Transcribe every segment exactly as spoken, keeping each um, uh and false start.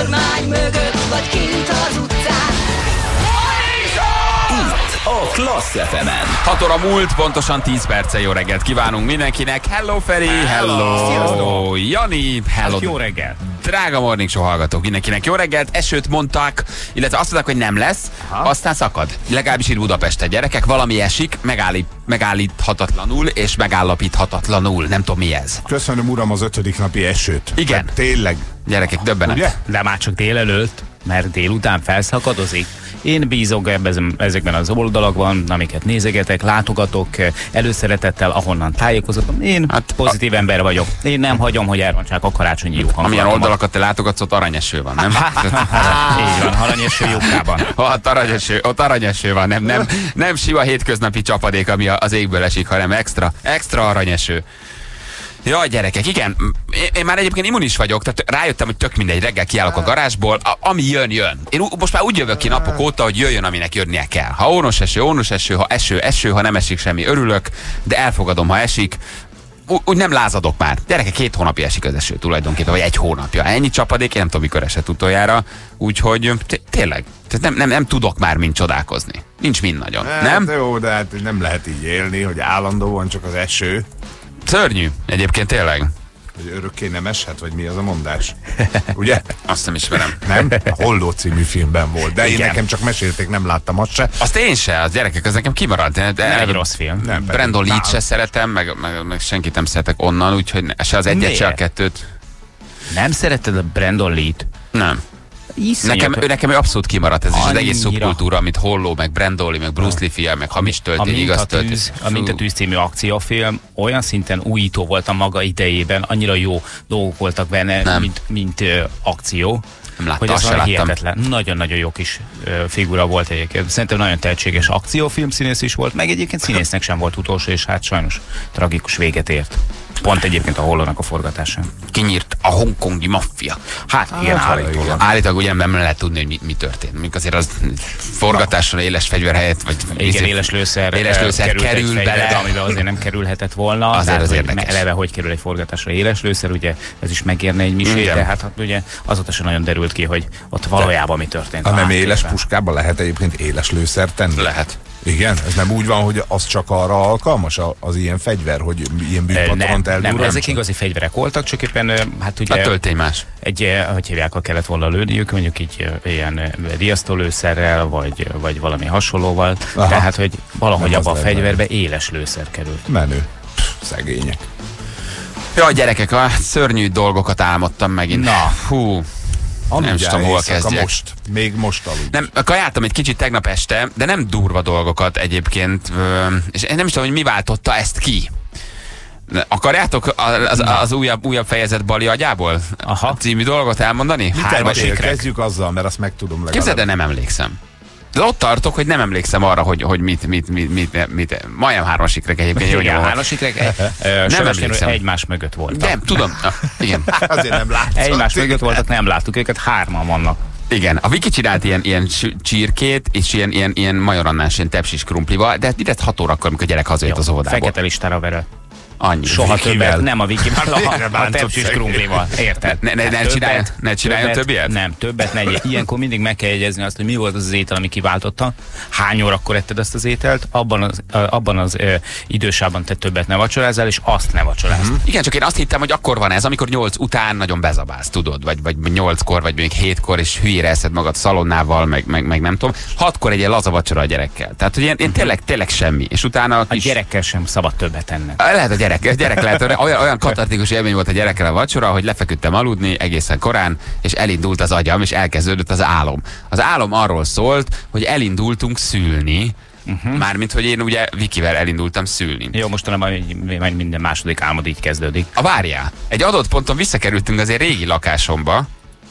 kormány mögött, vagy kint az utcán. Itt a Klassz ef emen. hat óra múlt, pontosan tíz perce. Jó reggelt kívánunk mindenkinek. Hello Feri, hello, hello. Jani, hello. Jó reggel. Drága Morning Show hallgatók, mindenkinek jó reggelt. Esőt mondták, illetve azt mondták, hogy nem lesz, Aha. aztán szakad. Legalábbis itt Budapesten, gyerekek, valami esik, megállít, megállíthatatlanul és megállapíthatatlanul. Nem tudom, mi ez. Köszönöm, uram, az ötödik napi esőt. Igen. De tényleg. Gyerekek, döbbenet. Ugye? De már csak délelőtt, mert délután felszakadozik. Én bízok ebben, ezekben az oldalakban, amiket nézegetek, látogatok előszeretettel, ahonnan tájékozottam. Én hát, pozitív a... ember vagyok. Én nem hagyom, hogy elrontsák a karácsonyi lyukat. Amilyen oldalakat te látogatsz, ott aranyeső van, nem? Így van, aranyeső lyukában. Ott aranyeső, ott aranyeső van, nem, nem, nem sima hétköznapi csapadék, ami az égből esik, hanem extra, extra aranyeső. Jaj, gyerekek, igen, én, én már egyébként immunis vagyok, tehát rájöttem, hogy tök mindegy, reggel kiállok a garázsból, a, ami jön, jön. Én most már úgy jövök ki napok óta, hogy jöjjön, aminek jönnie kell. Ha ónos eső, ónos eső, ha eső, eső, ha nem esik semmi, örülök, de elfogadom, ha esik. Ú, úgy nem lázadok már. Gyerekek, két hónapja esik az eső tulajdonképpen, vagy egy hónapja. Ennyi csapadék, én nem tudom, mikor esett utoljára. Úgyhogy tényleg, nem, nem, nem tudok már mind csodálkozni. Nincs mind nagyon, hát, nem? Jó, de hát nem lehet így élni, hogy állandóan csak az eső. Szörnyű, egyébként tényleg. Hogy örökké nem eshet, vagy mi az a mondás? Ugye? Azt nem ismerem. Nem? A Holló című filmben volt. De Igen. én nekem csak mesélték, nem láttam azt se. Azt én se, az gyerekek, az nekem kimaradt. De nem egy rossz film. Nem, Brandon Leach se szeretem, meg, meg, meg senkit nem szeretek onnan, úgyhogy se az egyet, se a kettőt. Nem szereted a Brandon Leach? Nem. Iszonyat. Nekem, ő, nekem ő abszolút kimaradt, ez is az egész Annyira. szubkultúra, amit Holló, meg Brandon Lee, meg Bruce Lee film, meg hamis töltény, igaz töltény. A Mintatűz című akciófilm olyan szinten újító volt a maga idejében, annyira jó dolgok voltak benne, mint, mint uh, akció. Nem láttam, hogy ez azt se hihetetlen. Nagyon-nagyon jó kis uh, figura volt egyébként. Szerintem nagyon tehetséges akciófilm színész is volt, meg egyébként színésznek sem volt utolsó, és hát sajnos tragikus véget ért. Pont egyébként a Hollónak a forgatásán. Kinyírt a hongkongi maffia. Hát igen, hát, állítólag. igen. Állítólag ugye nem lehet tudni, hogy mi, mi történt. Mondjuk azért az forgatáson éles fegyver helyett, vagy igen, éles lőszer, éles lőszer kerül fegyver, bele. amiben azért nem kerülhetett volna. Azért tehát, az hogy érdekes. eleve hogy kerül egy forgatásra éles lőszer, ugye ez is megérne egy misét, de hát, hát ugye azóta sem nagyon derült ki, hogy ott valójában mi történt. Ha nem éles háttérben. puskában lehet egyébként éles lőszert tenni? Lehet. Igen? Ez nem úgy van, hogy az csak arra alkalmas az ilyen fegyver, hogy ilyen bűnpatront nem, nem, eldurrantson? ezek igazi fegyverek voltak, csak éppen hát ugye A töltény más. egy, hogy hívják, ha kellett volna lőniük, mondjuk így ilyen riasztólőszerrel, vagy, vagy valami hasonlóval, Aha. tehát hogy valahogy Nem abban a az lehet. fegyverbe éles lőszer került. Menő. Pff, szegények. Jaj, gyerekek, a szörnyű dolgokat álmodtam megint. Na. Hú. Nem is tudom, hol éjszaka kezdjek. most. Még most aludj. Nem, kajáltam egy kicsit tegnap este, de nem durva dolgokat egyébként, és én nem is tudom, hogy mi váltotta ezt ki. Akarjátok az, az, az újabb, újabb fejezet Bali agyából? Aha. Című dolgot elmondani? Hármas Te, ikrek. kezdjük azzal, mert azt meg tudom legalább. Képzeld, de nem emlékszem. De ott tartok, hogy nem emlékszem arra, hogy, hogy mit, mit, mit, mit, mit, majdnem hármas ikrek egyébként. Jó, Igen, jó. hármas ikrek Nem emlékszem. egymás mögött voltak. Nem, tudom. Ah, igen. Azért nem látszott. Egymás mögött voltak, nem láttuk őket, hárman vannak. Igen, a Viki csinált ilyen, ilyen csirkét, és ilyen, ilyen, ilyen majorannás, ilyen tepsis krumplival, de hát direkt hat órakor, amikor a gyerek hazajött az óvodából. Fekete listára verett. Annyi. Soha Vikivel. többet, nem a Vikivel, Miért a, a bántott tepsis szegény? krumplival. Érted? Ne, ne, ne, Többet, csináljon, ne csináljon többet? Nem, többet ne. Ilyenkor mindig meg kell jegyezni azt, hogy mi volt az az étel, ami kiváltotta, hány órakor etted ezt az ételt, abban az, abban az ö, idősában te többet ne vacsorázzál, és azt ne vacsorázd. Mm. Igen, csak én azt hittem, hogy akkor van ez, amikor nyolc után nagyon bezabálsz, tudod, vagy, vagy nyolckor, vagy még hétkor, és hülyére eszed magad szalonnával, meg, meg, meg nem tudom. Hatkor egy ilyen laza vacsora a gyerekkel. Tehát, hogy én, én tényleg, tényleg semmi. És utána a A kis... gyerekkel sem szabad többet enni. Lehet a gyerek, a gyerek lehet, olyan, olyan katartikus élmény volt a gyerekkel a vacsora, hogy lefeküdtem aludni egészen korán, és elindult az agyam, és elkezdődött az álom. Az álom arról szólt, hogy elindultunk szülni, uh-huh. mármint, hogy én ugye Vikivel elindultam szülni. Jó, mostanában majd minden második álmod így kezdődik. A várjál, egy adott ponton visszakerültünk az én régi lakásomba,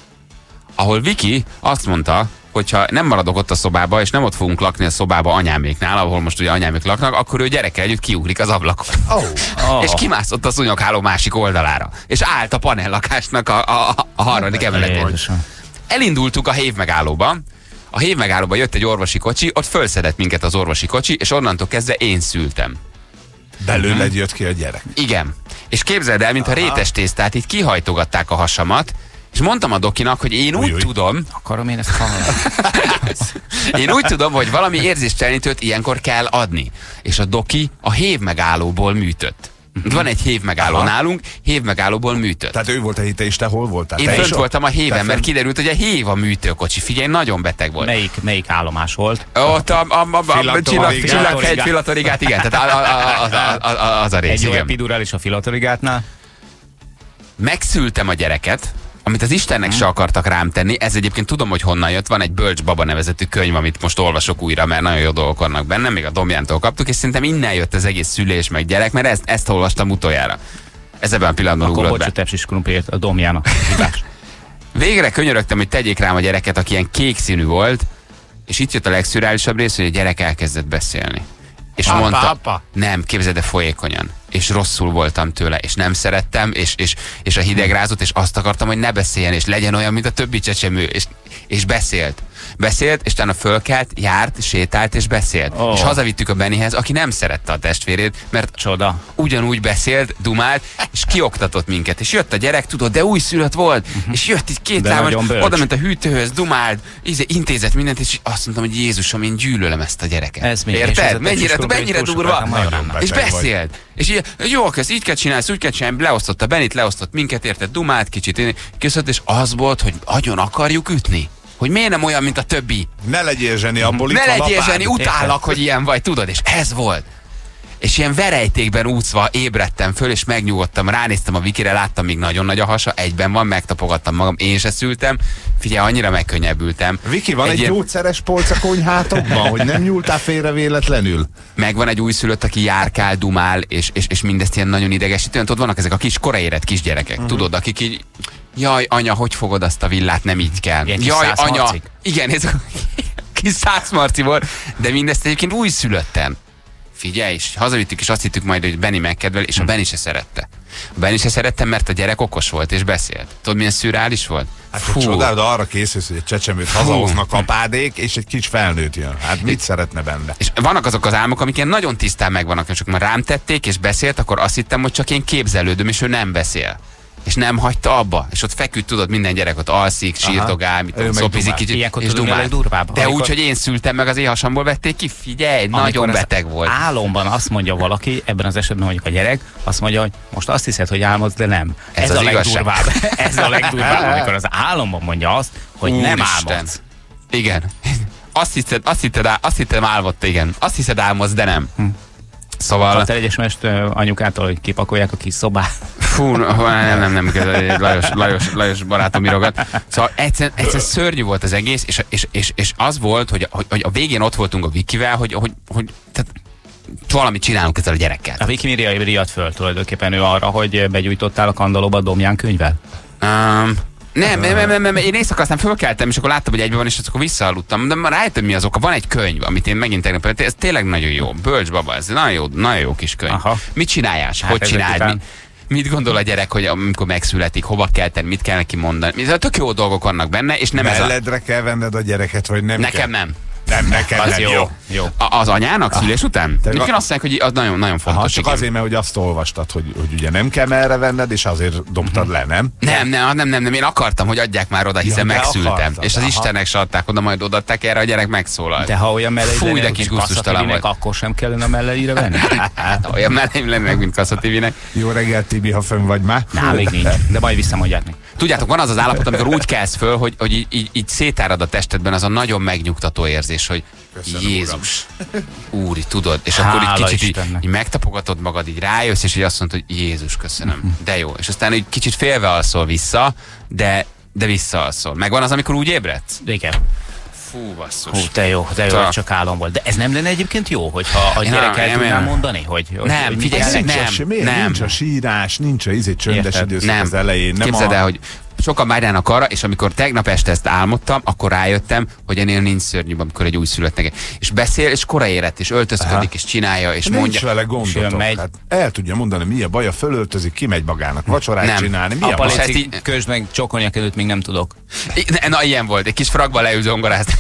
ahol Viki azt mondta, hogyha nem maradok ott a szobába, és nem ott fogunk lakni a szobába anyáméknál, ahol most ugye anyámék laknak, akkor ő gyerekkel együtt kiugrik az ablakon. Oh. Oh. És kimászott a szúnyogháló másik oldalára. És állt a panellakásnak a, a, a harmadik emeletén. Elindultunk a hévmegállóba. A hévmegállóba jött egy orvosi kocsi, ott fölszedett minket az orvosi kocsi, és onnantól kezdve én szültem. Belőled jött ki a gyerek. Igen. És képzeld el, mintha rétes tésztát így kihajtogatták a hasamat, És mondtam a dokinak, hogy én úgy Ujj, ujj. tudom, Akarom én ezt hallani. én úgy tudom, hogy valami érzéstelenítőt ilyenkor kell adni. És a doki a hév megállóból műtött. Van egy hév megálló Aha. nálunk, hév megállóból műtött. Tehát ő volt a hite, és te hol voltál? Én te fönt is voltam a ott? héven, Te mert fönn- kiderült, hogy a hév a műtőkocsi. Figyelj, nagyon beteg volt. Melyik, melyik állomás volt? Ott a, a, a, a Filatorigát. csillag, csillaghegy, filatorigát, igen. Tehát a, a, a, a, a, az a rész, Egy jó igen. epidurális a filatorigátnál? Megszültem a gyereket, amit az Istennek se akartak rám tenni. Ez egyébként tudom, hogy honnan jött. Van egy Bölcs Baba nevezetű könyv, amit most olvasok újra, mert nagyon jó dolgok vannak benne. Még a Domjántól kaptuk, és szerintem innen jött az egész szülés meg gyerek, mert ezt, ezt olvastam utoljára. Ez ebben a pillanatban Akkor ugrott bocsú, be. tepsis krumpliért a domjának. Hibás. Végre könyörögtem, hogy tegyék rám a gyereket, aki ilyen kék színű volt, és itt jött a legszürreálisabb rész, hogy a gyerek elkezdett beszélni. És Apa, mondta, apa. nem, képzeld, de folyékonyan. És rosszul voltam tőle, és nem szerettem, és, és, és a hideg rázott, és azt akartam, hogy ne beszéljen, és legyen olyan, mint a többi csecsemő. És, és beszélt. Beszélt, és utána fölkelt, járt, sétált, és beszélt. Ó. És hazavittük a Bennyhez, aki nem szerette a testvérét, mert Csoda. ugyanúgy beszélt, dumált, és kioktatott minket. És jött a gyerek, tudod, de újszülött volt, uh-huh. és jött itt két De lábas, nagyon bölcs. oda ment a hűtőhöz, dumált, íze, intézett mindent, és azt mondtam, hogy Jézusom, én gyűlölöm ezt a gyereket. Ez mi? És ez a Érted? tepsis Mennyire, krumpli mennyire túl durva? sokat nagyon nem. És Beteg vagy. beszélt. És így, jó, ez így kell csinálni, úgy kell csinálni, leosztotta Benit, leosztott minket, érted, dumált kicsit, én köszönt, és az volt, hogy agyon akarjuk ütni. Hogy miért nem olyan, mint a többi? Ne legyél zseni, abból itt Ne van legyél apád. zseni, utállak, hogy ilyen vagy, tudod, és ez volt. És ilyen verejtékben úszva ébredtem föl, és megnyugodtam, ránéztem a Vikire, láttam, még nagyon nagy a hasa, egyben van, megtapogattam magam, én se szültem. Figyelj, annyira megkönnyebbültem. Viki, van egy, egy ilyen- gyógyszeres polc a konyhátokban, hogy nem nyúltál félre véletlenül? Megvan egy újszülött, aki járkál, dumál, és, és, és mindezt ilyen nagyon idegesítően. Tudod, vannak ezek a kis koraérett kisgyerekek, uh-huh. tudod, akik így, jaj, anya, hogy fogod azt a villát, nem így kell. Ilyen kis Jaj, anya, szászmarcik? igen, ez a kis szászmarci volt, de mindezt egyébként újszülötten. Figyelj, és hazavittük, és azt hittük majd, hogy Benni megkedvel, és a Benni se szerette. A Benni se szerette, mert a gyerek okos volt, és beszélt. Tudod, milyen szürreális volt? Hát egy csodál, de arra készülsz, hogy egy csecsemőt hazahoznak apádék, és egy kis felnőtt jön. Hát mit szeretne benne? És vannak azok az álmok, amik ilyen nagyon tisztán megvannak, és akkor már rám tették, és beszélt, akkor azt hittem, hogy csak én képzelődöm, és ő nem beszél. És nem hagyta abba. És ott feküdt, tudod, minden gyerek ott alszik, sírdogál, mit Ő tudom, meg szopizik dumál. kicsit, Ilyenkor és tudod, mi a dumál. legdurvább? De Amikor- úgy, hogy én szültem meg, az én hasamból vették ki. Figyelj, nagyon Amikor az beteg volt. Álomban azt mondja valaki, ebben az esetben mondjuk a gyerek, azt mondja, hogy most azt hiszed, hogy álmodsz, de nem. Ez Ez, az a igazság. legdurvább. Ez a legdurvább, amikor az álomban mondja azt, hogy nem Úristen. álmodsz. Igen. Azt hiszed, azt hitted, á- azt hittem álmodta, igen. Azt hiszed álmodsz, de nem. Hm. Szóval... Kaptál egyesmest anyukától, hogy kipakolják a kis szobát. Fú, nem, nem, nem, nem Lajos, Lajos, Lajos barátom írogat. Szóval egyszer, egyszer szörnyű volt az egész, és, és, és, és az volt, hogy, hogy, hogy a végén ott voltunk a Vikivel, hogy, hogy, hogy tehát valamit csinálunk ezzel a gyerekkel. A Viki Miriam riadt föl tulajdonképpen ő arra, hogy begyújtottál a kandalóba a Domján könyvvel? Um, nem, nem, nem, nem, nem, én éjszaka aztán fölkeltem, és akkor láttam, hogy egyben van, és akkor visszaaludtam. De már rájöttem, mi az oka. Van egy könyv, amit én megint tegnap, ez tényleg nagyon jó. Bölcs Baba, ez nagyon jó, nagyon jó kis könyv. Aha. Mit csináljás? Hát Hogy ezek csináld? után- Mi, mit gondol a gyerek, hogy amikor megszületik, hova kell tenni, mit kell neki mondani? Ez tök jó dolgok vannak benne, és nem ez a... Melledre kell venned a gyereket, vagy nem Nekem kell? nem. Nem, nekem Az nem. jó. Jó. Jó. A, az anyának szülés után? Te- Egyébként azt mondják, hogy az nagyon, nagyon fontos. Aha, csak igen. azért, mert hogy azt olvastad, hogy, hogy ugye nem kell merre venned, és azért dobtad le, nem? Nem, nem, nem, nem, nem, én akartam, hogy adják már oda, hiszen Ja, de megszültem. akartad, És az aha. Istenek se adták oda, majd odaadták erre, a gyerek megszólalt. De ha olyan mellei Fú, de lennének, kis mint gusztustalan Kassza Tibinek, volt. akkor sem kellene a melleire venni? Hát, olyan melleim lennének, mint Kassza Tibinek. Jó reggelt, Tibi, ha fönn vagy már. Ná, még nincs, de majd visszamondják neki. Tudjátok, van az az állapot, amikor úgy kelsz föl, hogy, hogy így, így, így szétárad a testedben az a nagyon megnyugtató érzés, hogy Köszönöm, Jézus, úri, tudod, és akkor így Hála kicsit így, Istennek. így megtapogatod magad, így rájössz, és így azt mondod, hogy Jézus, köszönöm, de jó. És aztán így kicsit félve alszol vissza, de, de visszaalszol. Megvan az, amikor úgy ébredsz? Igen. Fú, basszus. Hú, de jó, de jó, Csak- ez csak álom volt. De ez nem lenne egyébként jó, hogyha a Ja, gyerek el nem, tudná nem. mondani, hogy, hogy Nem, hogy mit figyelj, kell? nem. Nincs a, miért? nem. Nincs a sírás, nincs a izé csöndes Érted? időszak Nem. az elején. Nem Képzeld a... el, hogy sokan várjának arra, és amikor tegnap este ezt álmodtam, akkor rájöttem, hogy ennél nincs szörnyűbb, amikor egy újszülött nekem. És beszél, és koraérett, és öltözködik, Aha. és csinálja, és Nincs mondja. vele És jön, gondotok. megy. Hát el tudja mondani, mi a baja, fölöltözik, kimegy magának vacsorát Nem. csinálni. Mi a Apa, baj? Léci- léci, közd meg csokolni előtt még nem tudok. I- Na, ilyen volt, egy kis frakba leül zongorázni.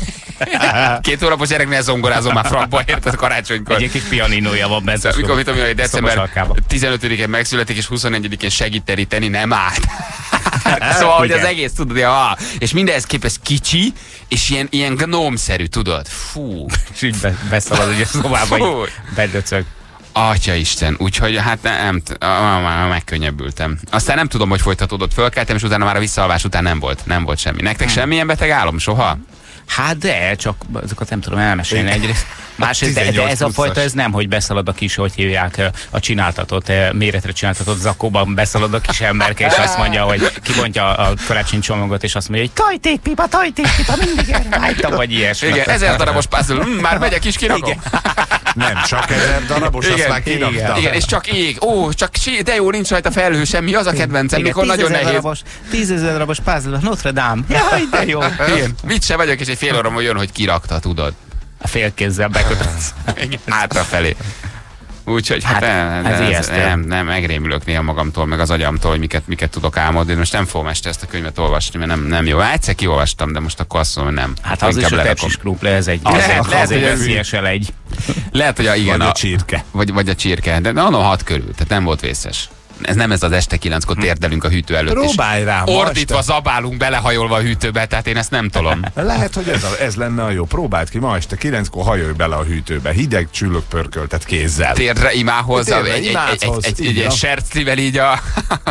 Két hónapos gyereknél zongorázom már frakba, érted, karácsonykor. Egy kis pianinója van benne. Mikor, mit tudom, hogy december Szobas sarkában. tizenötödikén megszületik, és huszonegyedikén segít teríteni, nem állt. Szóval, hogy az egész, tudod, ja, és mindez képest kicsi, és ilyen, ilyen gnómszerű, tudod? Fú. És így be, beszalad, hogy a szobába így bedöcög. Atyaisten, úgyhogy hát nem, nem megkönnyebbültem. Aztán nem tudom, hogy folytatódott, fölkeltem, és utána már a visszaalvás után nem volt, nem volt semmi. Nektek semmilyen beteg álom soha? Hát de, csak azokat nem tudom elmesélni egyrészt. Másrészt, de, de ez a fajta, ez nem, hogy beszalad a kis, hogy hívják, a csináltatott, méretre csináltatott zakóban beszalad a kis emberke, és azt mondja, hogy kibontja a karácsony csomagot, és azt mondja, hogy tajtékpipa, tajtékpipa, mindig erre vágytam, vagy ilyesmi. Igen, ezer darabos puzzle, mm, már megyek is kirakom. Nem, csak ezer darabos, igen, azt már kiraktam. Igen, és csak ég, ó, csak sí, de jó, nincs rajta felhő, semmi, az a kedvencem, mikor nagyon nehéz. Darabos, tízezer darabos puzzle, Notre Dame. Jaj, de jó. Igen, mit se vagyok, és egy fél óra jön, hogy kirakta, tudod. A fél kézzel bekötött. Hátrafelé. Úgyhogy hát, hát ez, ez, ez nem, nem, megrémülök néha magamtól, meg az agyamtól, hogy miket, miket tudok álmodni. Most nem fogom este ezt a könyvet olvasni, mert nem, nem jó. Egyszer kiolvastam, de most akkor azt mondom, hogy nem. Hát az is a tepsi skrúple, ez egy, ez egy, ez egy veszélyesel egy. Lehet, hogy a, igen, vagy a csirke. Vagy, vagy a csirke, de anno hat körül, tehát nem volt vészes. Ez nem ez az este kilenckor térdelünk a hűtő előtt. Próbálj rá, ordítva zabálunk belehajolva a hűtőbe, tehát én ezt nem tolom. Lehet, hogy ez, a, ez lenne a jó. Próbáld ki ma este kilenckor, hajolj bele a hűtőbe. Hideg csülök pörköltet kézzel. Térdre imához, egy, egy, egy, egy, egy, egy serclivel így a...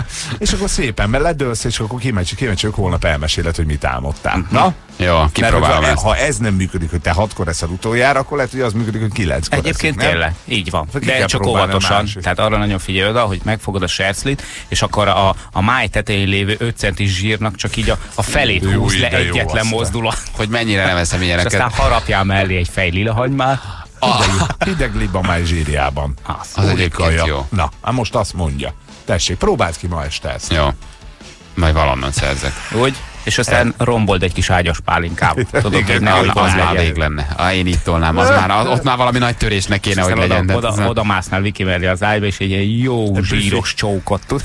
És akkor szépen beledőlsz, és akkor kíváncsi, kíváncsi, holnap elmeséled, hogy mit álmodtál. Na? Jó, kipróbálom ezt. ezt. Ha ez nem működik, hogy te hatkor eszel utoljára, akkor lehet, hogy az működik, hogy kilenckor Egyébként tényleg, így van. De csak óvatosan. Tehát arra nagyon figyelj oda, hogy megfogod a serclit, és akkor a, a máj tetején lévő öt centis zsírnak csak így a, a felét húz le egyetlen mozdulat. Hogy mennyire nem eszem ilyeneket. És aztán harapjál mellé egy fej lilahagymát. Hideg liba máj zsírjában. Az, az egyébként jó. Na, hát most azt mondja. Tessék, próbáld ki ma este ezt. Jó. Majd valonnan szerzek. Úgy? És aztán rombold egy kis ágyas pálinkával. Tudod, igen, hogy ne, az már rég lenne. Ah, én itt tolnám, az már, az, ott már valami nagy törésnek kéne, hogy oda, legyen. Oda, oda, oda másznál Viki mellé az ágyba, és egy ilyen jó zsíros csókot tud.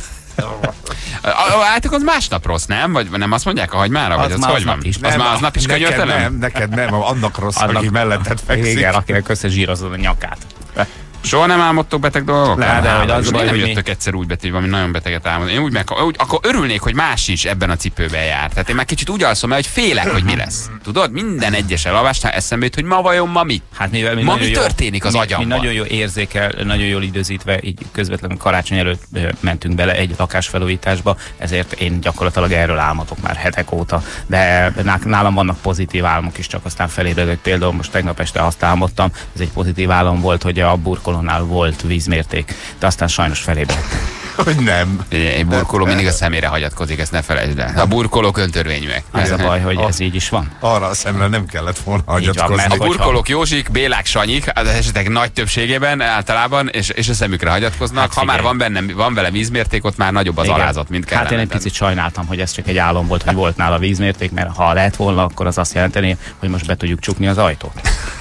Hát az másnap rossz, nem? Vagy nem azt mondják a hagymára? Vagy az, az hogy van? Is. Az már aznap is könyörtelen? Nem, neked nem, annak rossz, annak, aki melletted fekszik. Igen, akinek összezsírozod a nyakát. Soha nem álmodtok beteg dolgok? Le, de hogy az baj, nem jöttök egyszer úgy beteg, valami nagyon beteget álmodni. Én úgy meg, úgy, akkor örülnék, hogy más is ebben a cipőben jár. Tehát én már kicsit úgy alszom el, hogy félek, hogy mi lesz. Tudod, minden egyes elalvásnál eszembe jut, hogy ma vajon ma mi? Hát mivel mi ma mi jó, történik az mi, agyamban? Mi nagyon jó érzékel, nagyon jól időzítve, így közvetlenül karácsony előtt mentünk bele egy lakásfelújításba, ezért én gyakorlatilag erről álmodok már hetek óta. De nálam vannak pozitív álmok is, csak aztán felébredek. Például most tegnap este azt álmodtam, ez egy pozitív álom volt, hogy a burkolónál volt vízmérték, de aztán sajnos felébredtem. Hogy nem. Egy burkoló mindig a szemére hagyatkozik, ezt ne felejtsd el. A burkolók öntörvényűek. Ez a baj, hogy ez így is van. Arra a szemre nem kellett volna hagyatkozni. A burkolók Józsik, Bélák, Sanyik, az esetek nagy többségében általában, és, és a szemükre hagyatkoznak. Hát ha már van benne, van vele vízmérték, ott már nagyobb az igen. alázat, mint kellene. Hát én egy picit sajnáltam, hogy ez csak egy álom volt, hogy volt nála vízmérték, mert ha lehet volna, akkor az azt jelenteni, hogy most be tudjuk csukni az ajtót.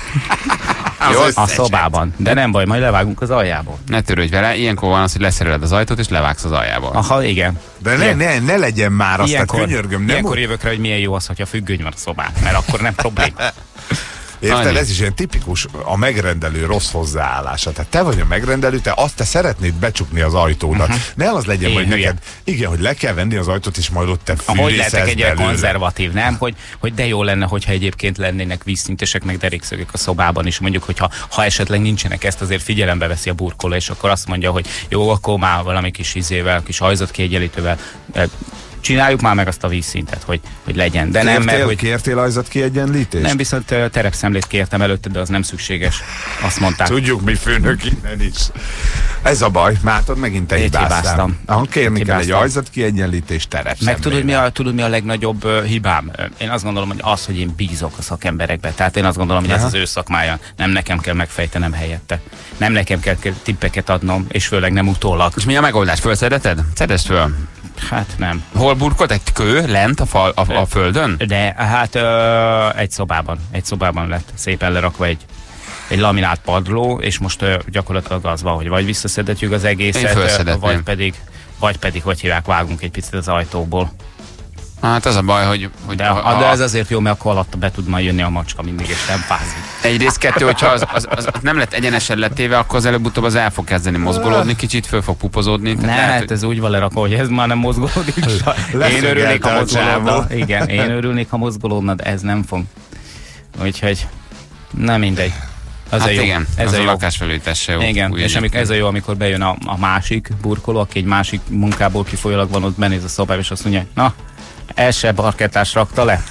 Jó, a szobában. De nem baj, majd levágunk az aljából. Ne törődj vele, ilyenkor van az, hogy leszereled az ajtót, és levágsz az aljából. Aha, igen. De ne, ne, ne legyen már azt, ilyenkor, tehát könyörgöm. Nem ilyenkor jövök rá, hogy milyen jó az, hogyha függöny van a szobán, mert akkor nem probléma. Érted, annyi. Ez is ilyen tipikus a megrendelő rossz hozzáállása. Tehát te vagy a megrendelő, te azt te szeretnéd becsukni az ajtódat. Uh-huh. Ne az legyen, én hogy hülye. Neked, igen, hogy le kell venni az ajtót, és majd ott te fűrészelsz belőle. Hogy lehetek egy ilyen konzervatív, nem? Hogy, hogy de jó lenne, hogyha egyébként lennének vízszintesek, meg derékszögök a szobában is. Mondjuk, hogyha ha esetleg nincsenek, ezt azért figyelembe veszi a burkoló, és akkor azt mondja, hogy jó, akkor már valami kis izével, kis hajzatkiegyenlítővel csináljuk már meg azt a vízszintet, hogy, hogy legyen. De kértél, nem, mert hogy... Kértél ajzatkiegyenlítést? Nem, viszont terepszemlét kértem előtte, de az nem szükséges. Azt mondták. Tudjuk, mi főnök innen is. Ez a baj, látod, megint te hibáztam. Ahol kérni kell egy ajzatkiegyenlítést, terepszemlére. Meg tudod mi, a, tudod, mi a legnagyobb uh, hibám? Én azt gondolom, hogy az, hogy én bízok a szakemberekbe. Tehát én azt gondolom, hogy aha. ez az ő szakmája. Nem nekem kell megfejtenem helyette. Nem nekem kell tippeket adnom, és főleg nem utólag. És mi a megoldás? Fölszedeted? Szedest föl? Hát nem. Hol burkolt? Egy kő lent a, fal, a, a földön? De hát ö, egy szobában. Egy szobában lett szépen lerakva egy, egy laminált padló, és most ö, gyakorlatilag az van, hogy vagy visszaszedetjük az egészet, vagy pedig, vagy pedig, hogy hívják, vágunk egy picit az ajtóból. Hát az a baj, hogy... hogy de, a, a, de ez azért jó, mert akkor alatta be tud majd jönni a macska mindig, és nem fázik. Egyrészt kettő, hogyha az, az, az nem lett egyenesen letéve, akkor az előbb-utóbb az el fog kezdeni mozgolódni kicsit, föl fog pupozódni. Nem, lehet, hát hogy... ez úgy van lerakva, hogy ez már nem mozgolódik. Én örülnék, ha mozgolódna. Igen, én örülnék, ha mozgolódna, de ez nem fog. Úgyhogy, nem mindegy. Az hát a jó. igen, ez az a, a jó. lakásfelújítás se jó. Igen, és amik, ez a jó, amikor bejön a, a másik burkoló, aki egy másik munkából kifolyólag van, ott benéz a szobába, és azt mondja, na, ez se parkettás rakta le.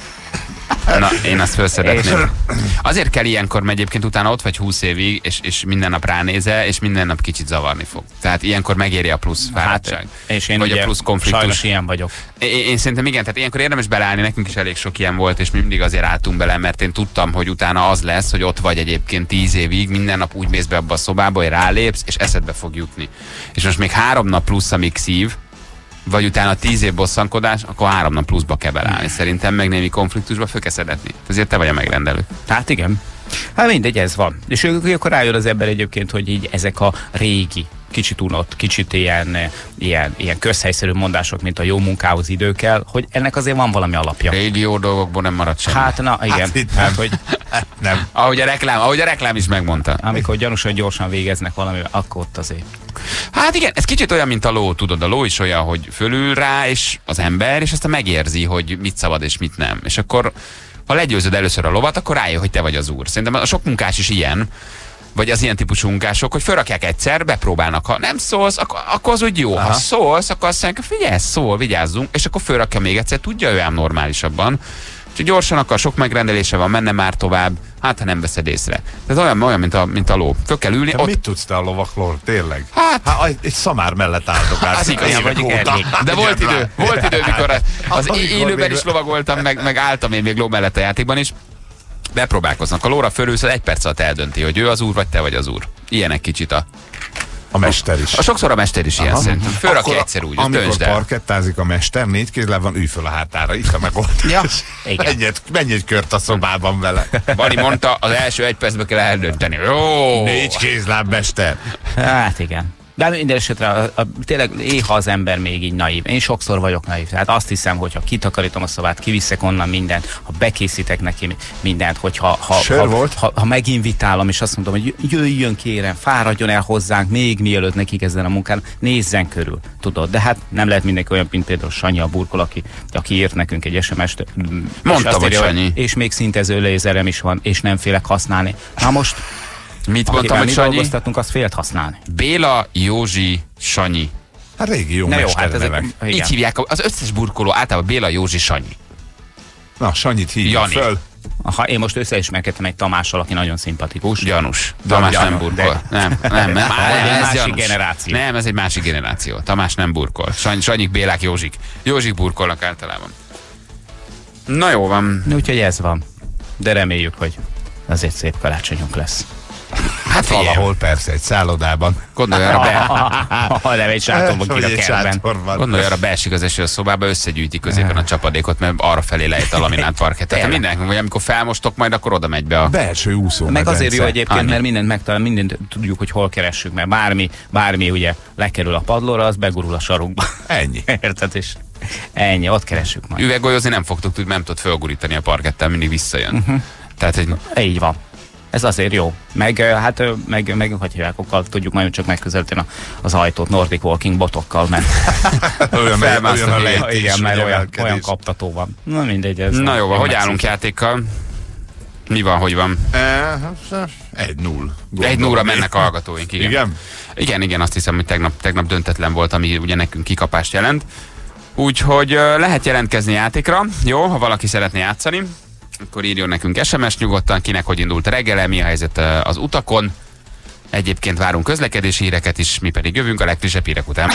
Na, én azt felszeretném. Azért kell ilyenkor, mert egyébként utána ott vagy húsz évig, és, és minden nap ránézel, és minden nap kicsit zavarni fog. Tehát ilyenkor megéri a plusz fáradtság. Hát, és én vagy ugye a plusz konfliktus. sajnos ilyen vagyok. Én, én szerintem igen, tehát ilyenkor érdemes beleállni, nekünk is elég sok ilyen volt, és mi mindig azért álltunk bele, mert én tudtam, hogy utána az lesz, hogy ott vagy egyébként tíz évig, minden nap úgy mész be abba a szobába, hogy rálépsz, és eszedbe fog jutni. És most még három nap plusz, amíg szív, vagy utána tíz év bosszankodás, akkor három nap pluszba kell beleállni. Szerintem meg némi konfliktusba föl kell szedetni. Ezért te vagy a megrendelő. Hát igen. Hát mindegy, ez van. És akkor rájön az ember egyébként, hogy így ezek a régi, kicsit unott, kicsit ilyen, ilyen, ilyen közhelyszerű mondások, mint a jó munkához idő kell, hogy ennek azért van valami alapja. Régi jó dolgokból nem marad semmi. Hát na, igen. Hát, hát, hogy nem. Ahogy a reklám, ahogy a reklám is megmondta. Amikor gyanúsan gyorsan végeznek valamivel, akkor ott azért. Hát igen, ez kicsit olyan, mint a ló, tudod, a ló is olyan, hogy fölül rá, és az ember, és aztán megérzi, hogy mit szabad és mit nem. És akkor, ha legyőzöd először a lovat, akkor rájön, hogy te vagy az úr. Szerintem a sok munkás is ilyen, vagy az ilyen típusú munkások, hogy felrakják egyszer, bepróbálnak. Ha nem szólsz, akkor, akkor az úgy jó. Aha. Ha szólsz, akkor azt mondják, figyelj, szól, vigyázzunk, és akkor felrakja még egyszer, tudja ő ám normálisabban. Úgyhogy gyorsan akar, sok megrendelése van, menne már tovább, hát ha nem veszed észre. Tehát olyan, olyan mint, a, mint a ló. Föl kell ülni. Te ott... mit tudsz te a lovakról, tényleg? Hát... hát egy szamár mellett áldogálsz. Az igaz, vagy de volt idő, volt idő, mikor az, az élőben is lovagoltam, meg, meg álltam én még ló mellett a játékban is. Bepróbálkoznak. A lóra fölülsz, egy perc alatt eldönti, hogy ő az úr, vagy te vagy az úr. Ilyenek kicsit a... A mester is. A sokszor a mester is ilyen szerintem. Fölrakja egyszer úgy, amikor parkettázik a mester, négy kézláb van, ülj föl a hátára, itt a megoldás. Ja, igen. Menj egy, menj egy kört a szobában vele. Bali mondta, az első egy percben kell eldönteni. Jó! Négy kézláb mester. Hát igen. De minden esetre a, a, tényleg néha az ember még így naív. Én sokszor vagyok naív. Tehát azt hiszem, hogy ha kitakarítom a szobát, kiviszek onnan mindent, ha bekészítek neki mindent, hogyha ha, ha, ha, ha, ha meginvitálom, és azt mondom, hogy jöjjön kérem, fáradjon el hozzánk, még mielőtt neki kezden a munkán, nézzen körül, tudod. De hát nem lehet mindenki olyan, mint például Sanyi a burkol, aki, aki írt nekünk egy es em es-t. Mondta, hogy Sanyi. És még szintező lézerem is van, és nem félek használni. Na most... Mit mondtam, hogy Sanyi? Dolgoztatunk, azt félt használni. Béla, Józsi, Sanyi. Hát régi jó mesternevek. Hát így hívják az összes burkoló, általában Béla, Józsi, Sanyi. Na, Sanyit hívjuk föl. Ha én most összeismerkedtem egy Tamással, aki nagyon szimpatikus. Gyanús. Tamás nem burkol. Nem, nem, nem. nem. Ez másik gyanús. Generáció. Nem, ez egy másik generáció. Tamás nem burkol. Sanyi, Sanyik, Bélák, Józsik. Józsik burkolnak általában. Na jó van. Úgyhogy ez van. De reméljük, hogy azért szép karácsonyunk lesz. Hát valahol persze, egy szállodában. Gondolj arra be. Ha nem egy sátorban ki a kertben. Gondolj arra, beesik az eső a szobába, összegyűjti középen a csapadékot, mert arra felé lehet a laminált parket. Tehát mindenki, vagy amikor felmostok majd, akkor oda megy be a... Belső úszó. Meg azért jó egyébként, mert mindent megtalál, mindent tudjuk, hogy hol keressük, mert bármi, bármi ugye lekerül a padlóra, az begurul a sarokba. Ennyi. Érted? És ennyi, ott keressük majd. Üveggolyozni nem fogtok tudni, nem tudod fölgurítani a parkettel, mindig visszajön. Uh-huh. Tehát egy... Így van. Ez azért jó. Meg, hát, meg, meg hogy hívják, tudjuk majd csak megközelíteni az ajtót Nordic Walking botokkal, mert olyan, olyan a lejtés, igen, mert olyan, olyan kaptató van. Na mindegy, ez... Na jó, van, hogy állunk játékkal? Mi van, hogy van? Egy null. Egy nullra mennek a hallgatóink, igen. Igen? Igen, igen, azt hiszem, hogy tegnap, tegnap döntetlen volt, ami ugye nekünk kikapást jelent. Úgyhogy lehet jelentkezni játékra, jó, ha valaki szeretné játszani. Akkor írjon nekünk es em es nyugodtan, kinek hogy indult a reggele, mi a helyzet az utakon. Egyébként várunk közlekedési híreket is, mi pedig jövünk a legfrissebb hírek után.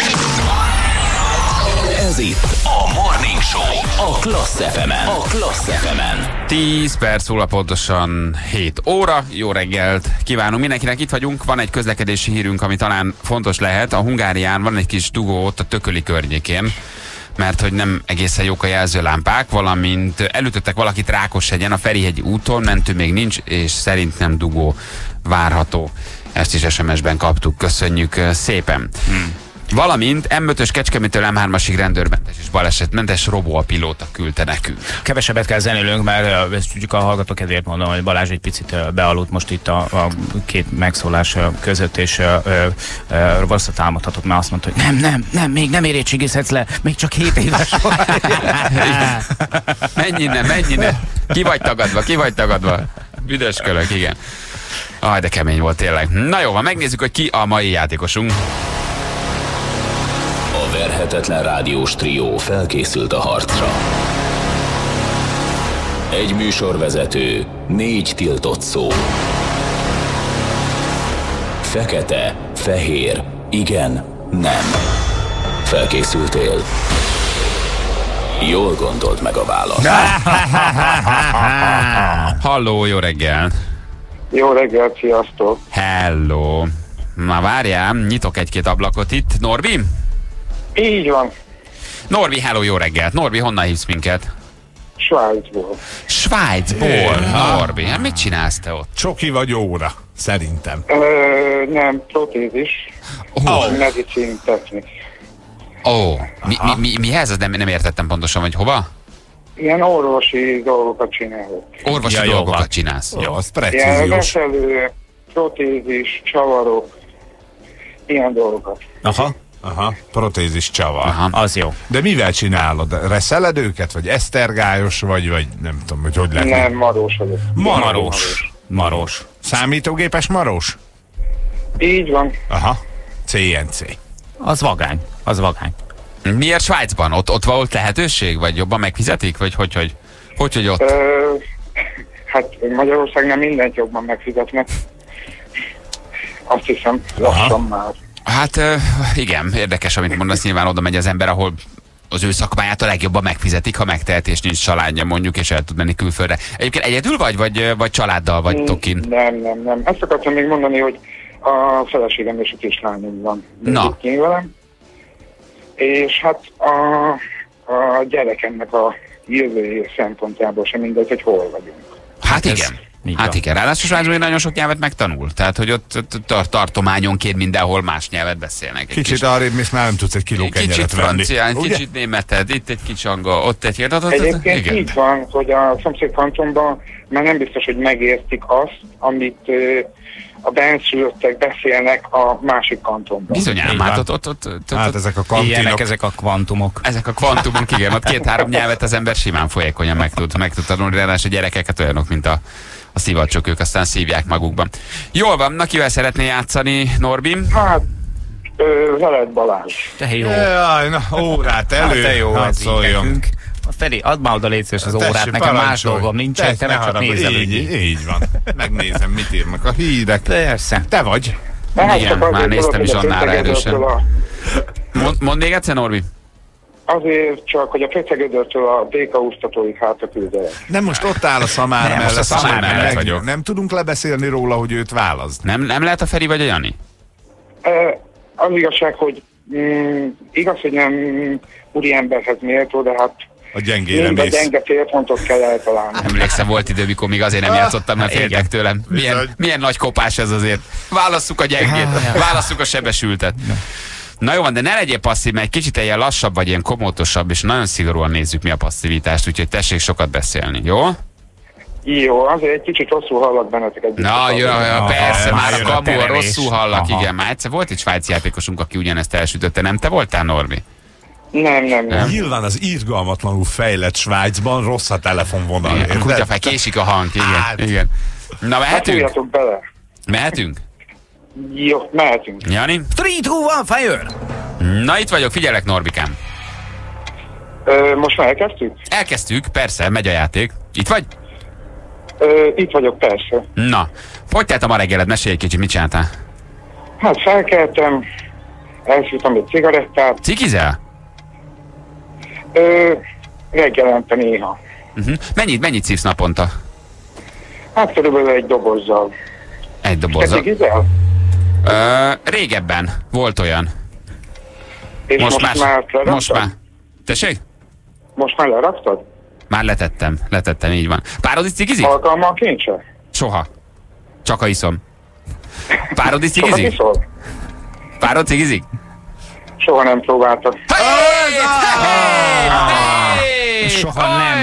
Ez itt a Morning Show a Klassz ef emen. A Klassz ef emen. tíz perc múlva pontosan hét óra. Jó reggelt kívánunk mindenkinek, itt vagyunk. Van egy közlekedési hírünk, ami talán fontos lehet. A Hungárián van egy kis dugó ott a Tököli környékén, mert hogy nem egészen jók a jelzőlámpák, valamint elütöttek valakit Rákoshegyen, a Ferihegyi úton, mentő még nincs, és szerintem dugó várható. Ezt is es em es-ben kaptuk, köszönjük szépen. Hmm. Valamint em ötös Kecskemétől em hármasig rendőrmentes és balesetmentes robó a pilóta küldte nekünk. Kevesebbet kell zenélünk, mert ezt tudjuk a hallgató kedvéért mondom, hogy Balázs egy picit bealudt most itt a, a két megszólás között, és rosszat álmodhatott, mert azt mondta, hogy nem, nem, nem, még nem érettségizhetsz le, még csak hét éves vagy. Menj innen, menj innen. Ki vagy tagadva, ki vagy tagadva. Büdös kölök, igen. Aj, de kemény volt tényleg. Na jó, van, megnézzük, hogy ki a mai játékosunk. A verhetetlen rádiós trió felkészült a harcra. Egy műsorvezető, négy tiltott szó. Fekete, fehér, igen, nem. Felkészültél? Jól gondold meg a választ. Halló, jó reggel. Jó reggelt, sziasztok! Hello. Na várjál, nyitok egy-két ablakot itt. Norbi? Így van, Norbi, hello, jó reggelt. Norbi, honnan hívsz minket? Svájcból. Svájcból. Norbi, hát mit csinálsz te ott? Csoki vagy óra, szerintem. Ö, nem, protézis, Oh. medicin technik. Ó, oh. mi, mi, mi, mihez? Ez nem, nem értettem pontosan, hogy hova? Ilyen orvosi dolgokat csinálok. Orvosi Ja, jó, dolgokat van. csinálsz. Jó, az Ilyen precíziós. veszelő, protézis, csavarok, ilyen dolgokat. Aha, Aha, protézis csavar. Aha. az jó. De mivel csinálod? Reszeled őket? Vagy esztergályos? Vagy, vagy nem tudom, hogy hogy lehet. Nem, marós vagyok. Marós. Marós. Számítógépes marós? Így van. Aha, cé en cé. Az vagány. Az vagány. Miért Svájcban? Ott, ott volt lehetőség? Vagy jobban megfizetik? Vagy hogy, hogy, hogy, hogy ott? Ö, hát Magyarországon mindent jobban megfizetnek. Azt hiszem, lassan már. Hát ö, igen, érdekes, amit mondasz, nyilván oda megy az ember, ahol az ő szakmáját a legjobban megfizetik, ha megtehet és nincs családja mondjuk, és el tud menni külföldre. Egyébként egyedül vagy, vagy, vagy családdal vagytok kint? Nem, nem, nem. Ezt akartam még mondani, hogy a feleségem és a kislányom van. Na. Kint velem. És hát a, a gyerekemnek a jövője szempontjából sem mindegy, hogy hol vagyunk. Hát ez igen. így Hát van. igen, ráadásul Svájcban nagyon sok nyelvet megtanul. Tehát, hogy ott ott tar- tartományonként mindenhol más nyelvet beszélnek. Egy Kicsit kis- arrébb, mész, már nem tudsz egy kiló egy kicsit kenyeret venni. francián, Ugye? kicsit németed, itt egy kicsi angol, ott egy hirdat, Egyébként igen. így van, hogy a szomszéd kantonban már nem biztos, hogy megértik azt, amit ö, a benszülöttek beszélnek a másik kantonban. Bizonyám, Így hát van. ott, ott, ott, ott, Hát ott ezek a Ilyenek kantinok. ezek a kvantumok. ezek a kvantumok, igen, ott két-három nyelvet az ember simán folyékonyan meg tud, meg tud tanulni, ráadásul a gyerekeket olyanok, mint a, a szivacsok, ők aztán szívják magukban. Jól van, na kivel szeretné játszani, Norbi? Hát, ö, veled Balázs. Te jó. Jaj, na, órát elő. Hát te jó, hát ez így szóljon. nekünk. Feri, add már oda légy szíves az Tessék, órát, nekem más parancsolj. dolgom nincsen, Tessék, te meg ne csak haragudj. nézelődj. Így, így van. Megnézem, mit írnak a hírek. Persze. Te vagy. Tehát Igen, csak már azért néztem tudod, is hogy a annál Főszegedőrtől erősen. a- Mond, mondd még egyszer, Norbi? Azért csak, hogy a Főszegedőrtől a békaúsztatóig hátra küldelek. Nem, most ott áll a szamár Nem, mellett. most a szamár meg- mellett meg- vagyok. Nem tudunk lebeszélni róla, hogy őt választ. Nem, nem lehet a Feri vagy a Jani? Ö, Az igazság, hogy mm, igaz, hogy nem úriemberhez méltó, de hát A gyengére mind a mész. gyenge félpontot kell eltalálni. Emlékszem, volt idő, mikor még azért nem játszottam, mert féltek igen. tőlem. Milyen, Bizony. milyen nagy kopás ez azért. Válasszuk a gyengét, válasszuk a sebesültet. Na jó van, de ne legyél passzív, mert egy kicsit ilyen lassabb, vagy ilyen komótosabb, és nagyon szigorúan nézzük mi a passzivitást, úgyhogy tessék sokat beszélni, jó? Jó, azért egy kicsit rosszul hallak benneteket. Na, jó, jó, persze, Aha, már a jön a kamu, terelés. rosszul hallak, Aha. igen. Már egyszer volt egy svájci játékosunk, aki ugyanezt elsütötte, nem? Te voltál, Norbi? Nem, nem, nem. Nyilván az irgalmatlanul fejlett Svájcban rossz a telefonvonal. Igen, érted? kutyafej, késik a hang, igen. Hát. igen. Na, mehetünk? Fújjatok bele. Mehetünk? Jó, mehetünk. Jani? három, kettő, egy, fire! Na, itt vagyok, figyelek, Norbikám. Ö, most már elkezdtük? Elkezdtük, persze, megy a játék. Itt vagy? Ö, itt vagyok, persze. Na, hogy telt a ma reggeled? Mesélj egy kicsit, mit csináltál? Hát felkeltem, elszívtam egy cigarettát, Cikizel? ö, reggelente néha. Uh-huh. Mennyit, mennyit szívsz naponta? Hát körülbelül egy dobozzal. Egy Te dobozzal. cigizel? Ö, régebben volt olyan. És most, most már leraktad? Most már. Tessék? Most már leraktad? Már letettem, letettem, így van. Párod is cigizik? Alkalmanként se? Soha. Csak a iszom. Párod is Sokat cigizik? iszol? Párod cigizik? Soha nem próbáltak. Soha nem.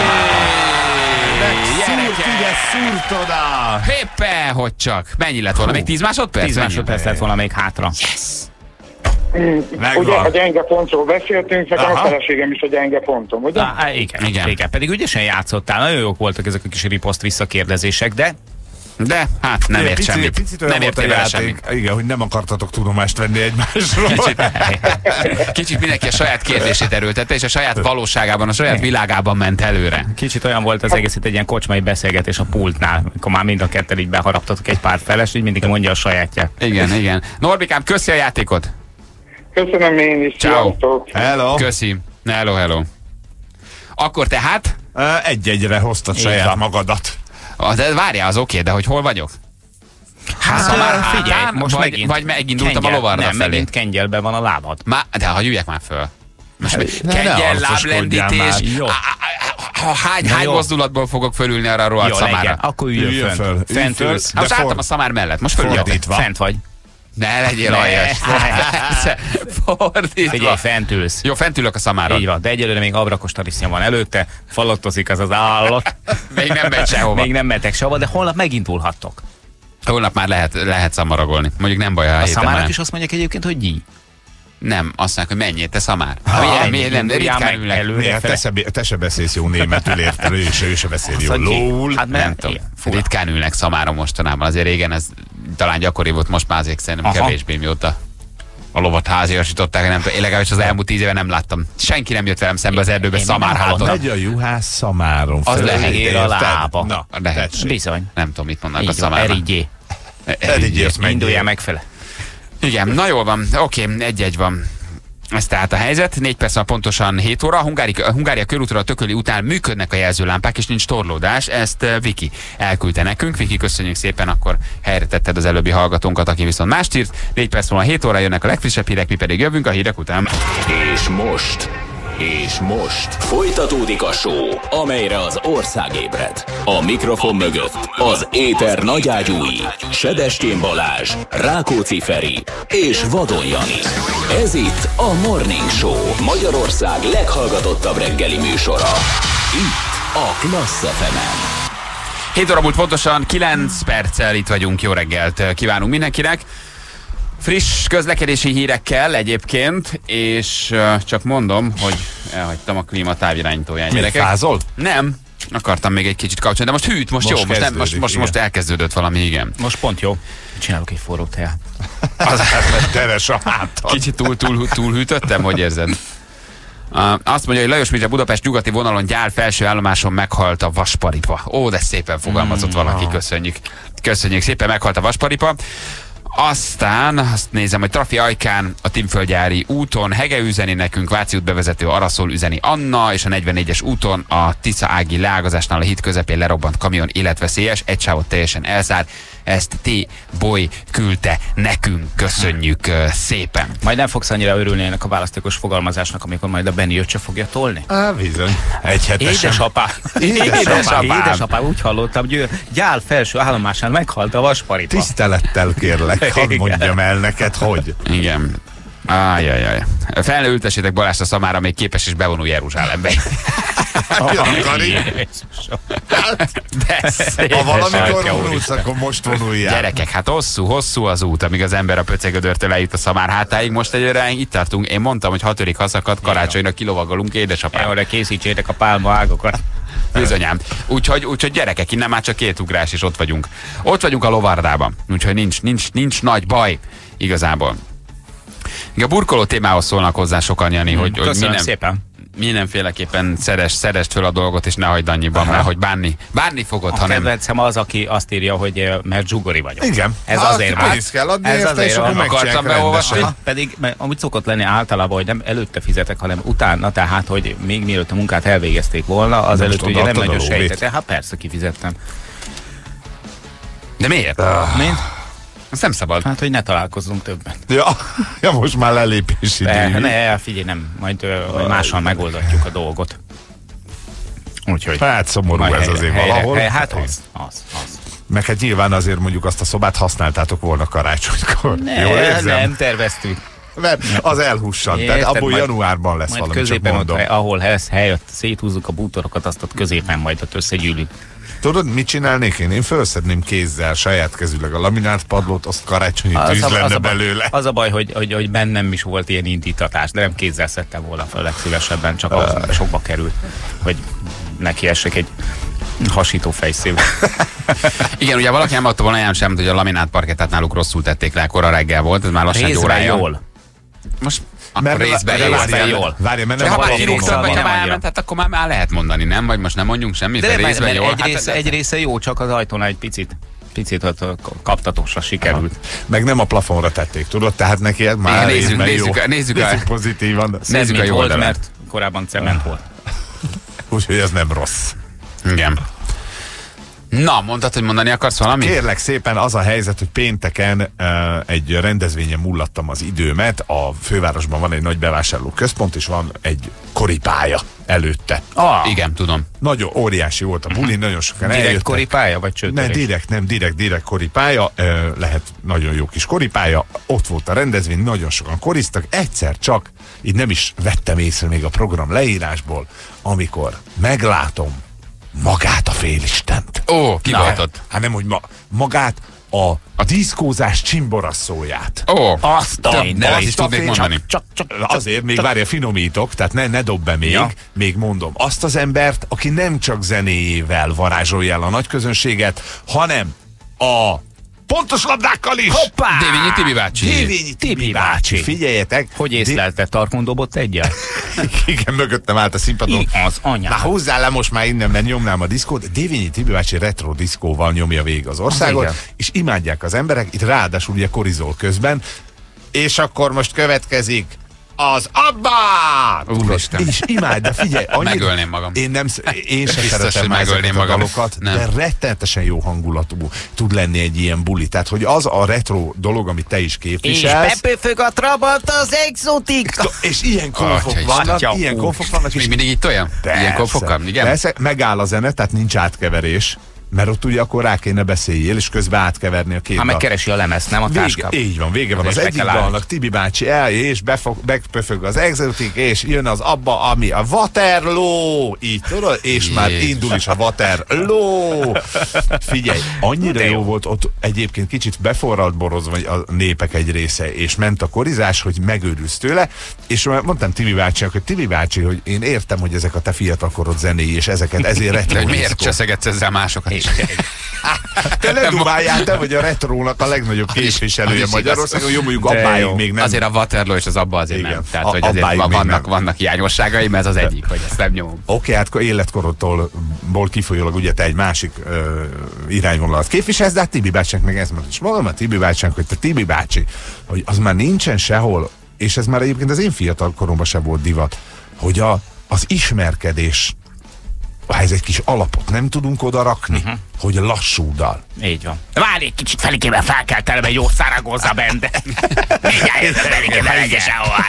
Szúrtod a... Héppe, hogy csak. Mennyi lett volna? Még tíz másodperc? tíz másodperc lett volna még hátra. Yes! Megvan. Ugye a gyenge pontról beszéltünk, nekem a feleségem is a gyenge pontom, ugye? Ah, igen, igen, igen. Pedig ügyesen játszottál, nagyon jók voltak ezek a kis riposzt visszakérdezések, de... De, hát nem ért picit, semmit. Picit nem ért vele semmit. Igen, hogy nem akartatok tudomást venni egymásról. Kicsit, kicsit mindenki a saját kérdését erőltette, és a saját valóságában, a saját világában ment előre. Kicsit olyan volt az egész, itt egy ilyen kocsmai beszélgetés a pultnál, amikor már mind a ketten így beharaptatok egy pár feles, így mindig mondja a sajátját. Igen, igen. Norbikám, köszi a játékot! Köszönöm én is. Ciao. Hello. Köszi. Hello, hello. Akkor tehát? Egy-egyre hoztad saját magadat. De várjál, az oké, de hogy hol vagyok? Hát, szóval már figyelj, hátán, most vagy, megint vagy megindultam kengyel, a lovarda nem, felé. megint kengyelben van a lábad. Má, de ha üljek már föl. Most ne, kengyel, ne láblendítés. Jó. Ha hány, hány mozdulatból fogok fölülni arra a rohadt Jó, szamára? legyen. Akkor üljön föl. föl. Fent Ülj ülsz. föl. Most álltam a szamár mellett, most fölülök. Fent vagy. Ne legyél Ne. aljas. Fordítva. Figyelj, fent ülsz. Jó, fent ülök a szamáron. Így van, de egyelőre még abrakos tarisznya van előtte, falottozik az az állat. Még nem megy sehova. Még nem metek sehova, de holnap megindulhattok. Holnap már lehet, lehet szamaragolni. Mondjuk nem baj, ha A héten szamárak már is azt mondják egyébként, hogy nyí. nem, azt mondják, hogy menjél, te szamár. Ha, Miért nem, ritkán ülnek. előre Te se, te se beszélsz jó németül, érted? Ő se, ő se beszél jó lól. Hát Nem nem tudom. tudom. Ritkán ülnek szamáron mostanában. Azért régen ez talán gyakori volt, most már azért szerintem Aha. kevésbé, mióta a lovat háziasították. Nem tudom, én legalábbis az elmúlt tíz éve nem láttam. Senki nem jött velem szembe az erdőbe Én nem szamárháton. Megy a juhász szamáron. Az felé, lehet, ér a érted? lába. Na, Lehet. tessék. Bizony. Nem tudom, mit mondanak a Így van, szamárnak. erigyé. Erigyész menjél. Indulja megfele. Igen, na jól van, oké, egy-egy van. Ez tehát a helyzet. Négy perc van pontosan hét óra. A Hungári, a Hungária körútra a Tököli után működnek a jelzőlámpák, és nincs torlódás. Ezt uh, Viki elküldte nekünk. Viki, köszönjük szépen, akkor helyre tetted az előbbi hallgatónkat, aki viszont mást írt. Négy perc van hét óra, jönnek a legfrissebb hírek, mi pedig jövünk a hírek után. És most, és most folytatódik a show, amelyre az ország ébred. A mikrofon mögött az éter nagyágyúi, Sedestén Balázs, Rákóczi Feri és Vadon Jani. Ez itt a Morning Show, Magyarország leghallgatottabb reggeli műsora. Itt a Klassz ef emen. hét óra múlt pontosan kilenc perccel itt vagyunk. Jó reggelt kívánunk mindenkinek. Friss közlekedési hírekkel egyébként, és uh, csak mondom, hogy elhagytam a klíma távirányítóján, Miért gyerekek. fázol? Nem, akartam még egy kicsit kapcsolni, de most hűt, most, Most jó, most, nem, most, kezdődik, most, most igen. elkezdődött valami, igen. Most pont jó. Csinálok egy forró teát. Teres a hátad. Kicsit túl, túl, túl hűtöttem, hogy érzed? Uh, azt mondja, hogy Lajos Mizse Budapest nyugati vonalon Gyál felső állomáson meghalt a vasparipa. Ó, de szépen fogalmazott mm, valaki, köszönjük. Köszönjük szépen, meghalt a vasparipa. Aztán azt nézem, hogy Trafi Ajkán a Timföldgyári úton Hege üzeni nekünk, Váci út bevezető Araszol üzeni Anna, és a negyvennégyes úton a Tisza Ági leágazásnál a híd közepén lerobbant kamion életveszélyes, egy sávot teljesen elzár. Ezt T. Boy küldte nekünk, köszönjük uh, szépen. Majd nem fogsz annyira örülni ennek a választékos fogalmazásnak, amikor majd a Benni öccse fogja tolni. Á, bizony. Egy hetesen. Édesapám. Édesapám. Édesapám, úgy hallottam, Győr, Gyál felső állomásán meghalt a vasparipa. Tisztelettel kérlek, hadd mondjam el neked, hogy. Igen. Ájajaj. Felültessétek Balást a szamára, még képes is bevonul Jeruzsálembe. De szép. Ha valamikor vonulsz, akkor most vonuljál. Gyerekek, hát hosszú, hosszú az út, amíg az ember a Pöcegödörtől eljut a szamár hátáig. Most egyre itt tartunk. Én mondtam, hogy hatödik haszakad, karácsonyra kilovagolunk, édesapám. Arra készítsétek a pálma ágokat. Bizonyám. Úgyhogy, úgyhogy gyerekek, innen már csak két ugrás, és ott vagyunk. Ott vagyunk a lovardában. Úgyhogy nincs, nincs, nincs nagy baj igazából. A burkoló témához szólnak hozzá sokan, Jani, hogy, hogy Köszönöm minden, szépen. mindenféleképpen szeres, szerest föl a dolgot, és ne hagyd annyiban, mert hogy bánni, bánni fogod, A ha nem. kedvencem az, aki azt írja, hogy eh, mert zsugori vagyok. Igen. Ez Hát, azért pénzt kell adni ez érte, azért és akkor van. megcsinálják Akartam beolvasni. rendesen. Pedig, mert amit szokott lenni általában, hogy nem előtte fizetek, hanem utána, tehát, hogy még mielőtt a munkát elvégezték volna, az De előtt most ugye nem odaadtad nagyon a lóvét? sejtette. Hát persze kifizettem. De miért? Ah. Mint? Azt nem szabad. Hát, hogy ne találkozzunk többet. Ja, ja, most már lelépési Ne, díj. ne, figyelj, nem, majd, ö, majd mással megoldatjuk a dolgot. Úgyhogy. Hát szomorú majd ez helyre- azért helyre- valahol. hely- Hát az, az, az. Meg hát nyilván azért mondjuk azt a szobát használtátok volna karácsonykor. Ne, Jól érzem? nem terveztük. mert az elhussan. Érted, tehát abból majd, januárban lesz majd valami, középen csak mondom. Ott, ahol lesz hely, ott széthúzzuk a bútorokat, azt ott középen majd ott összegyűlünk. Tudod, mit csinálnék én? Én felszedném kézzel, saját kezűleg a laminált padlót, azt karácsonyi az tűz a, lenne az a belőle. Az a baj, hogy, hogy, hogy bennem is volt ilyen indítatás, de nem kézzel szedtem volna fel legszívesebben, csak ahhoz uh. sokba került, hogy neki esek egy hasító fejszél. Igen, ugye valaki nem adta volna olyan sem, hogy a laminát parkettát náluk rosszul tették le, kora reggel volt, ez már lassan egy órája. Jól. Most mert részben jól. Részben jól. Várja, mert nem ha a plafonról elment, hát akkor már, már lehet mondani, nem? Vagy most nem mondjunk semmit, de, de részben jól. Egy, hát része, egy része jó, csak az ajtónál egy picit picit kaptatósra sikerült. Aha. Meg nem a plafonra tették, tudod? Tehát neki ez már nézzük, nézzük, nézzük, jó. nézzük, nézzük pozitívan. Nézzük a jó volt, mert korábban cement volt. Úgyhogy ez nem rossz. Igen. Na, mondtad, hogy mondani akarsz valamit? Kérlek szépen, az a helyzet, hogy pénteken uh, egy rendezvényen mullattam az időmet. A fővárosban van egy nagy bevásárlóközpont, és van egy koripálya előtte. Ah, igen, tudom. Nagyon óriási volt a buli, uh-huh. nagyon sokan direkt eljöttek. koripálya, vagy csőtörés? Nem, direkt, nem, direkt, direkt koripálya. Uh, lehet nagyon jó kis koripálya. Ott volt a rendezvény, nagyon sokan koriztak. Egyszer csak, így nem is vettem észre még a program leírásból, amikor meglátom magát a félistent. Ó, ki volt ott? Hát nem, hogy ma, magát a, a diszkózás csimborasszóját. Ó, azt a ne is tudnék mondani. Csak, csak, csak, azért még várja, finomítok, tehát ne, ne dob be még, ja. még mondom. Azt az embert, aki nem csak zenéjével varázsolja el a nagy közönséget, hanem a pontos labdákkal is! Hoppá! Dévényi Tibi bácsi. Dévényi Tibi bácsi. Figyeljetek! Hogy észlelted, tarkon dobott egyel? Igen, mögöttem állt a színpadon. Az anyám. Na húzzál le most már innen, mert nyomnám a diszkót. Dévényi Tibi bácsi retro diszkóval nyomja végig az országot, az és imádják az emberek, itt ráadásul ugye korizol közben. És akkor most következik az Abba! Úristen. És imád, de figyelj, annyit, megölném magam. Én, nem, én sem Biztos, szeretem hogy megölném a magam. dalokat, nem. de rettenetesen jó hangulatú tud lenni egy ilyen buli. Tehát, hogy az a retro dolog, amit te is képviselsz. És bepöfög a Trabant az exotika. És ilyen konfok oh, vannak, Atya, ilyen konfok vannak. És mindig itt olyan? Persze, ilyen konfokkal? Igen? Persze, megáll a zene, tehát nincs átkeverés. Mert ott ugye akkor rá kéne beszéljél, és közben átkeverni a két dal. Ha megkeresi a lemezt, nem a táskát. Vége, így van, vége van. Az egyik dalnak Tibi bácsi eljön, és bepöfög az exotik, és jön az Abba, ami a Waterloo, így tudod, és Jézus. Már indul is a Waterloo. Figyelj, annyira jó volt ott egyébként kicsit beforralt borozva a népek egy része, és ment a korizás, hogy megőrülsz tőle, és mondtam Tibi bácsinak, hogy Tibi bácsi, hogy én értem, hogy ezek a te fiatalkorod zenéi, és ezeket ezért retro. De miért cseszegetsz ezzel másokat? Te ne dubáljál, te vagy a retrónak a legnagyobb képviselője Magyarországon, jó mondjuk Abbáig még nem. Azért a Waterloo és az Abba azért igen. Nem. Tehát, a, hogy azért vannak, nem. vannak hiányosságaim, ez az egyik, hogy ezt nem nyomom. Oké, hát életkorodtól kifolyólag ugye te egy másik ö, irányvonalat képviselsz, de hát Tibi bácsinak meg ezt mondom. És mondom a Tibi bácsinak, hogy te Tibi bácsi, hogy az már nincsen sehol, és ez már egyébként az én fiatal koromban se volt divat, hogy a, az ismerkedés, ha ez egy kis alapot nem tudunk oda rakni, uh-huh. hogy lassú dal. Így van. Várj egy kicsit, Felikében fel kell telem egy jó Szaragozza bende. Mindjárt jön Felikében egyes ahová.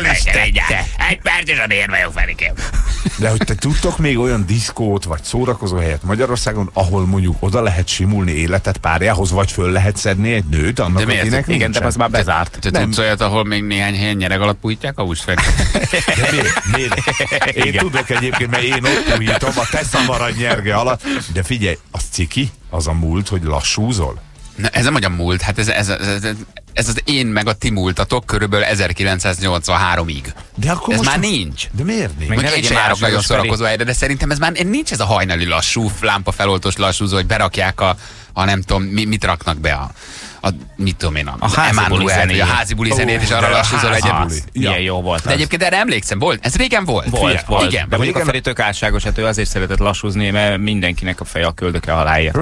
Egy perc és a bérbe jó Felikém. De hogy te tudtok még olyan diszkót vagy szórakozó helyet Magyarországon, ahol mondjuk oda lehet simulni életet párjához, vagy föl lehet szedni egy nőt, annak de akinek igen, nincsen. de az már bezárt. Te tudsz olyat, ahol még néhány helyen nyereg alatt pújtják a húsfekvét? De miért? miért? Én igen. tudok egyébként, mert én ott pújítom a te szamarad nyerge alatt. De figyelj, az ciki, az a múlt, hogy lassúzol. Na, ez nem, hogy a múlt, hát ez, ez, ez, ez az én meg a ti múltatok körülbelül ezerkilencszáznyolcvanháromig. De akkor ez most már a... nincs. De miért nincs? Meg én sem járok nagyon szórakozó helyre, de szerintem ez már nincs ez a hajnali lassú, lámpafeloltós lassúzó, hogy berakják a, a nem tudom, mi, mit raknak be a, a mit tudom én, a, a házi buli zenét, a házi buli zenét, oh, és arra lassúzol egyet. Milyen jó volt. De egyébként erre emlékszem, volt? Ez régen volt? Volt, Fia, volt. Igen. De mondjuk a Feri tök álságos, hát ő azért szeretett lassúzni, mert mindenkinek a feje a köldöke halája.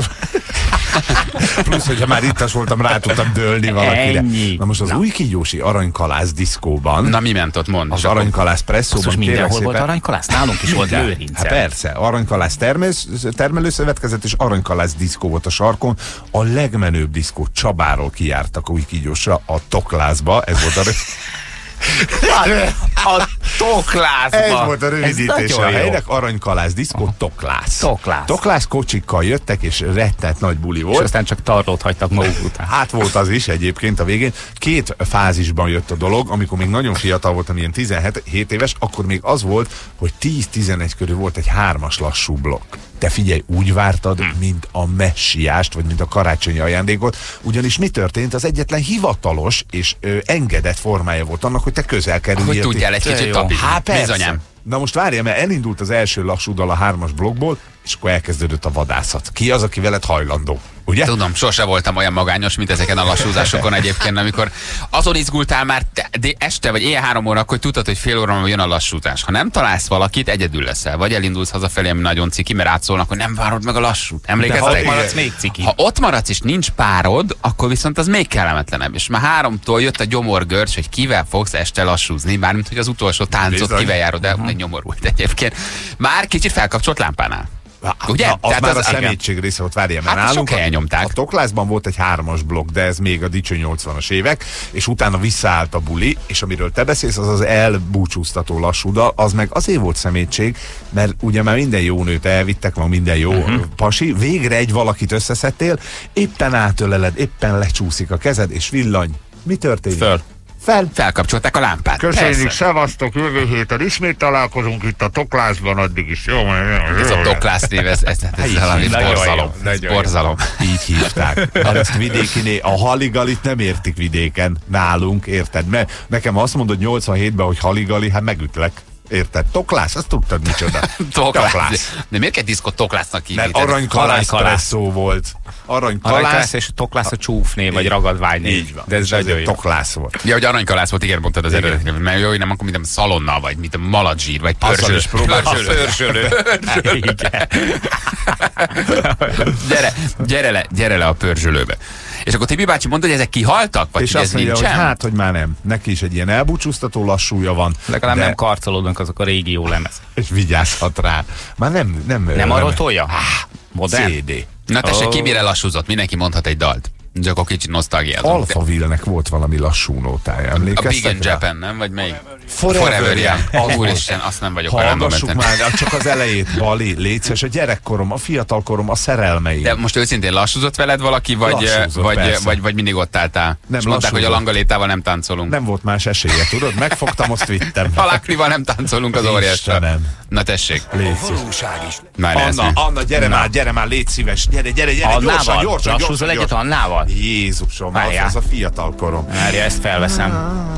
Plusz, hogyha már ittas voltam, rá tudtam dőlni valakire. Ennyi. Na most az Na. új kígyósi aranykalász diszkóban. Na mi ment ott, mond? Az aranykalász presszóban. Mindenhol volt aranykalász? Nálunk is volt Lőrincen. Hát persze, aranykalász termelőszövetkezet és aranykalász diszkó volt a sarkon. A legmenőbb diszkó Csabáról kijártak új kígyósra a Toklászba. Ez volt a... a, Toklászba. Ez volt a rövidítése a helynek, aranykalász diszkó, Toklász. Toklász. Toklász kocsikkal jöttek, és rettet nagy buli volt. És aztán csak tarlót hagytak maguk után. Hát volt az is egyébként a végén. Két fázisban jött a dolog, amikor még nagyon fiatal voltam, ilyen tizenhét éves, akkor még az volt, hogy tíz-tizenegy körül volt egy hármas lassú blokk. Te figyelj, úgy vártad, mint a messiást, vagy mint a karácsonyi ajándékot, ugyanis mi történt? Az egyetlen hivatalos és ö, engedett formája volt annak, hogy te közel kerüljél. Hogy tudjál egy kicsit tapizni. Hát persze. Bizonyám. Na most várjál, mert elindult az első lassú dal a hármas blokkból, és akkor elkezdődött a vadászat. Ki az, aki veled hajlandó? Ugye? Tudom, sose voltam olyan magányos, mint ezeken a lassúzásokon egyébként, amikor azon izgultál már te, de este vagy éjjel három óra, hogy tudtad, hogy fél óra jön a lassúzás. Ha nem találsz valakit, egyedül leszel. Vagy elindulsz hazafelé, ami nagyon ciki, mert átszólnak, hogy nem várod meg a lassút. Emlékeztek? Ha ott maradsz, még ciki. Ha ott maradsz és nincs párod, akkor viszont az még kellemetlenebb. És már háromtól jött a gyomorgörcs, hogy kivel fogsz este lassúzni, bármint hogy az utolsó táncot Bizony. kivel járod, de uh-huh. nyomorult egyébként. Már kicsit felkapcsolt lámpánál. Ugye? Na, az Tehát már az, a szemétség része, ott várjál, mert hát nálunk sok helyen nyomták. A Toklászban volt egy hármas blokk, de ez még a dicső nyolcvanas évek, és utána visszaállt a buli, és amiről te beszélsz, az az elbúcsúztató lassú dal, az meg azért volt szemétség, mert ugye már minden jó nőt elvittek, van minden jó uh-huh. pasi, végre egy valakit összeszedtél, éppen átöleled, éppen lecsúszik a kezed, és villany. Mi történik? Föl. Fel. Felkapcsolták a lámpát. Köszönjük, szevasztok, jövő héten ismét találkozunk itt a Toklászban, addig is. Jó, jó, jó, ez a Toklász név, ez, ez, ez, ez valami borzalom. Ez borzalom. Így hívták. Hát ezt vidékiné, a haligalit nem értik vidéken, nálunk, érted? Mert nekem azt mondod nyolcvanhétben, hogy haligali, hát megütlek. Érted? Toklász, azt tudtad micsoda. Toklász. Toklász. De miért kell diszkot Toklásznak hívni? Mert aranykalász presszó volt. Aranykalász. Aranykalász és Toklász a csúfnév, vagy ragadványnév. Így van. De ez nagyon jó. Toklász volt. Ja, hogy aranykalász volt, igen, mondtad az eredetileg. Mert jó, hogy nem akkor mint a szalonna, vagy mint a maladzsír, vagy pörzsölő. Pörzsölő. Gyere, gyere le, gyere le a pörzsölőbe. És akkor Tibi bácsi mondta, hogy ezek kihaltak? Vagy és hogy azt ez mondja, nincsen? hogy hát, hogy már nem. Neki is egy ilyen elbúcsúztató lassúja van. Legalább de... nem karcolódnak azok a régi jó lemez. És vigyázhat rá. Már nem... Nem, nem arról tolja? Modern? cé dé. Na tessék, oh. ki mire lassúzott? Mindenki mondhat egy dalt. Csak akkor kicsit nosztalgiázom. Alphaville-nek volt valami lassú nótája, emlékeztek? A Big in Japan, nem? Vagy melyik? Forever, Forever Young. Young. Úristen, azt nem vagyok olyan hallgassuk már, csak az elejét, Bali, légy szíves, a gyerekkorom, a fiatalkorom, a szerelmeim. De most őszintén lassúzott veled valaki, vagy, Lassúzott, vagy, vagy, vagy mindig ott álltál? Nem, és mondták, hogy a langalétával nem táncolunk. Nem volt más esélye, tudod? Megfogtam, azt vittem. A láklival nem táncolunk az óriással. Na tessék. Légy szíves. Anna, Anna, gyere Na. már, gyere már, légy szíves, gyere, gyere, gyere, Annával? gyorsan, gyorsan, Lassúzol egyet Annával? Jézusom, az, az a fiatalkorom. Várja, ezt felveszem.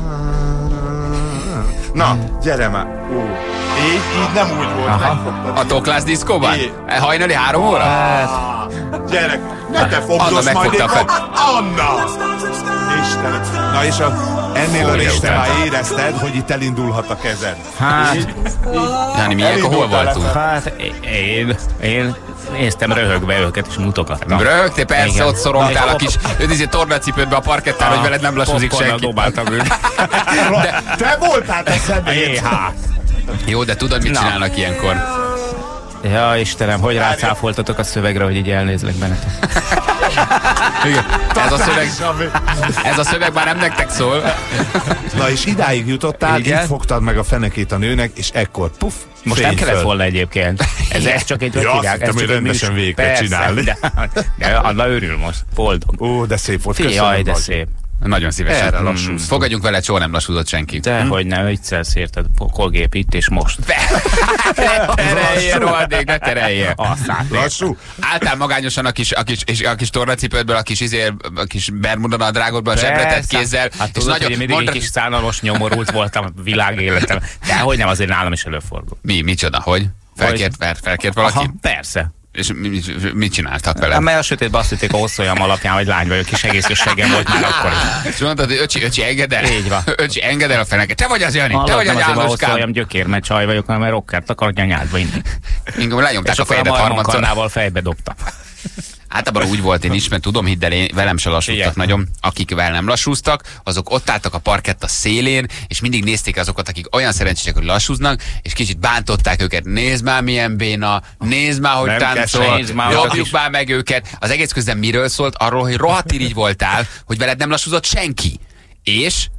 Na, gyere már. Ó. Így, így nem úgy volt. A Toklász diszkóban? Hajnali három óra? Hát. Gyerek, ne te fogdos majd én. Anna! Istenem. Na és a, ennél a részt már érezted, hogy itt elindulhat a kezed. Hát. Így, így. Jani, mi ilyenkor hol voltunk? Hát én, én néztem röhögve őket és mutogattam. Röhögtél? Persze, igen. Ott szorongtál a kis ödizé tornacipődbe a parkettán, hogy veled nem lassúzik senki. Dobáltam őt. De te voltál te szemét. Jó, de tudod, mit csinálnak ilyenkor? Ja, Istenem, hogy rácáfoltatok a szövegre, hogy így elnézlek bennetek. Ez a szöveg, ez a szöveg már nem nektek szól. Na és idáig jutottál, Igen? így fogtad meg a fenekét a nőnek, és ekkor puff, most nem kellett volna egyébként. Ez, ez csak egy ja, hittem, hogy rendesen végig kell csinálni. De, de Anna örül most, boldog. Ó, de szép volt. Köszönöm, Jaj, de vagy. szép. Nagyon szívesen. Erre lassúztunk. Fogadjunk vele, soha nem lassúzott senki. Dehogy nem, viccelsz, érted, kolgép itt és most. Ne tereljél, rohadék, ne tereljél. Lassú. Álltál magányosan a kis, a kis, és a kis tornacipődből, a kis, izér, a kis bermuda nadrágodban, a zsebretett kézzel. Hát és tudod, nagyon, hogy mindig mondta, egy kis szánalmas, nyomorult voltam a világéletem. Dehogy nem, azért nálam is előfordul. Mi, micsoda, hogy? Felkért, fel, felkért valaki? Aha, persze. És mit, mit csináltak vele? Mert a sötétben azt hitték a hosszújam alapján, hogy lány vagyok, és egész seggem volt már akkor is. És mondtad, hogy öcsi, öcsi, engedd el. Így van. Öcsi, engedd el a feneket. Te vagy az Jani, Hallott, te vagy nem az azért van Jánoskám. hosszújam gyökér, mert csaj vagyok, hanem mert rockert akarok nyanyádba inni. Inkább lenyomták És a akkor a fejedet harmadszor. marmonkarnával fejbe dobtam. Általában úgy volt én is, mert tudom, hidd el, én, velem se lassúztak Igen. nagyon. Akik velem nem lassúztak, azok ott álltak a parkett a szélén, és mindig nézték azokat, akik olyan szerencsések, hogy lassúznak, és kicsit bántották őket. Nézd már, milyen béna, nézd már, hogy Nem táncol, nézd már, dobjuk is. már meg őket. Az egész közben miről szólt? Arról, hogy rohadt irigy voltál, hogy veled nem lassúzott senki. És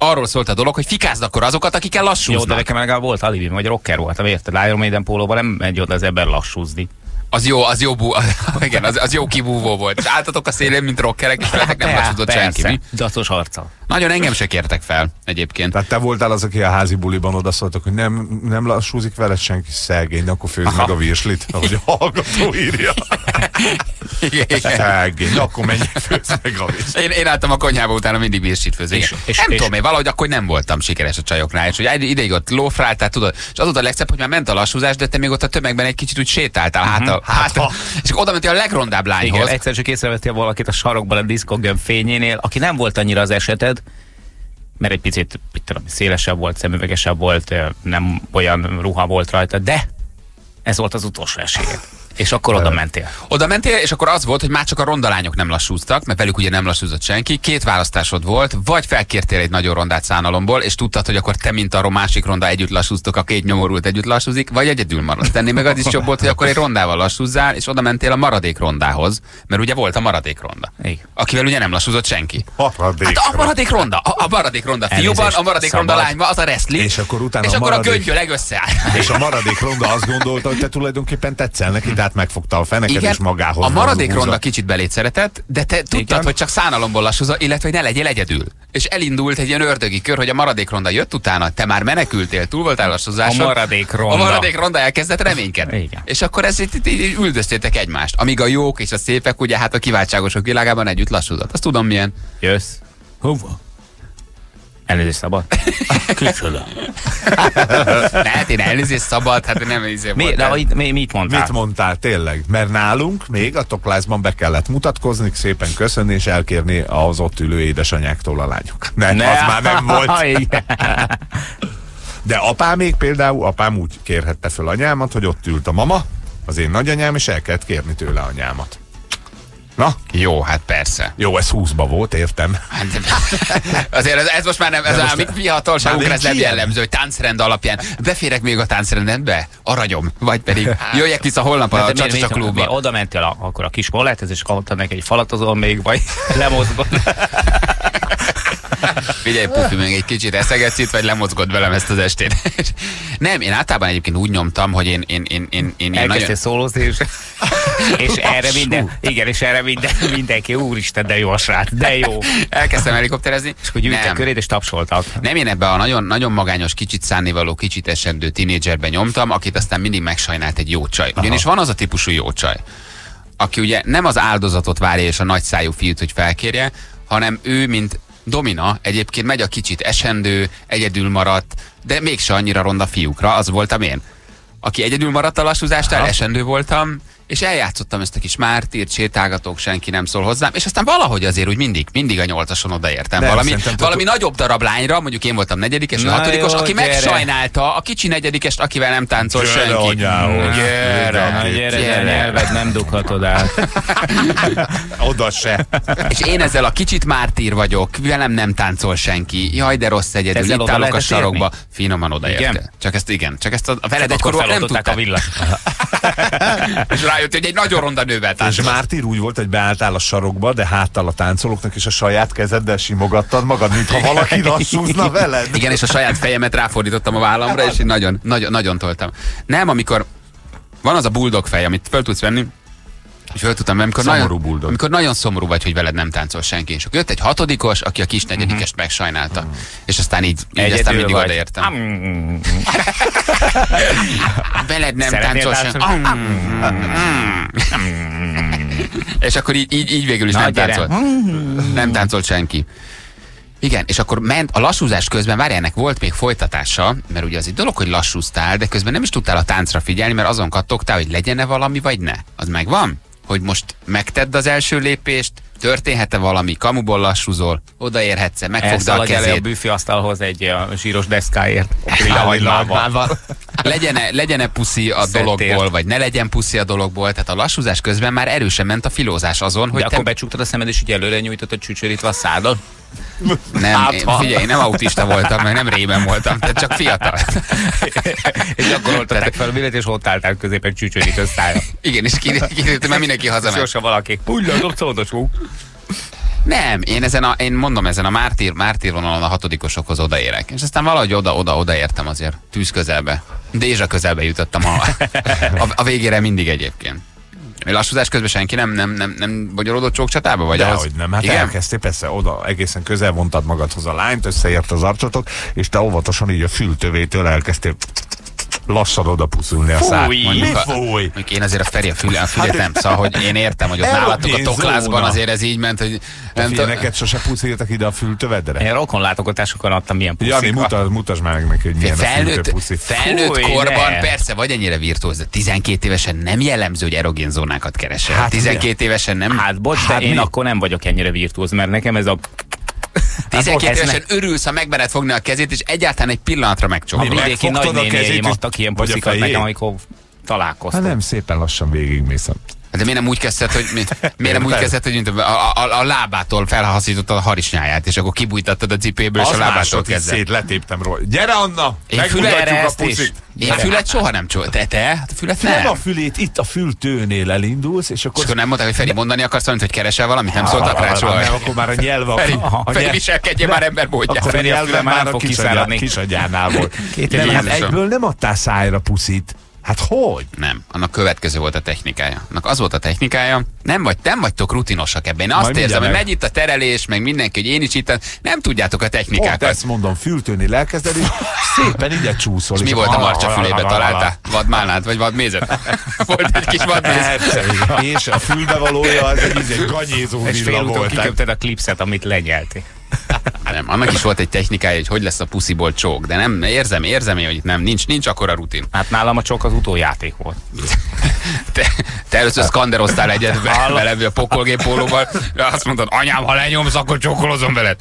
arról szólt a dolog, hogy fikázd akkor azokat, akikkel lassúznak. Jó, de nekem legalább volt alibi, vagy rocker voltam, érted? Iron Maiden pólóban nem megy oda az ember lassúzni. Az jó, az jó, bú, igen, az, az jó kibúvó volt. És álltatok a szélén, mint rockerek, és veletek nem lassúzott senki, mi? Dacos arccal. Nagyon engem se kértek fel egyébként. Tehát te voltál az, aki a házi buliban odaszóltak, hogy nem, nem lassúzik veled senki, szegény, akkor főzd meg a virslit, ahogy a hallgató írja. Igen, igen. Szegény, akkor menj, főzd meg a virslit. Én, én álltam a konyhába, utána mindig virslit főzni. És, és, nem és, tudom, én valahogy akkor nem voltam sikeres a csajoknál, és hogy ideig ott lófráltál, tudod, és az volt a legszebb, hogy már ment a lassúzás, de te még ott a tömegben egy kicsit úgy sétáltál, uh-huh. hát, a, hát a, és oda mentél a legrondább lányhoz. Igen, egyszer csak észrevettél valakit a sarokban a diszkogömb fényénél, aki nem volt annyira az eseted, mert egy picit tudom, szélesebb volt, szemüvegesebb volt, nem olyan ruha volt rajta, de ez volt az utolsó esélyed. És akkor oda mentél. Oda mentél, és akkor az volt, hogy már csak a ronda lányok nem lassúztak, mert velük ugye nem lassúzott senki. Két választásod volt, vagy felkértél egy nagyon rondát szánalomból, és tudtad, hogy akkor te, mint a másik ronda együtt lassúztok, a két nyomorult együtt lassúzik, vagy egyedül maradsz. Tenni meg az is jobb volt, hogy akkor egy rondával lassúzzál, és oda mentél a maradék rondához, mert ugye volt a maradék ronda. Igen. Akivel ugye nem lassúzott senki. Maradék hát a maradék ronda, a, a maradék ronda fiúban, a maradék ronda lányban, az a wrestling. És akkor utána és a akkor maradék... a göngyöleg összeáll. És a maradék ronda azt gondolta, hogy te tulajdonképpen tetszel neki, tehát megfogta a feneket. Igen, és magához a maradék ronda kicsit beléd szeretett, de te tudtad, igen, hogy csak szánalomból lassúzol, illetve hogy ne legyél egyedül. És elindult egy ilyen ördögi kör, hogy a maradék ronda jött utána, te már menekültél, túl voltál lassúzáson. A maradék ronda. A maradék ronda elkezdett reménykedni. Igen. És akkor ezt így, így üldöztétek egymást. Amíg a jók és a szépek, ugye hát a kiváltságosok világában együtt lassúzott. Azt tudom milyen. Jössz. Hova? Elnézést szabad? Kicsoda. Ne, hát én elnézést szabad, hát nem izé mi, de mi, mit mondtál? Mit mondtál tényleg? Mert nálunk még a toklázban be kellett mutatkozni, szépen köszönni és elkérni az ott ülő édesanyáktól a lányok. Nem, ne. Az már nem volt. De apámék például, apám úgy kérhette föl anyámat, hogy ott ült a mama, az én nagyanyám, és el kellett kérni tőle anyámat. Na? Jó, hát persze. Jó, ez húszba volt, értem. Azért ez, ez most már nem, ez a mi fiatalságunkra ez nem jellemző, hogy táncrend alapján. Beférek még a táncrendbe? Aranyom. Vagy pedig jöjjek vissza holnap a Csacsa klubba. Oda mentél a, akkor a kis mollethez, és kaptad neki egy falatozol még, vagy lemozgod. Figyelj, Pufi, még egy kicsit eszegetsz itt, vagy lemozgod velem ezt az estét. Nem, én általában egyébként úgy nyomtam, hogy én... én, én, én, én elkezdtél nagyon... szólózni, és, és erre minden, igen, és erre minden, mindenki, úristen, de jó a srác, de jó. Elkezdtem helikopterezni. És hogy gyűjtek körét, és tapsoltak. Nem, én ebbe a nagyon, nagyon magányos, kicsit szánnivaló, kicsit esendő tínédzserbe nyomtam, akit aztán mindig megsajnált egy jó csaj. Ugyanis van az a típusú jó csaj, aki ugye nem az áldozatot várja és a nagyszájú fiút, hogy felkérje, hanem ő, mint Domina, egyébként megy a kicsit esendő, egyedül maradt, de mégse annyira ronda fiúkra, az voltam én. Aki egyedül maradt a lassúzástál, esendő voltam, és eljátszottam ezt a kis mártírt, sétálgatók, senki nem szól hozzám, és aztán valahogy azért úgy mindig, mindig a nyolcason odaértem. Valami, valami nagyobb darab lányra, mondjuk én voltam negyedikes, a hatodikos, aki gyere. Megsajnálta a kicsi negyedikest, akivel nem táncol gyere, senki. Anyához. Gyere, gyere, gyere, gyere, nyelved nem dughatod át. Oda se. És én ezzel a kicsit mártír vagyok, velem nem táncol senki. Jaj, de rossz egyedül, ezzel itt állok a sarokba. Érni? Finoman odaérte. Csak ezt igen, csak ezt a, a veled egykorúak nem tudták. És rájött, hogy egy nagyon ronda nővel táncol. És Mártír úgy volt, hogy beálltál a sarokba, de háttal a táncolóknak, és a saját kezeddel simogattad magad, mintha valaki lassúzna veled. Igen, és a saját fejemet ráfordítottam a vállamra, és én nagyon, nagyon, nagyon toltam. Nem, amikor van az a buldog fej, amit föl tudsz venni, és föl tudtam venni, amikor nagyon, amikor nagyon szomorú vagy, hogy veled nem táncol senki. És akkor jött egy hatodikos, aki a kis negyedikest mm-hmm. megsajnálta. Mm. És aztán így, így aztán mindig odaértem. Mm. Veled nem szeretnél táncol senki. És akkor így, így, így végül is Na, nem táncolt. Nem táncolt senki. Igen, és akkor ment a lassúzás közben, várj, ennek volt még folytatása, mert ugye az egy dolog, hogy lassúztál, de közben nem is tudtál a táncra figyelni, mert azon kattogtál, hogy legyen-e valami, vagy ne. Az megvan? Hogy most megtedd az első lépést, történhet-e valami, kamuból lassúzol, odaérhetsz-e, megfogd a kezét. A büféasztalhoz egy a zsíros deszkáért. Legyen-e, legyen-e puszi a dologból, vagy ne legyen puszi a dologból, tehát a lassúzás közben már erősen ment a filózás azon, hogy de te... akkor becsuktad a szemed, és így előre nyújtottad csücsörítve a szádat? Nem, én, figyelj, nem autista voltam, meg nem rémen voltam, tehát csak fiatal. És akkor oltották fel a billet, és ott álltál középen csücsörítő szája. Igen, és kiderült, mert mindenki hazament. Sose valaki. Úgy lehet, ott szóltosó. Nem, én ezen a, én mondom, ezen a mártír, mártír vonalon a hatodikosokhoz odaérek. És aztán valahogy oda-oda-oda értem azért, tűz közelbe. Dézsa közelbe jutottam a, a, a végére mindig egyébként. Lassúzás közben senki nem, nem, nem, nem bogyorodott csókcsatába? Vagy Dehogy ahhoz? nem, hát igen? Elkezdtél persze, oda egészen közel vontad magadhoz a lányt, összeért az arcotok, és te óvatosan így a fültövétől elkezdtél lassan oda puszulni a szát. Mi fúj? Én azért a Feri a, füle, a fülét nem, szóval, hogy én értem, hogy ott nálatok a toklászban azért ez így ment, hogy... Nem t- neked sose puszíltak ide a fültövedre? Én rokon látogatásokon adtam milyen puszikat. Jani, mutasd, mutasd már meg neki, hogy milyen felnőtt, a fültőpuszi. Felnőtt Fúj, korban ne. Persze, vagy ennyire virtuóz, de tizenkét évesen nem jellemző, hogy erogén zónákat keresel. Hát tizenkét évesen nem... Hát bocs, de hát én mi? Akkor nem vagyok ennyire virtuóz, mert nekem ez a... tizenkét évesen ne... örülsz, ha megmered fogni a kezét, és egyáltalán egy pillanatra megcsókolod. A vidéki nagynénéim adtak ilyen puszikat nekem, amikor találkoztam. Hát nem, szépen lassan végigmész. De miért nem úgy kezdett, hogy, mi, miért nem úgy kezdett, hogy a, a, a, a lábától felhaszítottad a harisnyáját, és akkor kibújtattad a cipéből, és a lábától kezdett. Szét letéptem róla. Gyere, Anna! Én fület, a puszit. Én fület soha nem csólt. Te, te? Hát a fület nem. Nem a fülét, itt a fültőnél elindulsz, és akkor... És akkor nem mondták, hogy Feri, mondani akarsz valamit, hogy keresel valamit? Nem szóltak rá soha. Nem, akkor már a nyelv... Feri, Feri viselkedjél már ember módján. Akkor a nyelven már a kisagyánál volt. Egyből nem adtál szájra puszit. Hát hogy? Nem, annak következő volt a technikája. Annak az volt a technikája, nem, vagy, nem vagytok rutinosak ebben. Én azt érzem, hogy megy itt a terelés, meg mindenki, hogy én is itt, nem tudjátok a technikákat. Pont ezt mondom, fültőni lelkezded, és szépen ide csúszol. És mi volt a marcsa fülébe, találtál? Vadmálnát, vagy vadmézet? Volt egy kis vadmézet. És a fülbevalója az egy, egy ganyézó és fél utól kiköpted a klipszet, amit lenyelti. Nem, annak is volt egy technikája, hogy hogy lesz a pusziból csók, de nem, érzem, érzem én, hogy itt nem, nincs, nincs akkora rutin. Hát nálam a csók az utójáték volt. Te, te először szkanderoztál egyet velem a pokolgép pólóval, azt mondtad, anyám, ha lenyomsz, akkor csókolozom veled.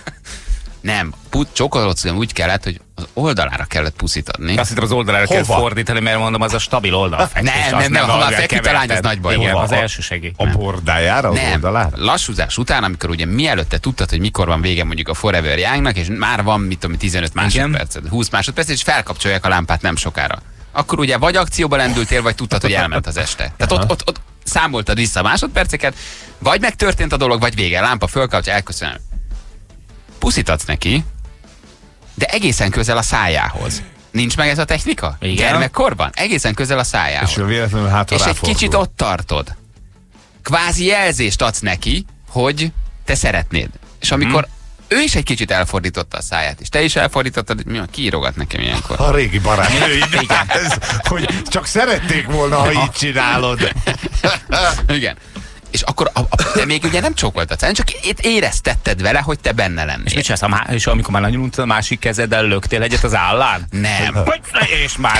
Nem, csókolódsz úgy kellett, hogy az oldalára kellett puszit adni. Azt hittem, az oldalára kell fordítani, mert mondom, az a stabil oldal. Nem, nem, nem, nem, ha már feküdt a lány, az nagy baj. Igen, az első segély. A bordájára, az nem. oldalára? Lassúzás után, amikor ugye mielőtt te tudtad, hogy mikor van vége mondjuk a Forever Young-nak, és már van, mit tudom, tizenöt másodpercet, húsz másodperc, és felkapcsolják a lámpát nem sokára. Akkor ugye vagy akcióba lendültél, vagy tudtad, hogy elment az este. Tehát ott, ott, ott számoltad vissza a másodperceket, vagy megtörtént a dolog, vagy vége. Lámpa fölkapcsolja, elköszönöm. Puszit adsz neki, de egészen közel a szájához. Nincs meg ez a technika? Igen. Gyermekkorban? Egészen közel a szájához. És véletlenül hátra És egy kicsit ott tartod. Kvázi jelzést adsz neki, hogy te szeretnéd. És amikor hmm. ő is egy kicsit elfordította a száját, és te is elfordítottad, mi van, kiírogat nekem ilyenkor. A régi barátnőid. Igen. Ez, hogy csak szerették volna, ha így csinálod. Igen. És akkor a, a, te még ugye nem csókoltad, csak éreztetted vele, hogy te benne lennél. És mit csinálsz, a má- és amikor már nagyon untad, a másik kezeddel löktél egyet az állán? Nem. És már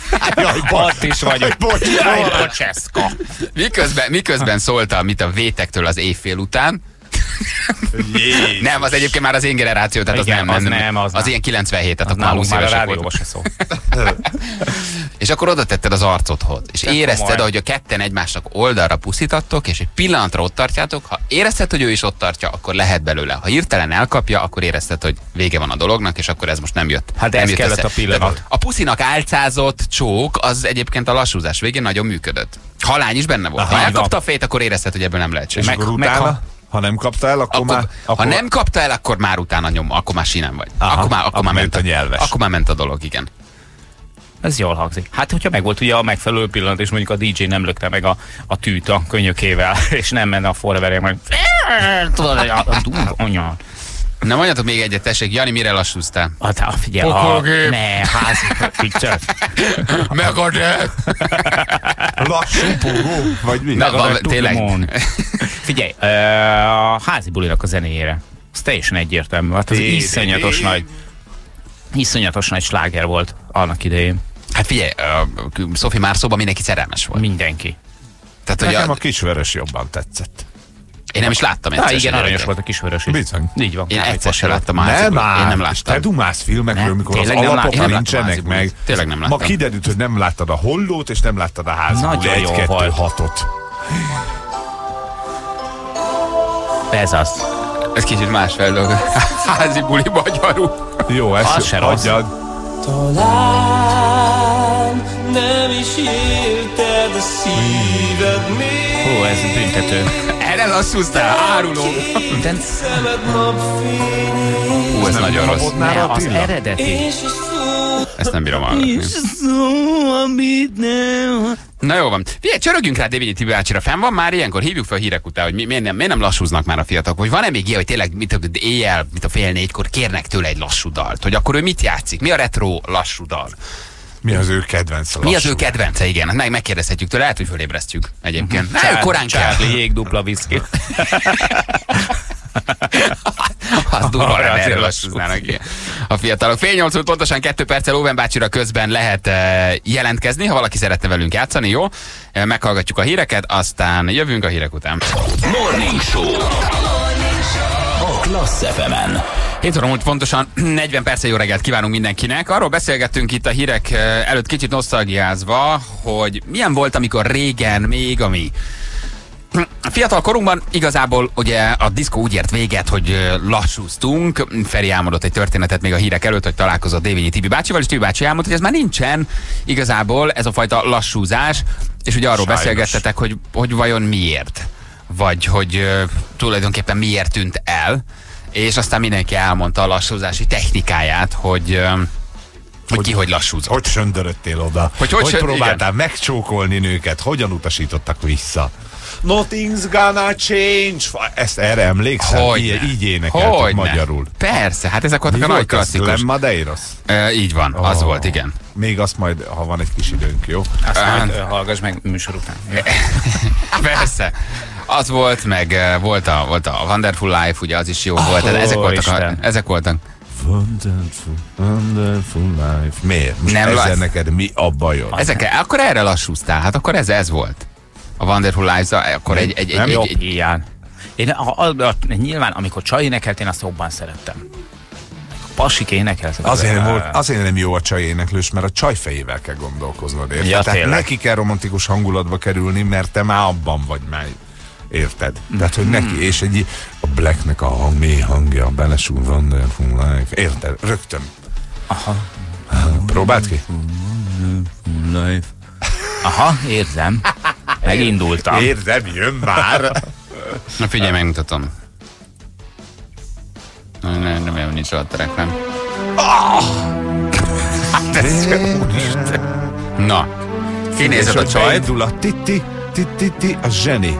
ott is vagyok. Jaj, bocseszka. Miközben, miközben szóltam, mit a vétektől az éjfél után. Jézus. Nem, az egyébként már az én generáció, tehát igen, az nem, nem, nem, nem az, az az ilyen kilencvenhét, tehát az ott már húsz évesek voltunk. Se szó. És akkor oda tetted az arcodhoz, és te érezted, komoly. Hogy a ketten egymásnak oldalra puszítattok, és egy pillanatra ott tartjátok. Ha érezted, hogy ő is ott tartja, akkor lehet belőle. Ha hirtelen elkapja, akkor érezted, hogy vége van a dolognak, és akkor ez most nem jött. Hát nem ez jött kellett össze. a pillanat. De a puszinak álcázott csók, az egyébként a lassúzás végén nagyon működött. Ha a lány is benne volt. Aha, ha elkapta a fejét, akkor érezted, hogy ebből nem lehet és akkor utána? Ha nem kapta el, akkor, akkor már... Akkor... Ha nem kapta el, akkor már utána nyom, akkor már sínen vagy. Aha, akkor már, akkor akkor már ment a nyelves. Akkor már ment a dolog, igen. Ez jól hangzik. Hát, hogyha meg volt ugye a megfelelő pillanat, és mondjuk a dé dzsé nem lökte meg a, a tűt a könyökével, és nem menne a Forever meg... Tudod, anya. Na mondjatok még egyet, tessék, Jani, mire lassúztál? Hát, figyelj, a... Ne, ház... Megadett! Lassú pogó, vagy mi? Na, van, tényleg. Figyelj, a házi bulinak a zenéjére. Ez teljesen egyértelmű. Hát ez iszonyatos nagy, iszonyatos nagy sláger volt annak idején. Hát figyelj, uh, Sophie Marceauban mindenki szerelmes volt. Mindenki. Tehát, nekem a, a kisvörös jobban tetszett. Én nem is láttam egyszer. Ah, igen, aranyos volt a kisvörös is. Bizony. Így van. Én egyszer sem láttam a nem ám, én nem láttam. Te dumálsz filmekről, mikor az alapok nincsenek meg. Tényleg nem láttam. Ma kiderült, hogy nem láttad a Hollót, és nem láttad a Házi Buli egy kettő hatot. Ez az. Ez kicsit más feldolgozás. Házi Buli magyarul. Jó, ezt se adjad. Talán nem is érted a szíved még. Jó, ez büntető. Erre lassúztál, áruló. De... Hú, ez nagyon rossz. Ne, az eredeti. Ezt nem bírom hallgatni. Na jó van. Figyelj, csörögjünk rá Dévényi Tibi bácsira. Fenn van már ilyenkor? Hívjuk fel a hírek után, hogy mi, miért, nem, miért nem lassúznak már a fiatalok? Hogy van-e még ilyen, hogy tényleg mit, éjjel, mint a fél négykor kérnek tőle egy lassú dalt? Hogy akkor ő mit játszik? Mi a retro lassú dal? Mi az ő kedvence? Mi az ő kedvence, igen. Meg megkérdezhetjük tőle, lehet, hogy fölébresztjük egyébként. Uh-huh. Ne, korán kell. Charlie jég dupla viszki. Az durva lenne, erről lassúznának a fiatalok. Fél nyolc múlt pontosan kettő perccel Óven bácsira közben lehet uh, jelentkezni, ha valaki szeretne velünk játszani, jó? Uh, meghallgatjuk a híreket, aztán jövünk a hírek után. Morning Show a Klassz ef emen. hét óra múlt pontosan negyven perccel jó reggelt kívánunk mindenkinek. Arról beszélgettünk itt a hírek előtt kicsit nosztalgiázva, hogy milyen volt, amikor régen még, ami a fiatal korunkban igazából ugye a diszkó úgy ért véget, hogy lassúztunk. Feri álmodott egy történetet még a hírek előtt, hogy találkozott Dévényi Tibi bácsival, és Tibi bácsi elmondta, hogy ez már nincsen igazából ez a fajta lassúzás, és ugye arról Sajnos. beszélgettetek, hogy, hogy vajon miért, vagy hogy uh, tulajdonképpen miért tűnt el, és aztán mindenki elmondta a lassúzási technikáját, hogy uh, hogy, hogy ki hogy lassúzott. Hogy söndöröttél oda? Hogy, hogy, hogy sönd... próbáltál igen. megcsókolni nőket? Hogyan utasítottak vissza? Nothing's gonna change. Ezt erre emlékszel? Hogy így, így énekeltek hogy magyarul. Persze, hát ezek voltak Mi a nagy klasszikus. Lem Madeiros? E, így van, oh, az volt, igen. Még azt majd, ha van egy kis időnk, jó? Azt uh, majd uh, hallgass meg műsor után. Persze. Az volt, meg uh, volt, a, volt a Wonderful Life, ugye az is jó oh, volt. Ezek voltak, a, ezek voltak. Wonderful, wonderful life. Miért? Most nem ezzel lass... neked mi a bajod? Ezekkel, akkor erre lassúztál, hát akkor ez, ez volt. A Wonderful Lives-a, akkor egy... egy, nem egy, jobb egy, ilyen. Én a, a, a, nyilván, amikor Csaj énekelt, én azt jobban szerettem. A pasik énekeltek. Azért nem, volt, azért nem jó a Csaj éneklős, mert a Csaj fejével kell gondolkoznod, érted? Ja, Tehát neki kell romantikus hangulatba kerülni, mert te már abban vagy már. Érted? Mm. Tehát, hogy neki, és egy a Blacknek a hang, mély hangja, belesúl, Wonderful Life. Érted? Rögtön. Aha. Próbáld ki? Life. Aha, érzem. Megindultam. Érzem, jön már. Na figyelj, megmutatom. Nem, nem, nem, nem, nincs a terekem. Oh! Hát ez úristen. Na, kinézed a csajt. Beindul a titi, titi, titi, a zseni.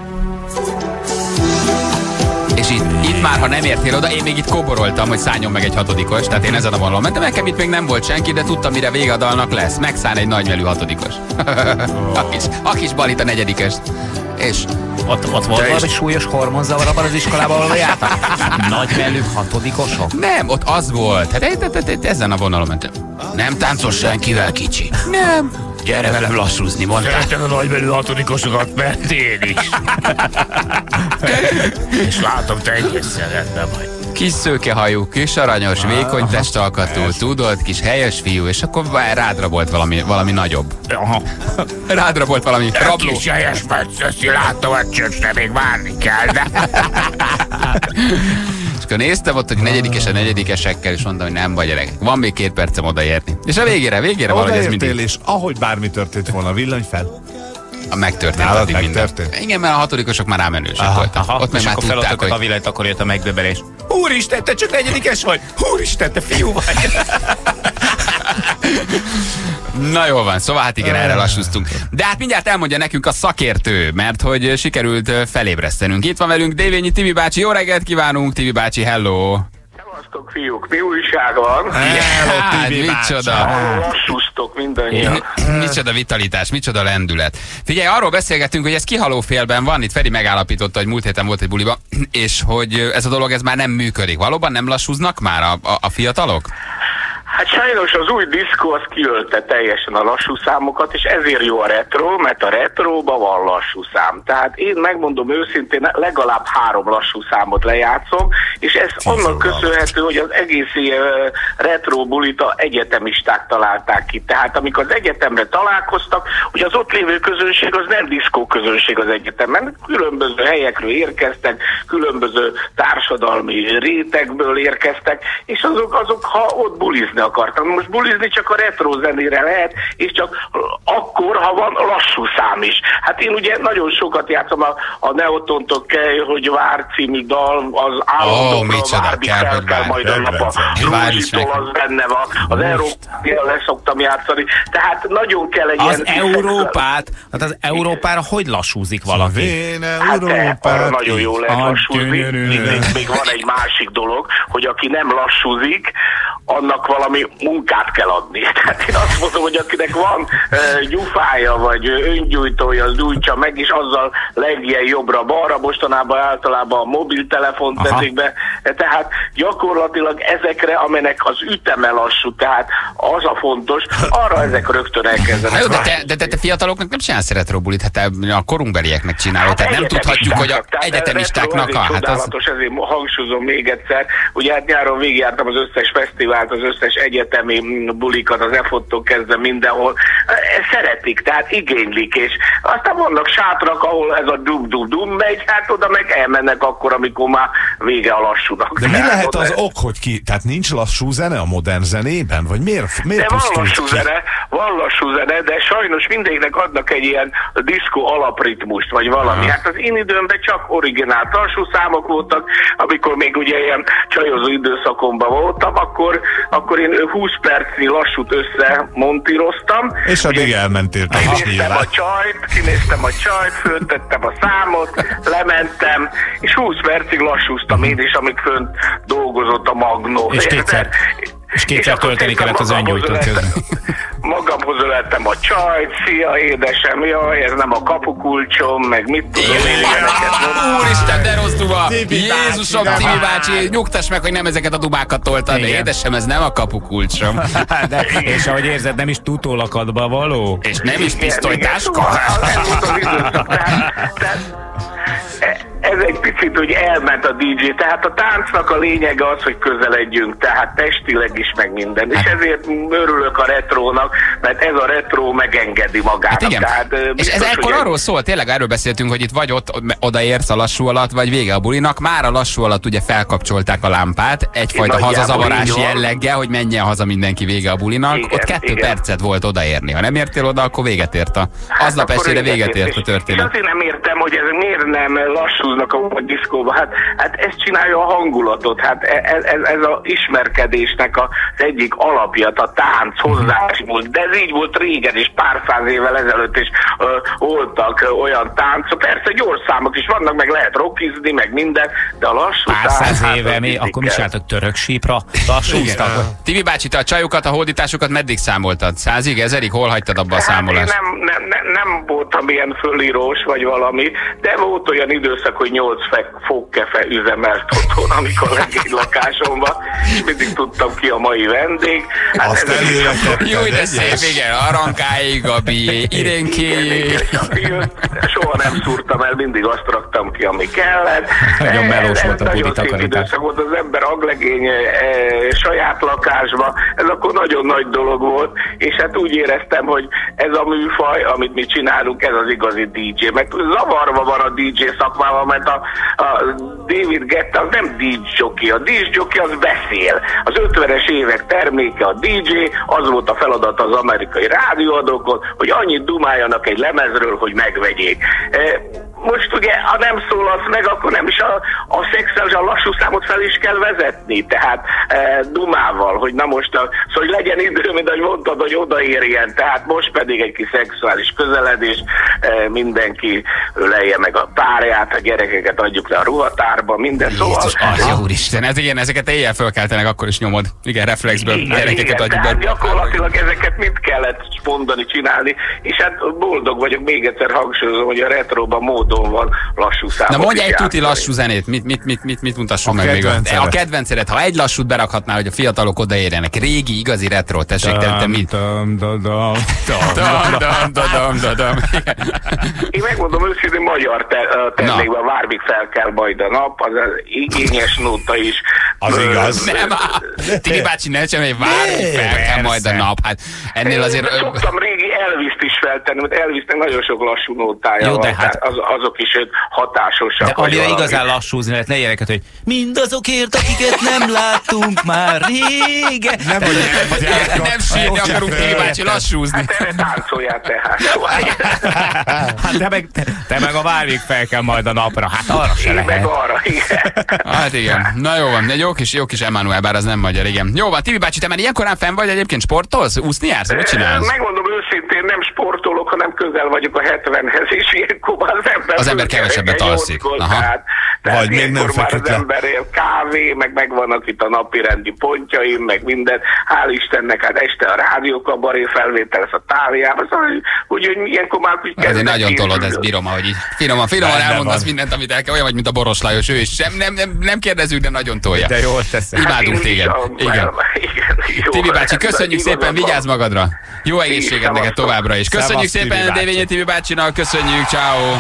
És itt, itt már, ha nem értél oda, én még itt kóboroltam, hogy szálljon meg egy hatodikos, tehát én ezen a vonalon mentem, nekem itt még nem volt senki, de tudtam, mire vége a dalnak lesz. Megszán egy nagymelű hatodikos. Oh. a, kis, a kis balit a negyedikest. És ott, ott volt valami súlyos hormonzavar abban az iskolában, ahol jártak? Nagymelű hatodikosok? Nem, ott az volt. Hát ezen a vonalon mentem. Nem táncos senkivel, kicsi. Nem. Gyere velem lassúzni, mondták. Szeretem a nagymelű hatodikosokat, mert én is. És látom, te egész szeretben vagy. Kis szőkehajú, kis aranyos, vékony testalkatú, tudod, kis helyes fiú, és akkor rádra volt valami, valami nagyobb. Aha. Rádra volt valami rabló. Kis helyes metszeszi, látom, hogy csöcsre még várni kell, de... És akkor néztem ott, hogy negyedikes a negyedikesekkel, és mondtam, hogy nem vagy gyerekek. Van még két percem odaérni. És a végére, végére valahogy ez mindig... és ahogy bármi történt volna, villany fel. A megtörtént Nálad addig megtörtént? minden. Igen, mert a hatodikosok már rámenősek voltak. Aha, ott meg már tudták, hogy... a villanyt, akkor jött a megdöbbenés. Úristen, te csak negyedikes vagy! Úristen, te fiú vagy! Na jól van, szóval hát igen, erre lassúztunk. De hát mindjárt elmondja nekünk a szakértő, mert hogy sikerült felébresztenünk. Itt van velünk Dévényi Tibi bácsi, jó reggelt kívánunk, Tibi bácsi, hello! Szevasztok, fiúk, mi újság van? Hát, micsoda! Lassúztok mindannyian. Micsoda vitalitás, micsoda lendület. Figyelj, arról beszélgettünk, hogy ez kihaló félben van, itt Feri megállapította, hogy múlt héten volt egy buliba, és hogy ez a dolog ez már nem működik. Valóban nem lassúznak már a, a, a fiatalok? Hát sajnos az új diszkó az kiölte teljesen a lassú számokat, és ezért jó a retro, mert a retróban van lassú szám. Tehát én megmondom őszintén, legalább három lassú számot lejátszom, és ez annak köszönhető, hogy az egész uh, retro bulit a egyetemisták találták ki. Tehát amikor az egyetemre találkoztak, hogy az ott lévő közönség az nem diszkó közönség az egyetemen, különböző helyekről érkeztek, különböző társadalmi rétegből érkeztek, és azok, azok ha ott buliznak, akartam. Most bulizni csak a retro zenére lehet, és csak akkor, ha van lassú szám is. Hát én ugye nagyon sokat játszom a, a Neotontok kell, hogy Vár című dal, az állandókra oh, várdig fel kell majd a nap, a Rózsitól az benne van, az Európára leszoktam játszani, tehát nagyon kell egy az ilyen... Európát, hát az Európára hogy lassúzik valaki? Hát arra nagyon jó lehet lassúzni. Még, még van egy másik dolog, hogy aki nem lassúzik, annak valami munkát kell adni. Tehát én azt mondom, hogy akinek van uh, gyufája, vagy öngyújtója, az gyújtsa meg, és azzal legjen jobbra-balra, mostanában általában a mobiltelefont teszik be, tehát gyakorlatilag ezekre, amelynek az üteme lassú, tehát az a fontos, arra ezek rögtön elkezdenek. Jó, de te, de te, te fiataloknak nem csinálsz retrobbulit, hát a korunkbelieknek csinálod, hát tehát nem tudhatjuk, hogy a egyetemistáknak a... Hát csodálatos, az... ezért hangsúlyozom még egyszer, ugye hát nyáron végigjártam az összes fesztivált, az összes egyetemi bulikat, az e fottól kezdve mindenhol. Szeretik, tehát igénylik, és aztán vannak sátrak, ahol ez a dum-dum-dum megy, hát oda meg elmennek akkor, amikor már vége a lassúnak. De mi lehet az ok, hogy ki, tehát nincs lassú zene a modern zenében? Vagy miért, miért de van lassú ki? zene, van lassú zene, de sajnos mindegyiknek adnak egy ilyen diszkó alapritmust, vagy valami. Hát az én időmben csak originál lassú számok voltak, amikor még ugye ilyen csajozó időszakomban voltam, akkor, akkor én húsz percnyi lassút összemontíroztam. És addig elmentél te is nyilván. a csajt, kinéztem a csajt, föltettem a számot, lementem, és húsz percig lassúztam én is, amíg fönt dolgozott a Magnó. És kétszer, és kétszer tölteni kellett az öngyújtót közben. Magamhoz ölettem a csajt, szia édesem, jaj, ez nem a kapukulcsom, meg mit tudom én. Úristen, de rossz duma! Jézusom, Tibi bácsi, nyugtass meg, hogy nem ezeket a dumákat toltad, de édesem, ez nem a kapukulcsom. De, és ahogy érzed, nem is tutólakadba való. És nem is pisztolytáska. Ez egy picit, hogy elment a dé dzsé, tehát a táncnak a lényege az, hogy közeledjünk, tehát testileg is, meg minden. És ezért örülök a retrónak, mert ez a retro megengedi magának. Hát igen. Tehát, és ez ekkor arról szól, tényleg erről beszéltünk, hogy itt vagy ott odaérsz a lassú alatt, vagy vége a bulinak. Már a lassú alatt ugye felkapcsolták a lámpát, egyfajta hazazavarás jelleggel, hogy menjen haza mindenki vége a bulinak. Igen, ott kettő igen. percet volt odaérni. Ha nem értél oda, akkor véget ért a... Hát aznap estére véget ért a történet. És azért nem értem, hogy ez miért nem lassúznak a diszkóba. Hát, hát ez csinálja a hangulatot. Hát ez, ez, ez az ismerkedésnek az egyik alapja, a tánc, hozzáásmód. De ez így volt régen, és pár száz évvel ezelőtt is ö, voltak ö, olyan táncok. Persze gyors számok is vannak, meg lehet rockizni, meg minden, de a lassú pár száz éve mi? Akkor mi csináltak török sípra? Lassúztak? Tibi bácsi, te a csajokat, a hódításokat meddig számoltad? Százig, ezerig? Hol hagytad abba a számolást? Hát nem, nem, nem, nem voltam ilyen fölírós, vagy valami, de volt olyan időszak, hogy nyolc fogkefe üzemelt otthon, amikor legény lakásomban, és mindig tudtam ki a mai vendég. Hát azt eljöttem. Jó, de szép, igen, Arankáé, Gabi, Irénké. Soha nem szúrtam el, mindig azt raktam ki, ami kellett. Nagyon melós volt a budi takarítás. Időszak volt, az ember aglegény e, saját lakásba, ez akkor nagyon nagy dolog volt, és hát úgy éreztem, hogy ez a műfaj, amit mi csinálunk, ez az igazi dé dzsé. Meg zavarva van a dé dzsé szakmával, mert a, a David Guetta az nem díszjockey, a díszjockey az beszél. Az ötvenes évek terméke a dé dzsé, az volt a feladat az amerikai rádióadókon, hogy annyit dumáljanak egy lemezről, hogy megvegyék. Most ugye, ha nem szólalsz meg, akkor nem is a, a szexuális, a lassú számot fel is kell vezetni, tehát e, dumával, hogy na most, a, szóval hogy legyen idő, mint ahogy mondtad, hogy odaérjen, tehát most pedig egy kis szexuális közeledés, e, mindenki ölelje meg a párját, a gyerekeket adjuk le a ruhatárba, minden, szóval... Jézus, az, úristen, ez igen, ezeket éjjel fölkeltenek, akkor is nyomod. Igen, reflexből, igen, gyerekeket igen, adjuk be. Gyakorlatilag ezeket mind kellett mondani, csinálni, és hát boldog vagyok, még egyszer hangsúlyozom, hogy a retroban mód van lassú számot. Na mondj egy tuti lassú zenét, mit, mit, mit, mit, mit mutassunk meg még? A kedvencedet, ha egy lassút berakhatnál, hogy a fiatalok odaérjenek. Régi, igazi retro, tessék, te, te mit? Én megmondom őszintén, magyar termékben vármig fel kell majd a nap, az az igényes nóta is. Az igaz. Nem, Tibi bácsi, ne sem, hogy vármig fel kell majd a nap. Hát ennél azért... Szoktam régi Elvist is feltenni, mert Elvisnek nagyon sok lassú nótája jó, van, de hát... az, azok is hatásosak. De amire igazán lassúzni lehet, ne ilyeneket, hogy mindazokért, akiket nem láttunk már régen. Nem, vagy nem, nem sírni akarunk, Tibi bácsi, lassúzni. Hát erre táncoljál tehát. Hát te meg, te, te meg a várjék fel kell majd a napra, hát arra se lehet. Meg arra, igen. Hát igen. Na jó van, egy jó kis, jó kis Emmanuel, bár az nem magyar, igen. Jó van, Tibi bácsi, te már ilyenkorán fenn vagy, egyébként sportolsz? Úszni jársz? Mit csinálsz? Megmondom őszintén, nem sportolok, hanem közel vagyok a hetvenhez, és ilyenkor már az ember... Az ember kevesebbet alszik. Tehát, tehát vagy még nem feküdt le. Az ember él kávé, meg megvannak itt a napi rendi pontjaim, meg minden. Hál' Istennek, hát este a rádiókabaré felvétel, ez a táviában, szóval, úgyhogy ilyenkor már úgy kezdek. Azért nagyon tolod, ezt bírom, ahogy így finoman, finoman elmondasz mindent, amit el kell, olyan vagy, mint a Boros Lajos, ő is sem, nem, nem, nem kérdezünk, de nagyon tolja. De jól teszed. Imádunk Hát téged. Igen. Tibi bácsi, köszönjük szépen, vigyázz magadra. Jó egészséget neked továbbra is. Köszönjük szépen Dévényi Tibi bácsinak, köszönjük, ciao.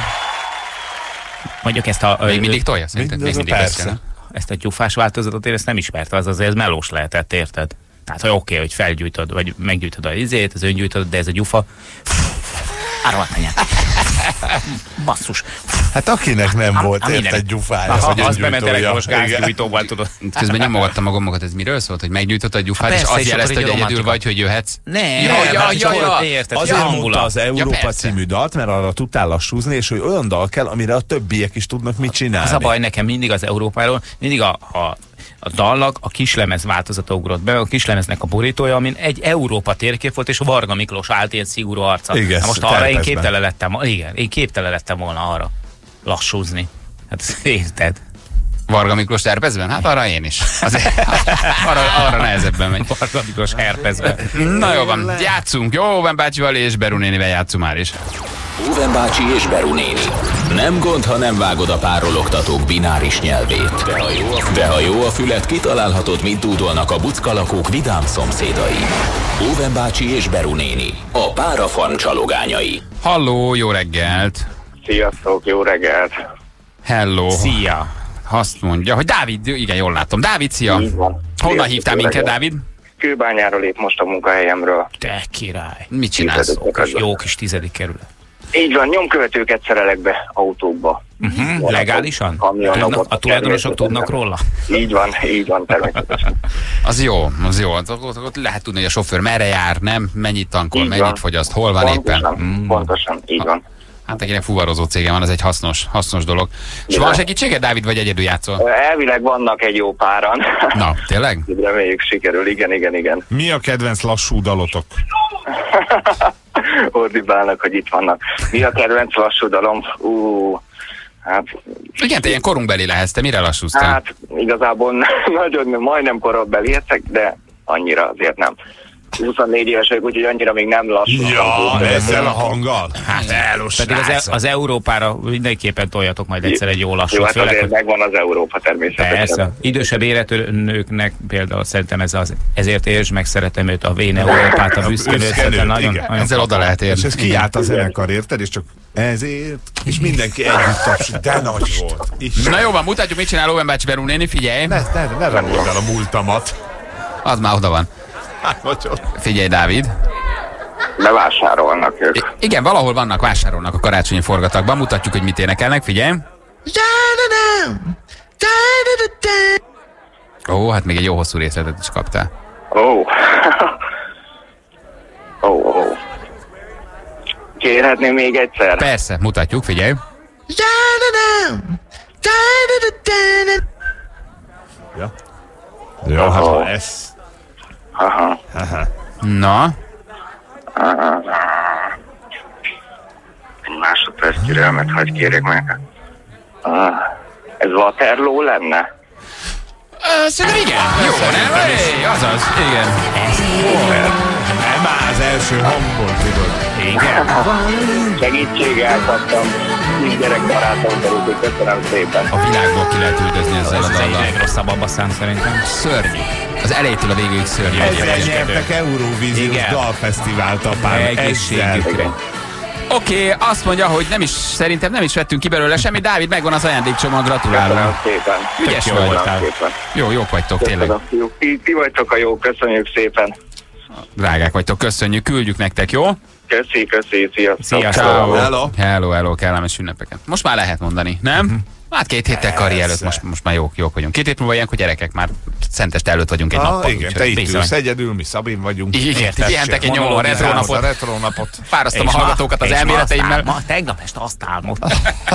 Mondjuk ezt a... Még mindig tolja? Szerinted még mindig persze. Ezt a gyufás változatot én ezt nem ismerte, az azért melós lehetett, érted? Tehát, hogy oké, okay, hogy felgyújtod, vagy meggyújtod az izét, az öngyújtod, de ez a gyufa... Árvat menjen. Basszus. Hát akinek nem ha, volt ha, érted gyufája, az, hogy az bement elektromos gázgyújtóval, tudod. Közben nyomogattam a gombokat, ez miről szólt, hogy meggyújtottad a gyufát, ha, és persze, azt és jelezte, hogy egyedül romantika. vagy, hogy jöhetsz. Ne, ja, nem, ja, hát ja, ja. Érted, azért ja, mondta az Európa ja, című dalt, mert arra tudtál lassúzni, és hogy olyan dal kell, amire a többiek is tudnak mit csinálni. Az a baj nekem mindig az Európáról, mindig a, a a dalnak a kislemez változata ugrott be, a kislemeznek a borítója, amin egy Európa térkép volt, és Varga Miklós állt ilyen szigorú arca. Igen, na most arra én képtelen lettem, igen, én képtelen lettem volna arra lassúzni. Hát érted? Varga Miklós terpezben? Hát arra én is. Azért, arra, arra nehezebben megy. Varga Miklós herpezben. Na jó van, játszunk. Jó, Óven bácsival és Beru nénivel játszunk már is. Óven bácsi és Beru néni. Nem gond, ha nem vágod a párologtatók bináris nyelvét. De ha jó a, De ha jó a fület, kitalálhatod, mint dúdolnak a buckalakók vidám szomszédai. Óven bácsi és Beru néni. A párafarm csalogányai. Halló, jó reggelt. Sziasztok, jó reggelt. Hello. Szia. Azt mondja, hogy Dávid, igen, jól látom. Dávid, szia. Honnan Sziasztok, hívtál minket, Dávid? Kőbányáról lép most a munkahelyemről. Te király. Mit csinálsz? Jó kis tizedik kerület. Így van, nyomkövetőket szerelek be autókba. Uh-huh. Legálisan? Kamionokat, a tulajdonosok tudnak róla? Így van, így van, természetesen. Az jó, az jó. Ott, ott, ott lehet tudni, hogy a sofőr merre jár, nem? Mennyit tankol, Így mennyit van. fogyaszt, hol van Pontosan, éppen? Mm. pontosan, így van. Hát akinek fuvarozó cége van, az egy hasznos, hasznos dolog. És van segítséged, Dávid, vagy egyedül játszol? Elvileg vannak egy jó páran. Na, tényleg? Reméljük sikerül, igen, igen, igen. Mi a kedvenc lassú dalotok? Ordibálnak, hogy itt vannak. Mi a kedvenc lassú dalom? Ú, hát... Igen, te ilyen korunkbeli lehetsz, te mire lassúztál? Hát igazából nagyon, majdnem korabeli értek, de annyira azért nem. huszonnégy éves vagyok, úgyhogy annyira még nem lassú. Ja, ezzel a hanggal? Hát elos, Pedig az, e- az Európára mindenképpen toljatok majd egyszer egy jó lassú. Jó, hát főleg, azért hogy megvan az Európa természetesen. persze. Idősebb életű nőknek például szerintem ez az, ezért értsd meg, szeretem őt, a Vén Európát, a büszkenőt, büszkenőt, nagyon, nagyon, igen. nagyon ezzel oda lehet érni. És ez kiállt a zenekar, érted? És csak ezért, és mindenki együtt tapsít. De nagy volt. Isten. Na jó van, mutatjuk, mit csinál Óven bácsi, Beru néni, figyelj. Ne, ne, ne rabold el a múltamat. Az már oda van. Hát, nagyon. Figyelj, Dávid. Bevásárolnak ők. I- igen, valahol vannak, vásárolnak a karácsonyi forgatagban. Mutatjuk, hogy mit énekelnek, figyelj. Ó, hát még egy jó hosszú részletet is kaptál. Ó. Ó, ó. Kérhetném még egyszer? Persze, mutatjuk, figyelj. Ja. Jó, hát ha ez... Aha. Na, Egy másodperc türelmet, hagyj kérek meg. Ah, ez Waterloo lenne? Ö, szerintem igen. Jó, nem? Hey, azaz, igen. Nem áll az első hangból, tudod. Igen. Segítséggel kaptam. Kis gyerekbarátom került, köszönöm szépen. A világból ki lehet üldözni ezzel Ez a az egyik dallal. legrosszabb abbaszám szerintem. Szörnyű. Az elejétől a végéig szörnyű. Ezzel egyébként. nyertek Eurovíziós Igen. dalfesztivált, apám. Ezzel. Egészségükre. Oké, okay, azt mondja, hogy nem is, szerintem nem is vettünk ki belőle semmi. Dávid, megvan az ajándékcsomag, gratulálunk. Köszönöm szépen. Ügyes jó vagy. voltál. Szépen. Jó, jók vagytok, tényleg. Köszönöm, fiúk. Ti, ti vagytok a jó, köszönjük szépen. Drágák vagytok, köszönjük, küldjük nektek, jó? Köszi, köszi, sziasztok. Sziasztok. Hello. Hello, hello, kellemes ünnepeket. Most már lehet mondani, nem? Uh-huh. Hát két héttel karri előtt, most, most már jók, jók vagyunk. Két hét múlva ilyenkor gyerekek már szenteste előtt vagyunk egy ah, nappal. Igen, te itt ülsz egyedül, mi Szabin vagyunk. Igen, pihentek egy nyomó retrónapot. retrónapot. Fárasztom a hallgatókat az elméleteimmel. Ma tegnap este azt álmodtam.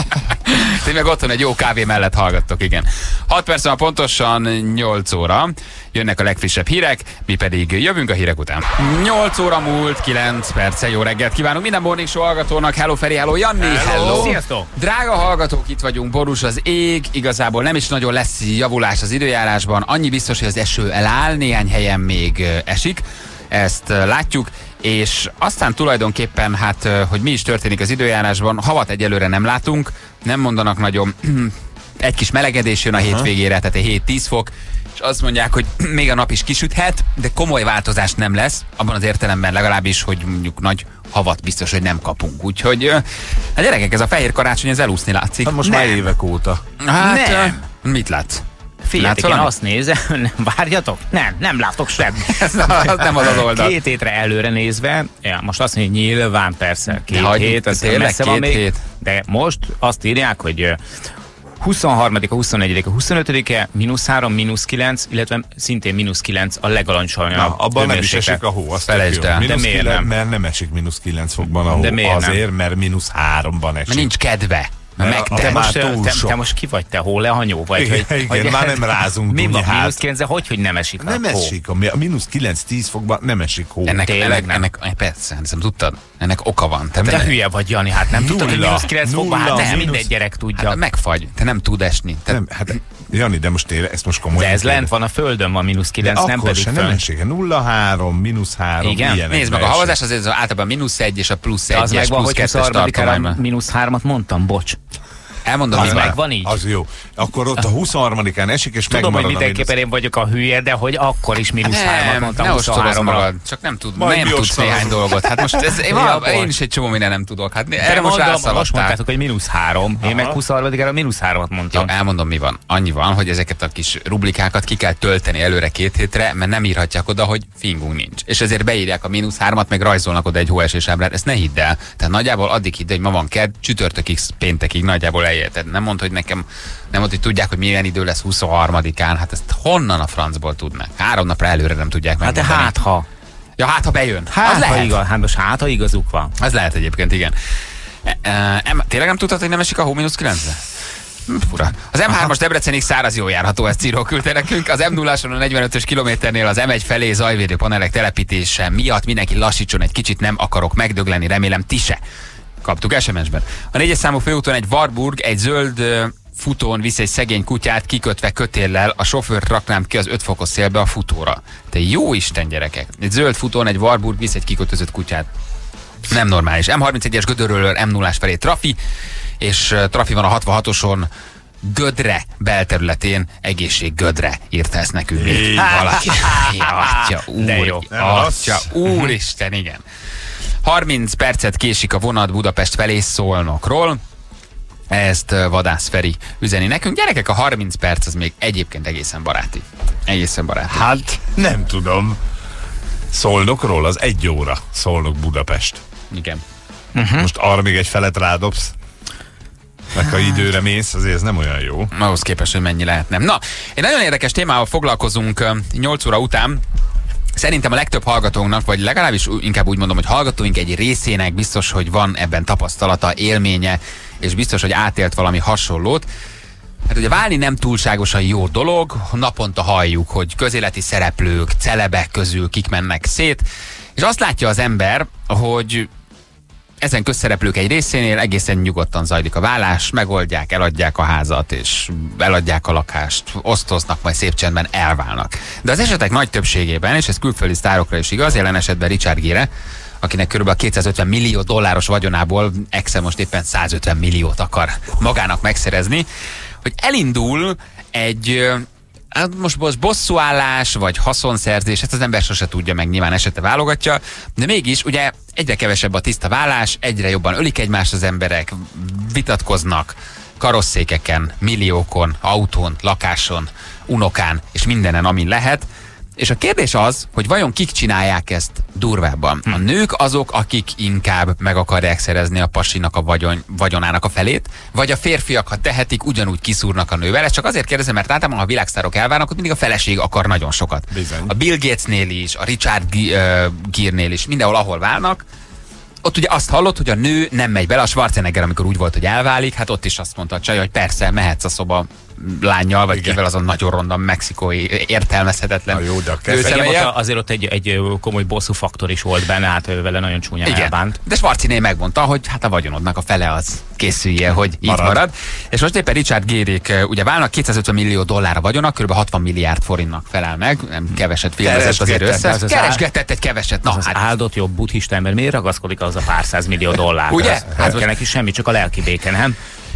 Ti meg otthon egy jó kávé mellett hallgattok, igen. hat perc van pontosan nyolc óra. Jönnek a legfrissebb hírek, mi pedig jövünk a hírek után. nyolc óra múlt, kilenc perce, jó reggelt kívánunk minden Morning Show hallgatónak. Hello Feri, hello Janni, hello. hello. Sziasztok. Drága hallgatók, itt vagyunk, borús az ég, igazából nem is nagyon lesz javulás az időjárásban, annyi biztos, hogy az eső eláll, néhány helyen még esik, ezt látjuk, és aztán tulajdonképpen, hát, hogy mi is történik az időjárásban, havat egyelőre nem látunk, nem mondanak nagyon, egy kis melegedés jön a Aha. hétvégére, tehát egy hét-tíz fok, és azt mondják, hogy még a nap is kisüthet, de komoly változás nem lesz, abban az értelemben legalábbis, hogy mondjuk nagy havat biztos, hogy nem kapunk. Úgyhogy a gyerekek, ez a fehér karácsony, ez elúszni látszik. Hát most nem. már évek óta. Hát, nem. mit látsz? Figyeljetek, én azt nézem, nem várjatok? Nem, nem látok semmit. Ez nem, az nem az az oldal. Két hétre előre nézve, ja, most azt mondja, hogy nyilván persze, két de hét, ez tényleg messze két van még, hét. de most azt írják, hogy huszonharmadika, huszonnegyedike, huszonötödike, mínusz három, mínusz kilenc, illetve szintén mínusz kilenc a legalacsonyabb. Na, abban nem is esik a hó, azt felejtsd el. De miért nem? Mert nem esik mínusz kilenc fokban a hó. De miért azért, nem? mert mínusz háromban esik. Mert nincs kedve. Meg a, te, a most, túl te, sok. te most ki vagy, te hó lehanyó vagy? Igen, hogy, igen hogy, már nem rázunk. Mi van, hát. mínusz kilenc, hogy, hogy nem esik Nem a hó? esik, a mínusz kilenc-tíz fokban nem esik hó. ennek, Tényleg ennek, nem? ennek, persze, nem tudtad? Ennek oka van. Tehát De ennek, hülye vagy, Jani, hát nem tudtad, hogy Nulla, mínusz kilenc fokban, hát nulla, nem, mínusz- minden gyerek tudja. hát megfagy, te nem tud esni. Te, Nem, hát, Jani, de most tényleg, ezt most komolyan. De ez kérdez- lent van a földön, van mínusz kilenc, de nem akkor pedig se nem fönt. esik. nulla három, mínusz három, Igen? ilyenekbe nézd meg, a esik. havazás azért az általában mínusz egy és a plusz De az egyes, megvan, plusz hogy kettes huszonharmadikára tartományban. mínusz hármat mondtam, bocs. Elmondom, Az mi van. megvan így? Az jó. Akkor ott a huszonharmadikán esik, és Tudom, hogy megmarad a mindenképpen mínusz. én vagyok a hülye, de hogy akkor is mínusz hármat Nem, mondtam ne ostoroz huszonháromra. magad, csak nem tud, Majd nem mi tudsz ostorozunk. néhány dolgot. Hát most ez, én, Ja, van, bocs. én is egy csomó minden nem tudok. Hát De erre most mondom, most rászaladtál. mondtátok, hogy mínusz három, én meg Aha. huszonharmadikára mínusz hármat Jó, mondtam. elmondom, mi van. Annyi van, hogy ezeket a kis rublikákat ki kell tölteni előre két hétre, mert nem írhatják oda, hogy fingunk nincs. És ezért beírják a mínusz hármat, meg rajzolnak oda egy hóesés ábrát. Ezt ne hidd el. Tehát nagyjából addig hidd, hogy ma van kedd, csütörtökig, péntekig nagyjából elérted. Nem mondd, hogy nekem, nem mondd, hogy tudják, hogy milyen idő lesz huszonharmadikán. Hát ezt honnan a francból tudnak? Három napra előre nem tudják Hát de megmondani. hát ha. Ja, hát ha bejön. Hát, az ha lehet. igaz, hát most hát ha igazuk van. Az lehet egyébként, igen. E, e, em, tényleg nem tudtad, hogy nem esik a hó mínusz kilencre? Hm, Fura. Az em hármas Debrecenig száraz jól járható, ezt Ciro küldte nekünk. Az em nulláson a negyvenötös kilométernél az em egy felé zajvédő panelek telepítése miatt mindenki lassítson egy kicsit, nem akarok megdögleni, remélem ti se. Kaptuk es em es-ben. A négyes számú főúton egy Warburg, egy zöld ö, futón visz egy szegény kutyát kikötve kötéllel, a sofőrt raknám ki az öt fokos szélbe a futóra. Te jó Isten, gyerekek! Egy zöld futón egy Warburg visz egy kikötözött kutyát. Nem normális. em harmincegyes Gödörről em nullás felé trafi, és uh, trafi van a hatvanhatoson Gödre belterületén, egészség Gödre, írta ezt nekünk még valaki. Atya, De úr, jó. atya, úristen, igen. harminc percet késik a vonat Budapest felé Szolnokról. Ezt uh, Vadász Feri üzeni nekünk. Gyerekek, a harminc perc az még egyébként egészen baráti. Egészen baráti. Hát, nem tudom. Szolnokról az egy óra. Szolnok Budapest. Igen. Uh-huh. Most arra még egy felet rádobsz, meg ha időre mész, azért ez nem olyan jó. Ahhoz képest, hogy mennyi lehetne. Na, egy nagyon érdekes témával foglalkozunk uh, nyolc óra után. Szerintem a legtöbb hallgatónknak, vagy legalábbis inkább úgy mondom, hogy hallgatóink egy részének biztos, hogy van ebben tapasztalata, élménye, és biztos, hogy átélt valami hasonlót. Hát ugye válni nem túlságosan jó dolog, naponta halljuk, hogy közéleti szereplők, celebek közül kik mennek szét, és azt látja az ember, hogy ezen közszereplők egy részénél egészen nyugodtan zajlik a vállás, megoldják, eladják a házat, és eladják a lakást, osztoznak, majd szép csendben elválnak. De az esetek nagy többségében, és ez külföldi sztárokra is igaz, jelen esetben Richard Gere, akinek kb. kétszázötven millió dolláros vagyonából exe most éppen százötven milliót akar magának megszerezni, hogy elindul egy, hát most, most bosszúállás, vagy haszonszerzés, ezt az ember sose tudja meg, nyilván esete válogatja, de mégis ugye egyre kevesebb a tiszta vállás, egyre jobban ölik egymást az emberek, vitatkoznak karosszékeken, milliókon, autón, lakáson, unokán, és mindenen, amin lehet, És a kérdés az, hogy vajon kik csinálják ezt durvábban? A nők azok, akik inkább meg akarják szerezni a pasinak a vagyon, vagyonának a felét, vagy a férfiak, ha tehetik, ugyanúgy kiszúrnak a nővel. Ezt csak azért kérdezem, mert általában, ha a világsztárok elválnak, ott mindig a feleség akar nagyon sokat. Bizony. A Bill Gatesnél is, a Richard Gere-nél is, mindenhol, ahol válnak, ott ugye azt hallott, hogy a nő nem megy bele, a Schwarzenegger, amikor úgy volt, hogy elválik, hát ott is azt mondta a csaj, hogy persze, mehetsz a szoba lánnyal, vagy kivel azon nagyon ronda mexikói értelmezhetetlen. Jó, de ott azért ott egy, egy komoly bosszú faktor is volt benne, hát vele nagyon csúnyán igen. elbánt. De Schwarzenegger megmondta, hogy hát a vagyonodnak a fele az készülje, hogy marad. Így marad. És most éppen Richard Gere-ék ugye válnak, kétszázötven millió dollár a vagyonak, kb. hatvan milliárd forintnak felel meg, nem keveset filmezett azért össze. Keresgetett egy keveset. Na, az hát. áldott jobb buddhista ember miért ragaszkodik az a pár száz millió dollár? Ugye? Az, hát vagy neki semmi, csak a lelki béke, nem?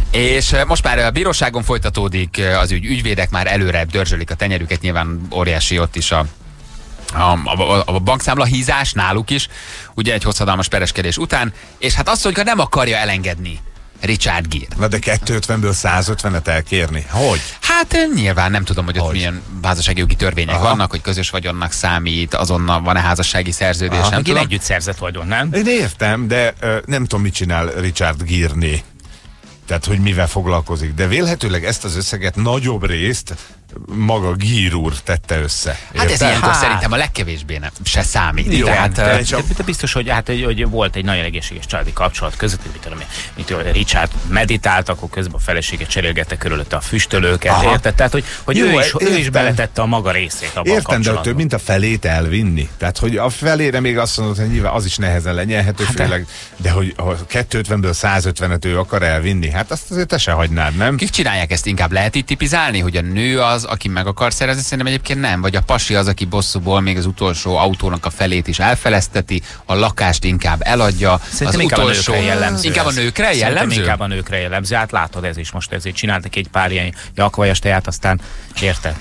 És most már a bíróságon folytatódik az ügy, ügyvédek már előre dörzsölik a tenyerüket, nyilván óriási ott is a, a, a, a bankszámla hízás náluk is, ugye egy hosszadalmas pereskedés után, és hát azt, hogy nem akarja elengedni Richard Gere. Na de kétszázötvenből százötvenet elkérni? Hogy? Hát nyilván nem tudom, hogy, hogy? ott milyen házassági jogi törvények Aha. vannak, hogy közös vagyonnak számít, azonnal van-e házassági szerződés. Aha, nem tudom. Együtt szerzett vagyon, nem? Én értem, de uh, nem tudom, mit csinál Richard Gere-né. Tehát, hogy mivel foglalkozik. De vélhetőleg ezt az összeget nagyobb részt maga Gere úr tette össze. Hát ez ilyenkor hát. szerintem a legkevésbé nem, se számít. Jó, tehát, de, de, de biztos, hogy, hát, hogy volt egy nagyon egészséges családi kapcsolat között, mit tudom, mint Richard meditált, akkor közben a feleséget cserélgette körülötte a füstölőket, érted? Tehát, hogy, hogy Jó, ő, is, ő is beletette a maga részét abban értem, a kapcsolatban. de több, mint a felét elvinni. Tehát, hogy a felére még azt mondod, hogy nyilván az is nehezen lenyelhető, hát főleg, de hogy kétszázötvenből százötvenet ő akar elvinni, hát azt azért te se hagynád, nem? Kik csinálják ezt? Inkább lehet itt tipizálni, hogy a nő az, aki meg akar szerezni, szerintem egyébként nem. Vagy a pasi az, aki bosszúból még az utolsó autónak a felét is elfelezteti, a lakást inkább eladja. Szerintem az inkább utolsó... a nőkre jellemző. Inkább a nőkre jellemző? Szerintem inkább a nőkre jellemző. Hát látod, ez is most ezért csináltak egy pár ilyen jakvajas teát, aztán érted?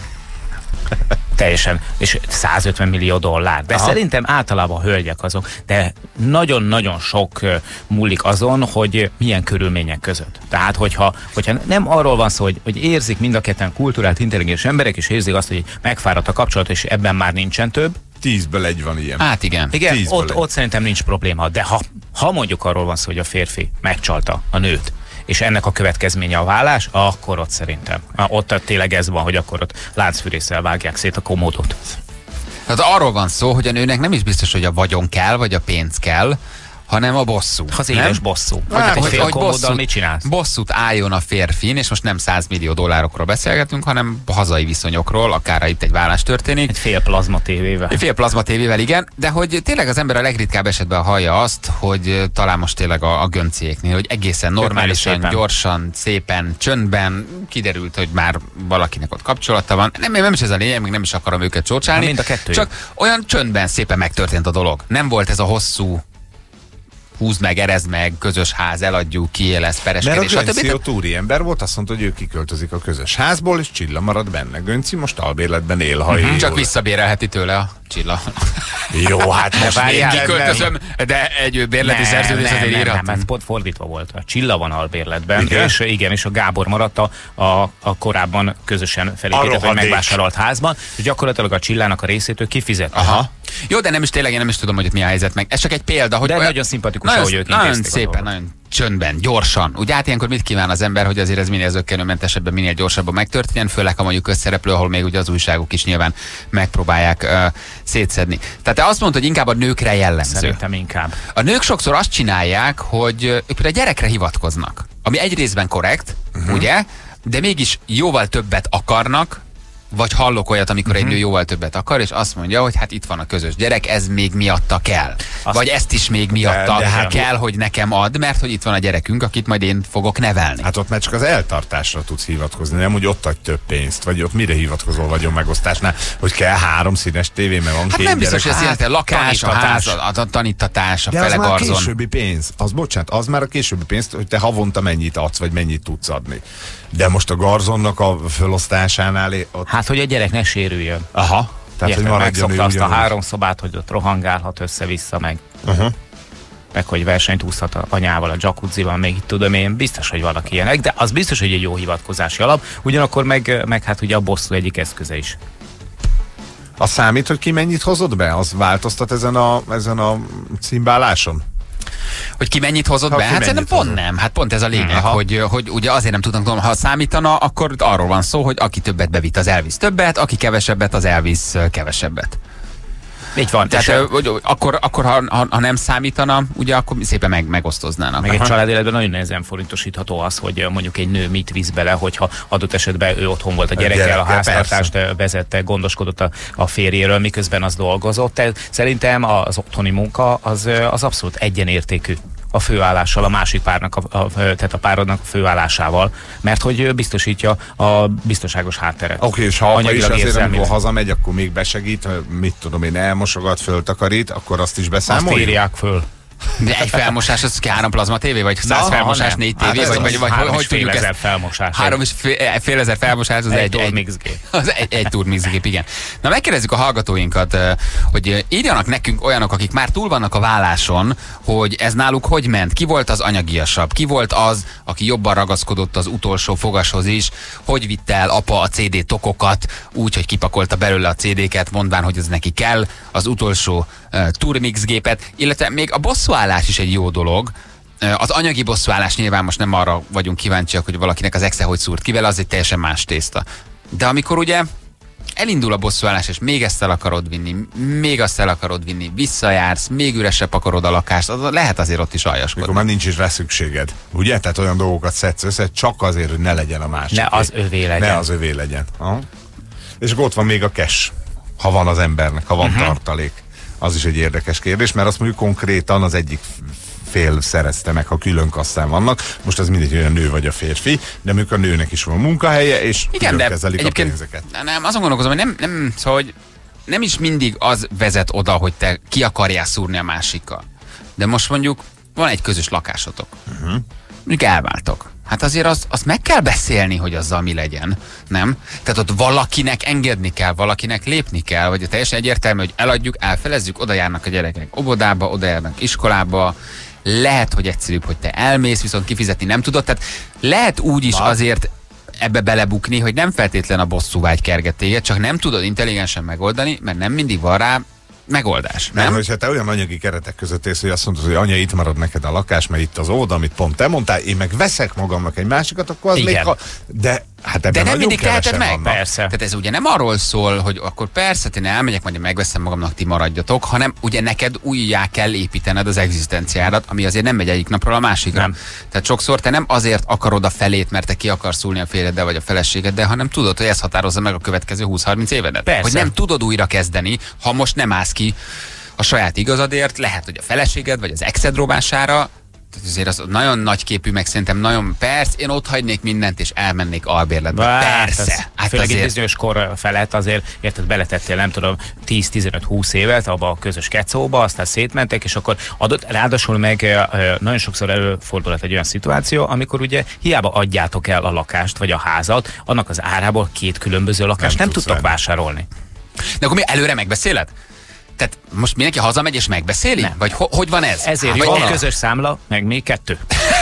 Teljesen. És százötven millió dollár. De Aha. szerintem általában a hölgyek azok. De nagyon-nagyon sok uh, múlik azon, hogy milyen körülmények között. Tehát, hogyha, hogyha nem arról van szó, hogy, hogy érzik mind a ketten kulturált, intelligens emberek, és érzik azt, hogy megfáradt a kapcsolat, és ebben már nincsen több. Tízből egy van ilyen. Hát igen. Igen, ott, ott szerintem nincs probléma. De ha, ha mondjuk arról van szó, hogy a férfi megcsalta a nőt, és ennek a következménye a vállás, akkor ott szerintem. Ott tényleg ez van, hogy akkor ott láncfűrésszel vágják szét a komódot. Tehát arról van szó, hogy a nőnek nem is biztos, hogy a vagyon kell, vagy a pénz kell, hanem a bosszú. Az édes bosszú. Hát, hogy, hogy, hogy bosszút, mit csinálsz? Bosszút álljon a férfin, és most nem száz millió dollárokról beszélgetünk, hanem hazai viszonyokról, akár itt egy vállás történik. Egy fél plazma tévével. Egy fél plazma tévével, igen, de hogy tényleg az ember a legritkább esetben hallja azt, hogy talán most tényleg a, a göncéknél, hogy egészen normálisan, szépen. gyorsan, szépen, csöndben kiderült, hogy már valakinek ott kapcsolata van. Nem, nem is ez a lényeg, még nem is akarom őket csócsálni. Mind a kettő. Csak olyan csöndben szépen megtörtént a dolog. Nem volt ez a hosszú húzd meg, erezd meg, közös ház, eladjuk, kié lesz, pereskedés. Mert a Gönci ott úri ember volt, azt mondta, hogy ő kiköltözik a közös házból, és Csilla marad benne. Gönci most albérletben él, ha mm-hmm. Csak visszabérelheti tőle a Csilla. Jó, hát most várjál, kiköltözöm, de egy bérleti szerződés azért írhatunk. Nem, ez pont fordítva volt. A Csilla van albérletben, igen? és igen, és a Gábor maradt a, a, a korábban közösen felépített, vagy megvásárolt házban, és gyakorlatilag a Csillának a részét ő kifizet. Aha. Jó, de nem is tényleg, én nem is tudom, hogy mi a helyzet meg. Ez csak egy példa, hogy... De olyan, nagyon szimpatikus, nagyon, ahogy ők nagyon szépen, nagyon csöndben, gyorsan. Ugye hát ilyenkor mit kíván az ember, hogy azért ez minél zökkenőmentesebben, minél gyorsabban megtörténjen, főleg ha mondjuk közszereplő, ahol még ugye az újságok is nyilván megpróbálják uh, szétszedni. Tehát te azt mondod, hogy inkább a nőkre jellemző. Szerintem inkább. A nők sokszor azt csinálják, hogy ők például a gyerekre hivatkoznak, ami egy részben korrekt, uh-huh. ugye, de mégis jóval többet akarnak, vagy hallok olyat, amikor uh-huh. egy nő jóval többet akar, és azt mondja, hogy hát itt van a közös gyerek, ez még miatta kell. Azt vagy ezt is még miatta de, de hát kell, hogy nekem ad, mert hogy itt van a gyerekünk, akit majd én fogok nevelni. Hát ott már csak az eltartásra tudsz hivatkozni, nem, hogy ott adj több pénzt, vagy ott mire hivatkozol vagyon megosztásnál, hogy kell három színes tévé, mert van hát két nem biztos, hogy ez hát, ilyen lakás, a ház, a, a tanítatás, a fele garzon. Az már a későbbi pénz. Az bocsánat, az már a későbbi pénz, hogy te havonta mennyit adsz, vagy mennyit tudsz adni. De most a garzonnak a felosztásánál... Ott... Hát, hogy a gyerek ne sérüljön. Aha. Tehát, hogy megszokta azt a három szobát, hogy ott rohangálhat össze-vissza meg. Uh-huh. Meg, hogy versenyt úszhat a anyával a jacuzziban, még itt tudom én, biztos, hogy valaki ilyenek, de az biztos, hogy egy jó hivatkozási alap, ugyanakkor meg, meg hát ugye a bosszú egyik eszköze is. A számít, hogy ki mennyit hozott be? Az változtat ezen a, ezen a cimbáláson? Hogy ki mennyit hozott ha, be? Hát szerintem pont nem. Hát pont ez a lényeg, hogy, hogy ugye azért nem tudnak, ha számítana, akkor arról van szó, hogy aki többet bevitt, az elvisz többet, aki kevesebbet, az elvisz kevesebbet. Így van. Tehát ö, akkor, akkor ha, ha, ha nem számítana, ugye akkor szépen meg, megosztoznának. Meg egy család életben nagyon nehezen forintosítható az, hogy mondjuk egy nő mit visz bele, hogyha adott esetben ő otthon volt a gyerekkel, a, gyerekkel, a háztartást persze. vezette, gondoskodott a, a férjéről, miközben az dolgozott. Tehát szerintem az otthoni munka az, az abszolút egyenértékű a főállással, a másik párnak, a, a, tehát a párodnak a főállásával, mert hogy biztosítja a biztonságos hátteret. Oké, okay, és ha apa is azért, amikor hazamegy, akkor még besegít, mit tudom én, elmosogat, föltakarít, akkor azt is beszámoljuk? Azt írják föl. De egy felmosás, az három plazma tévé, vagy száz felmosás, négy tévé, hát vagy, vagy, vagy három hogy tudjuk ezt? Felmosás. Három és fél, fél ezer felmosás, az egy, egy, mixgép. Az egy, egy turmixgép, igen. Na megkérdezzük a hallgatóinkat, hogy írjanak nekünk olyanok, akik már túl vannak a válláson, hogy ez náluk hogy ment, ki volt az anyagiasabb, ki volt az, aki jobban ragaszkodott az utolsó fogashoz is, hogy vitte el apa a cé dé tokokat, úgy, hogy kipakolta belőle a cé déket, mondván, hogy ez neki kell, az utolsó uh, turmixgépet, illetve még a bosszúállás is egy jó dolog. Az anyagi bosszúállás nyilván most nem arra vagyunk kíváncsiak, hogy valakinek az exe hogy szúrt ki vele, az egy teljesen más tészta. De amikor ugye elindul a bosszúállás, és még ezt el akarod vinni, még azt el akarod vinni, visszajársz, még üresebb akarod a lakást, az lehet azért ott is aljaskodni. Mikor már nincs is rá szükséged. Ugye? Tehát olyan dolgokat szedsz össze, csak azért, hogy ne legyen a másik. Ne az övé legyen. Ne az övé legyen. Aha. És ott van még a cash, ha van az embernek, ha van uh-huh. tartalék. Az is egy érdekes kérdés, mert azt mondjuk konkrétan az egyik fél szerezte meg, ha külön kasszán vannak. Most az mindegy, hogy a nő vagy a férfi, de mondjuk a nőnek is van munkahelye, és igen, külön kezelik a pénzeket. Nem, azon gondolkozom, hogy nem, nem, szóval, hogy nem is mindig az vezet oda, hogy te ki akarjál szúrni a másikkal. De most mondjuk van egy közös lakásotok. Uh-huh. Mondjuk elváltok. Hát azért azt, azt meg kell beszélni, hogy azzal mi legyen, nem? Tehát ott valakinek engedni kell, valakinek lépni kell, vagy teljesen egyértelmű, hogy eladjuk, elfelezzük, oda járnak a gyerekek óvodába, oda járnak iskolába, lehet, hogy egyszerűbb, hogy te elmész, viszont kifizetni nem tudod, tehát lehet úgy is azért ebbe belebukni, hogy nem feltétlen a bosszúvágy kerget téged, csak nem tudod intelligensen megoldani, mert nem mindig van rá megoldás. Nem, nem hogyha te olyan anyagi keretek között élsz, hogy azt mondod, hogy anya, itt marad neked a lakás, mert itt az óvoda, amit pont te mondtál, én meg veszek magamnak egy másikat, akkor az igen. még... Ha... De, hát ebben de nem mindig teheted meg. Vannak. Persze. Tehát ez ugye nem arról szól, hogy akkor persze, én elmegyek, majd megveszem magamnak, ti maradjatok, hanem ugye neked újjá kell építened az egzisztenciádat, ami azért nem megy egyik napról a másikra. Nem. Tehát sokszor te nem azért akarod a felét, mert te ki akarsz szúrni a féleddel vagy a feleségeddel, hanem tudod, hogy ez határozza meg a következő húsz-harminc évedet. Persze. Hogy nem tudod újra kezdeni, ha most nem állsz ki a saját igazadért, lehet, hogy a feleséged vagy az exed robására. Tehát azért az nagyon nagyképű, meg szerintem nagyon persze, én ott hagynék mindent, és elmennék albérletbe. Bár, persze. Hát főleg azért... egy bizonyos kor felett azért, érted, beletettél, nem tudom, tíz-tizenöt-húsz évet abba a közös kecóba, aztán szétmentek, és akkor adott, ráadásul meg nagyon sokszor előfordulhat egy olyan szituáció, amikor ugye hiába adjátok el a lakást, vagy a házat, annak az árából két különböző lakást nem, nem tudtok venni. Vásárolni. De akkor mi előre megbeszéled? Tehát most mindenki hazamegy és megbeszéli? Nem. Vagy ho hogy van ez? Ezért jó a közös számla, meg még kettő.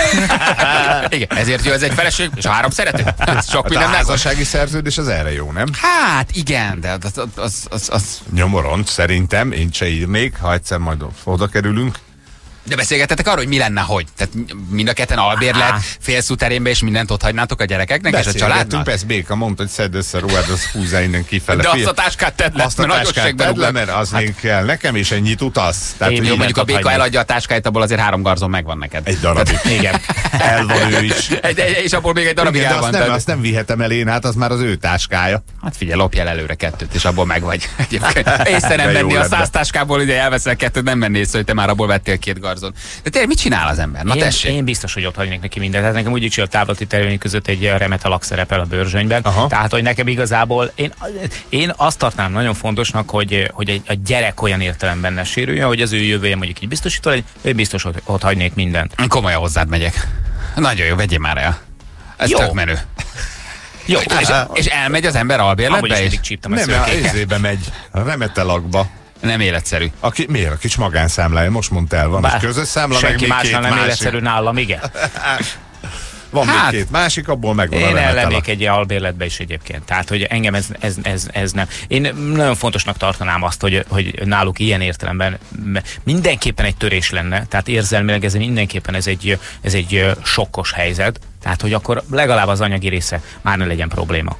Igen, ezért jó ez egy feleség, és a három szerető. Sok hát minden a házassági szerződés az erre jó, nem? Hát igen, de az... az, az, az... Nyomoront szerintem, én se írnék, ha egyszer majd oda kerülünk. De beszélgettetek arról, hogy mi lenne, hogy? Tehát mind a ketten albérlet, félszúterénbe, és mindent ott hagynátok a gyerekeknek és a családnak? Persze, Béka mondta, hogy szedd össze a ruhád, az húzzá innen kifele. De azt a táskát tedd le, azt a táskát tedd le, mert az hát, még kell nekem, és ennyit utasz. Tehát, én, jó, mondjuk a Béka eladja a táskáit, abból azért három garzon megvan neked. Egy darabig. Igen. El van ő is. Egy, egy, és abból még egy darabig el van. De azt nem, azt nem vihetem el én, hát az már az ő táskája. Hát figyelj, lopj el előre kettőt, és abból megvagy. Észre nem menni a száz táskából, ide elveszel kettőt, nem menni észre, hogy te már abból vettél két garzon. De tényleg mit csinál az ember? Na én, tessék. Én biztos, hogy ott hagynék neki mindent. Tehát nekem úgy is, hogy a távlati terveink között egy remetalak szerepel a bőrzsönyben. Aha. Tehát, hogy nekem igazából én, én azt tartnám nagyon fontosnak, hogy, hogy egy, a gyerek olyan értelemben ne sérüljön, hogy az ő jövője mondjuk így biztosítva, hogy ő biztos, hogy ott hagynék mindent. Komolyan hozzád megyek. Nagyon jó, vegyél már el. Ez jó. Tök menő. Jó, és, és elmegy az ember albérletbe? És nem, a izébe megy, a remetelakba. Nem életszerű. Aki, miért? A kis magánszámlája, most mondta el, van. Bár, közös számla, senki meg még két nem másik. Életszerű nálam, igen. Van hát, még két másik, abból megvan én a el lennék egy albérletbe is egyébként. Tehát, hogy engem ez, ez, ez, ez nem. Én nagyon fontosnak tartanám azt, hogy, hogy náluk ilyen értelemben mindenképpen egy törés lenne. Tehát érzelmileg ez mindenképpen ez egy, ez egy sokkos helyzet. Tehát, hogy akkor legalább az anyagi része már ne legyen probléma.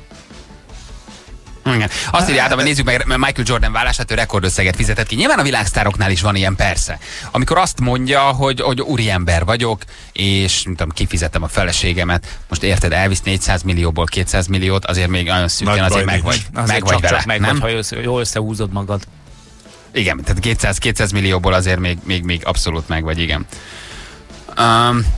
Igen. Azt írja általában, nézzük meg Michael Jordan vállását, ő rekordösszeget fizetett ki. Nyilván a világsztároknál is van ilyen, persze. Amikor azt mondja, hogy, hogy úriember vagyok, és nem tudom, kifizettem a feleségemet, most érted, elvisz négyszáz millióból kétszáz milliót, azért még nagyon szűken, azért meg vagy, meg vagy vele, meg nem? Vagy, ha jól összehúzod magad. Igen, tehát kétszáz millióból azért még, még, még abszolút meg vagy, igen. Um,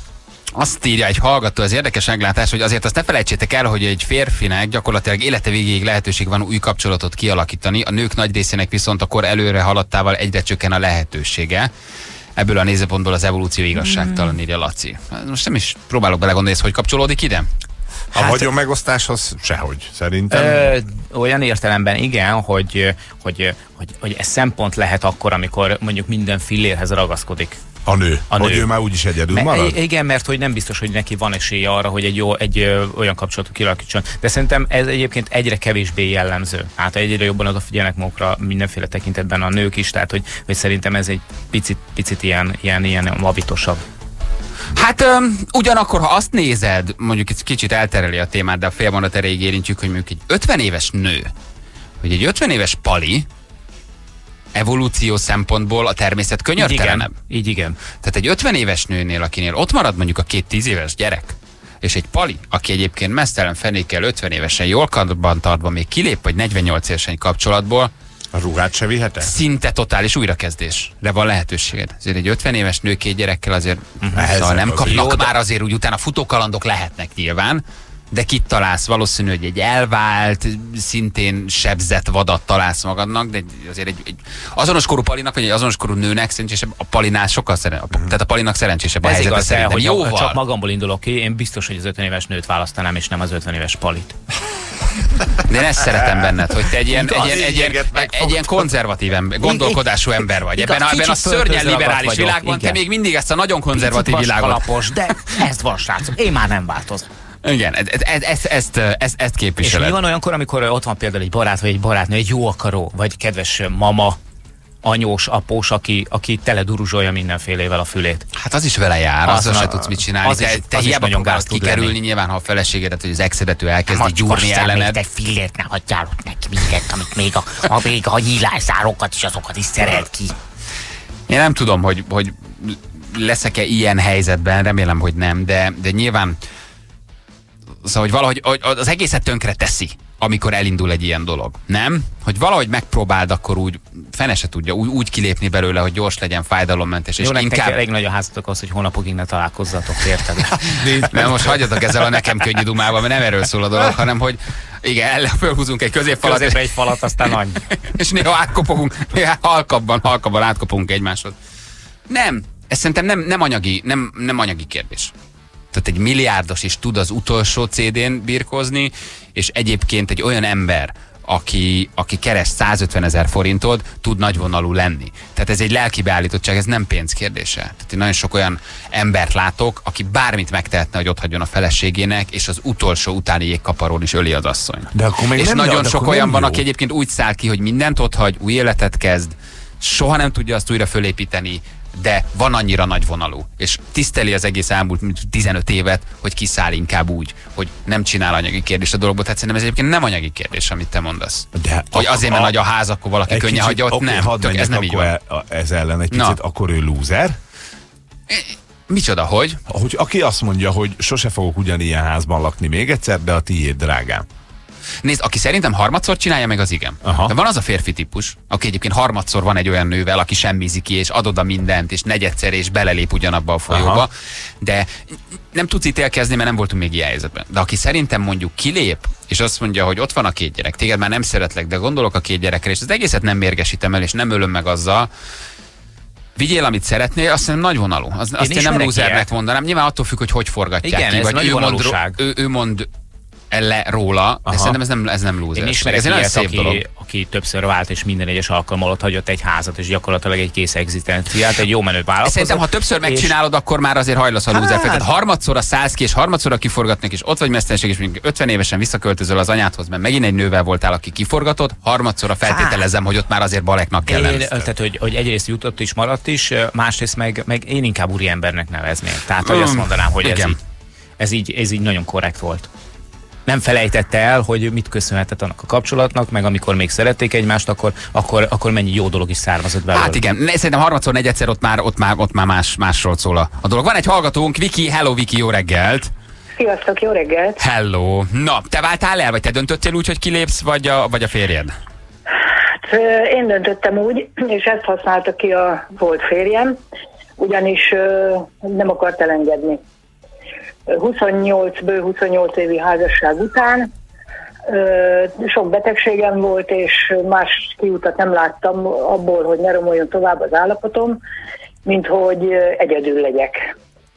Azt írja egy hallgató, az érdekes meglátás, hogy azért azt ne felejtsétek el, hogy egy férfinek gyakorlatilag élete végéig lehetőség van új kapcsolatot kialakítani, a nők nagy részének viszont a kor előre haladtával egyre csökken a lehetősége. Ebből a nézőpontból az evolúció igazságtalan, írja Laci. Most nem is próbálok belegondolni, hogy kapcsolódik ide? A hát, vagyon megosztáshoz sehogy, szerintem. Ö, olyan értelemben igen, hogy, hogy, hogy, hogy ez szempont lehet akkor, amikor mondjuk minden fillérhez ragaszkodik. A nő. A nő. Hogy ő már úgyis egyedül Me, marad? Igen, mert hogy nem biztos, hogy neki van esélye arra, hogy egy, jó, egy ö, olyan kapcsolatot kialakítson. De szerintem ez egyébként egyre kevésbé jellemző. Hát egyre jobban odafigyelnek magukra mindenféle tekintetben a nők is, tehát hogy, hogy szerintem ez egy picit, picit ilyen, ilyen, ilyen mavitosabb. Hát öm, ugyanakkor, ha azt nézed, mondjuk egy kicsit eltereli a témát, de a félmondat erejéig érintjük, hogy mondjuk egy ötven éves nő, vagy egy ötven éves pali, evolúció szempontból a természet könyörtelenebb. Így, így igen. Tehát egy ötven éves nőnél, akinél ott marad mondjuk a két tíz éves gyerek, és egy pali, aki egyébként meztelen fenékkel ötven évesen jól karbantartva még kilép, vagy negyvennyolc évesen kapcsolatból, a ruhát se vihet el? Szinte totális újrakezdésre van lehetőséged. Azért egy ötven éves nő két gyerekkel azért uh-huh. szóval nem kapnak jó, már azért úgy utána futókalandok lehetnek nyilván, de kit találsz? Valószínű, hogy egy elvált, szintén sebzett vadat találsz magadnak, de azért egy, egy azonos korú palinak, vagy egy azonos korú nőnek szerencsésebb, a palinál sokkal szerencsésebb, mm. tehát a palinak szerencsésebb a ez helyzete igaz, szerintem. hogy jóval. Csak magamból indulok ki, én biztos, hogy az ötven éves nőt választanám, és nem az ötven éves palit. De én ezt szeretem benned, hogy te egy ilyen, egy ilyen, egy ilyen, egy ilyen konzervatív ember, gondolkodású ember vagy. Ebben a, ebben a szörnyen liberális világban te még mindig ezt a nagyon konzervatív világot. Kalapos, de ez van, srácok, én már nem változom. Igen, ezt, ezt, ezt, ezt, ezt képviseled. És mi van olyankor, amikor ott van például egy barát, vagy egy barátnő, egy jó akaró, vagy kedves mama, anyós, após, aki, aki tele duruzsolja mindenfélével a fülét. Hát az is vele jár, az azzal se tudsz mit csinálni. Az te is, te az hiába próbálsz kikerülni, lenni. Nyilván, ha a feleségedet, hogy az exedet ő elkezdi gyúrni ellened. Egy fillért ne hagyjál ott neki mindent, amit még a, a, még a nyílászárokat is, azokat is szeret ki. Én nem tudom, hogy, hogy leszek-e ilyen helyzetben, remélem, hogy nem, de, de nyilván szóval, hogy valahogy az egészet tönkre teszi, amikor elindul egy ilyen dolog. Nem? Hogy valahogy megpróbáld akkor úgy, fene se tudja, úgy, úgy kilépni belőle, hogy gyors legyen, fájdalommentes. Jó, és inkább... elég nagy a házatok az, hogy hónapokig ne találkozzatok, érted? Nem, most hagyjatok ezzel a nekem könnyű dumával, mert nem erről szól a dolog, hanem hogy igen, fölhúzunk egy középfalat. Középre egy falat, aztán annyi. És néha átkopogunk, néha halkabban, halkabban átkopogunk egymáshoz. Nem, ez szerintem nem, nem, anyagi, nem, nem anyagi kérdés. Tehát egy milliárdos is tud az utolsó cé dén birkózni, és egyébként egy olyan ember, aki, aki keres százötven ezer forintot, tud nagyvonalú lenni. Tehát ez egy lelki beállítottság, ez nem pénz kérdése. Tehát én nagyon sok olyan embert látok, aki bármit megtehetne, hogy otthagyjon a feleségének, és az utolsó utáni jégkaparón is öli az asszony. De akkor még és nem nagyon jó, sok olyan van, aki egyébként úgy száll ki, hogy mindent otthagy, új életet kezd, soha nem tudja azt újra fölépíteni, de van annyira nagyvonalú, és tiszteli az egész elmúlt tizenöt évet, hogy kiszáll inkább úgy, hogy nem csinál anyagi kérdés a dologból. Tehát szerintem ez egyébként nem anyagi kérdés, amit te mondasz. De hogy azért, mert a, nagy a ház, akkor valaki könnyen hagyja, ott okay, nem. Tök, ez nem így van. Ez ellen egy picit, Na. akkor ő lúzer? Micsoda, hogy? hogy? Aki azt mondja, hogy sose fogok ugyanilyen házban lakni még egyszer, de a tiéd, drágám. Nézd, aki szerintem harmadszor csinálja meg, az igen. Aha. De van az a férfi típus, aki egyébként harmadszor van egy olyan nővel, aki semmizi ki, és ad oda mindent, és negyedszer, és belelép ugyanabba a folyóba. Aha. De nem tudsz ítélkezni, mert nem voltunk még ilyen helyzetben. De aki szerintem mondjuk kilép, és azt mondja, hogy ott van a két gyerek, téged már nem szeretlek, de gondolok a két gyerekre, és az egészet nem mérgesítem el, és nem ölöm meg azzal, vigyél, amit szeretnél, azt hiszem nagyvonalú. Az, azt én, én nem lúzernek mondanám. Nyilván attól függ, hogy hogy forgatják igen, ki. Ez vagy nagy ő mond, vonalúság. ő, ő mond le róla, de szerintem ez nem, ez nem lúzer. Én ismerek ez egy ilyet, szép aki, dolog. aki többször vált, és minden egyes alkalom alatt hagyott egy házat, és gyakorlatilag egy kész egzisztenciát, egy jó menő vállalkozó. Szerintem, ha többször megcsinálod, akkor már azért hajlasz a lúzer. Tehát harmadszorra szállsz ki, és harmadszorra kiforgatnak, és ott vagy mesztelenség, és még ötven évesen visszaköltözöl az anyádhoz, mert megint egy nővel voltál, aki kiforgatott, harmadszorra feltételezem, hogy ott már azért baleknak kell lenni. Tehát, hogy, hogy egyrészt jutott is, maradt is, másrészt meg, meg én inkább úriembernek nevezném. Tehát, hogy azt mondanám, hogy ez így, ez, így, ez így nagyon korrekt volt. Nem felejtette el, hogy mit köszönhetett annak a kapcsolatnak, meg amikor még szerették egymást, akkor, akkor, akkor mennyi jó dolog is származott belőle. Hát igen, szerintem harmadszor, negyedszer ott már, ott már, ott már más, másról szól a, a dolog. Van egy hallgatónk, Viki, hello Viki, jó reggelt! Sziasztok, jó reggelt! Hello! Na, te váltál el, vagy te döntöttél úgy, hogy kilépsz, vagy a, vagy a férjed? Hát, én döntöttem úgy, és ezt használta ki a volt férjem, ugyanis nem akart elengedni. huszonnyolc, bő huszonnyolc évi házasság után sok betegségem volt, és más kiutat nem láttam abból, hogy ne romoljon tovább az állapotom, mint hogy egyedül legyek.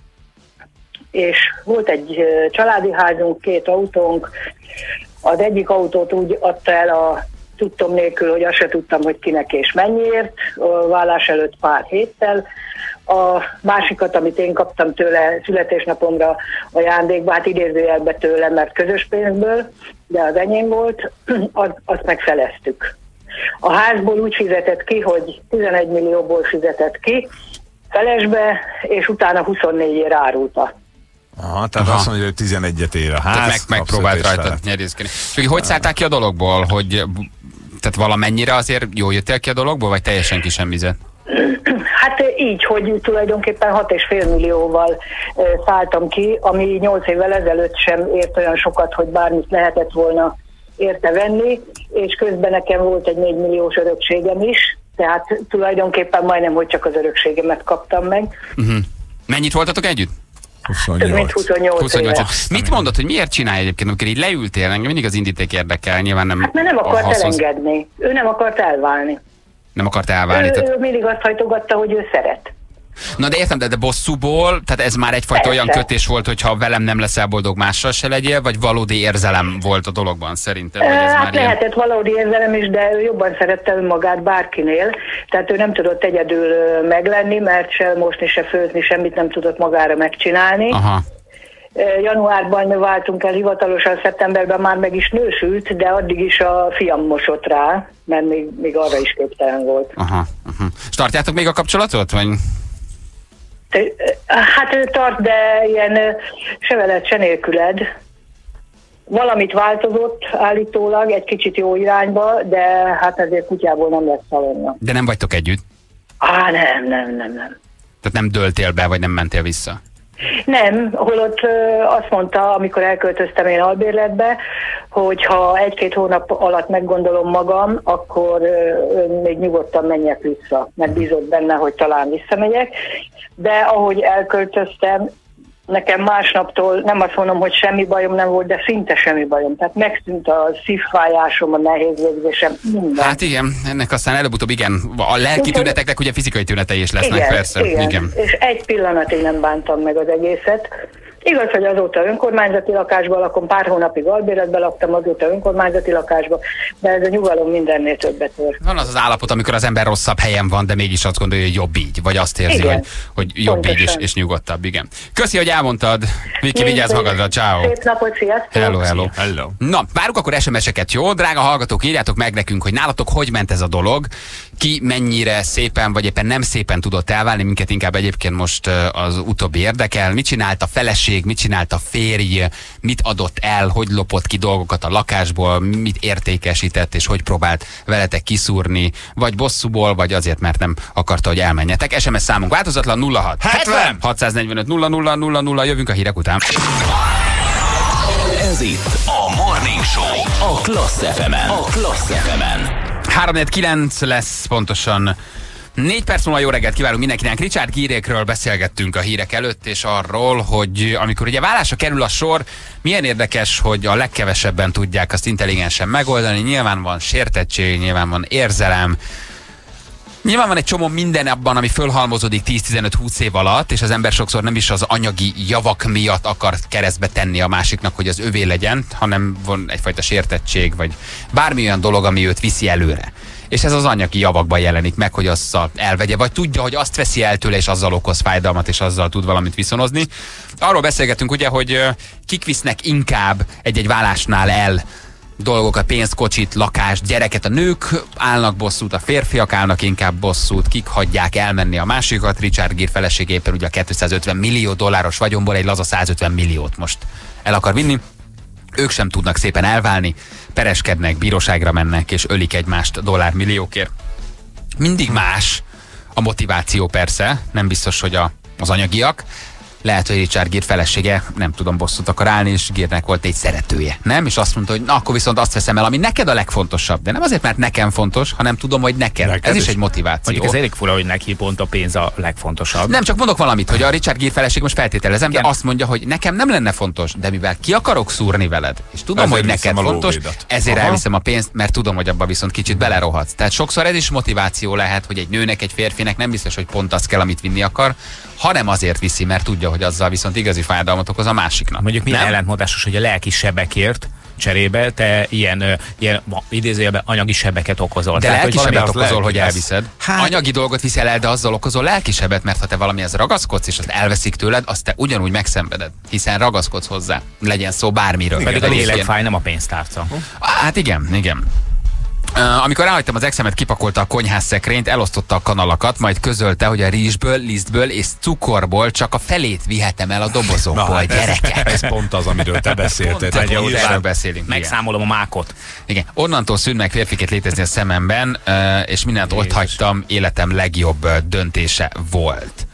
És volt egy családi házunk, két autónk, az egyik autót úgy adta el a tudtom nélkül, hogy azt se tudtam, hogy kinek és mennyiért, a vállás előtt pár héttel. A másikat, amit én kaptam tőle születésnapomra ajándékba, hát idézőjelbe tőle, mert közös pénzből, de az enyém volt, az, azt megfeleztük. A házból úgy fizetett ki, hogy tizenegy millióból fizetett ki, felesbe, és utána huszonnégyért árulta. Aha, tehát Aha. azt mondja, hogy tizenegyet ér a ház. Meg, megpróbált rajta nyerészkedni. Hogy szállták ki a dologból, hogy tehát valamennyire azért jól jöttél ki a dologból, vagy teljesen kisemmizett? Hát így, hogy tulajdonképpen hat és fél millióval e, szálltam ki, ami nyolc évvel ezelőtt sem ért olyan sokat, hogy bármit lehetett volna érte venni, és közben nekem volt egy négy milliós örökségem is, tehát tulajdonképpen majdnem, hogy csak az örökségemet kaptam meg. Uh-huh. Mennyit voltatok együtt? huszonnyolc. huszonnyolc, huszonnyolc. Mit mondod, hogy miért csinálja egyébként, amikor így leültél, engem mindig az indíték érdekel, nyilván nem... Hát mert nem akart haszonz... elengedni. Ő nem akart elválni. Nem akart elválni. Ő, tehát... ő mindig azt hajtogatta, hogy ő szeret. Na de értem, de, de bosszúból, tehát ez már egyfajta Persze. olyan kötés volt, hogy ha velem nem leszel boldog, mással se legyél, vagy valódi érzelem volt a dologban szerintem? Vagy ez hát már lehetett ilyen... valódi érzelem is, de ő jobban szerette önmagát bárkinél, tehát ő nem tudott egyedül meglenni, mert se mosni, se főzni, semmit nem tudott magára megcsinálni. Aha. Januárban váltunk el hivatalosan, szeptemberben már meg is nősült, de addig is a fiam mosott rá, mert még, még arra is képtelen volt. Aha, aha. És tartjátok még a kapcsolatot, vagy... Hát ő tart, de ilyen se veled, se nélküled. Valamit változott állítólag, egy kicsit jó irányba, de hát ezért kutyából nem lesz szalonna. De nem vagytok együtt? Á, nem, nem, nem, nem. Tehát nem döltél be, vagy nem mentél vissza? Nem, holott azt mondta, amikor elköltöztem én albérletbe, hogy ha egy-két hónap alatt meggondolom magam, akkor még nyugodtan menjek vissza, mert bízott benne, hogy talán visszamegyek. De ahogy elköltöztem, nekem másnaptól nem azt mondom, hogy semmi bajom nem volt, de szinte semmi bajom. Tehát megszűnt a szívfájásom, a nehéz végzésem, minden. Hát igen, ennek aztán előbb-utóbb igen, a lelki tüneteknek ugye fizikai tünetei is lesznek, igen, persze. Igen. igen, és egy pillanatig nem bántam meg az egészet. Igaz, hogy azóta önkormányzati lakásban lakom, pár hónapig albérletben laktam, azóta önkormányzati lakásban, de ez a nyugalom mindennél többet ér. Van az az állapot, amikor az ember rosszabb helyen van, de mégis azt gondolja, hogy jobb így, vagy azt érzi, igen, hogy, hogy jobb pontosan. Így és, és nyugodtabb, igen. Köszi, hogy elmondtad. Viki, vigyázz magadra, ciao. Szép napot, sziasztok. Hello, hello. hello. Na, várjuk akkor es em es-eket, jó? Drága hallgatók, írjátok meg nekünk, hogy nálatok hogy ment ez a dolog, ki mennyire szépen, vagy éppen nem szépen tudott elválni, minket inkább egyébként most az utóbbi érdekel. Mit csinált a feleség, mit csinált a férj, mit adott el, hogy lopott ki dolgokat a lakásból, mit értékesített, és hogy próbált veletek kiszúrni, vagy bosszúból, vagy azért, mert nem akarta, hogy elmenjetek. es em es számunk változatlan nulla hat hetven hatszáznegyvenöt nulla nulla nulla nulla, jövünk a hírek után. Ez itt a Morning Show a Klassz ef emen. A Klassz ef emen. három kilenc lesz pontosan. Négy perc múlva jó reggelt kívánunk mindenkinek. Richard Gírékről beszélgettünk a hírek előtt, és arról, hogy amikor ugye vállásra kerül a sor, milyen érdekes, hogy a legkevesebben tudják azt intelligensen megoldani. Nyilván van sértettség, nyilván van érzelem, Nyilván van egy csomó minden abban, ami fölhalmozódik tíz-tizenöt-húsz év alatt, és az ember sokszor nem is az anyagi javak miatt akar keresztbe tenni a másiknak, hogy az övé legyen, hanem van egyfajta sértettség, vagy bármi olyan dolog, ami őt viszi előre. És ez az anyagi javakban jelenik meg, hogy azzal elvegye, vagy tudja, hogy azt veszi el tőle, és azzal okoz fájdalmat, és azzal tud valamit viszonozni. Arról beszélgetünk ugye, hogy kik visznek inkább egy-egy vállásnál el dolgokat, pénzt, kocsit, lakást, gyereket. A nők állnak bosszút, a férfiak állnak inkább bosszút, kik hagyják elmenni a másikat. Richard Gere feleség éppen ugye a kétszázötven millió dolláros vagyonból egy laza százötven milliót most el akar vinni. Ők sem tudnak szépen elválni, pereskednek, bíróságra mennek, és ölik egymást dollármilliókért. Mindig más a motiváció persze, nem biztos, hogy a, az anyagiak. Lehet, hogy Richard Gere felesége, nem tudom, bosszút akar állni, és Gere-nek volt egy szeretője, nem? És azt mondta, hogy na, akkor viszont azt veszem el, ami neked a legfontosabb. De nem azért, mert nekem fontos, hanem tudom, hogy neked. neked ez is egy motiváció. Mondjuk ez elég fura, hogy neki pont a pénz a legfontosabb. Nem, csak mondok valamit, hogy a Richard Gere feleség, most feltételezem, de azt mondja, hogy nekem nem lenne fontos, de mivel ki akarok szúrni veled, és tudom, ezért hogy neked fontos, ezért Aha. elviszem a pénzt, mert tudom, hogy abba viszont kicsit belerohadsz. Tehát sokszor ez is motiváció lehet, hogy egy nőnek, egy férfinek nem biztos, hogy pont az kell, amit vinni akar, hanem azért viszi, mert tudja, hogy azzal viszont igazi fájdalmat okoz a másiknak. Mondjuk milyen ellentmondásos, hogy a lelki sebekért cserébe te ilyen, ilyen idézőjelben anyagi sebeket okozol. De lelki sebet okozol, hogy elviszed. Hát... Anyagi dolgot viszel el, de azzal okozol lelki sebet, mert ha te valamihez ragaszkodsz, és azt elveszik tőled, azt te ugyanúgy megszenveded, hiszen ragaszkodsz hozzá. Legyen szó bármiről. Pedig a lélek fáj, nem a pénztárca. Hát igen, igen. Uh, amikor ráhagytam az exemet, kipakolta a konyhásszekrényt, elosztotta a kanalakat, majd közölte, hogy a rizsből, lisztből és cukorból csak a felét vihetem el a dobozokból, gyerekek. Ez, ez pont az, amiről te beszélted. Erről beszélünk. Megszámolom a mákot. Igen. Onnantól szűnt meg férfiként létezni a szememben, uh, és mindent ott hagytam, életem legjobb uh, döntése volt.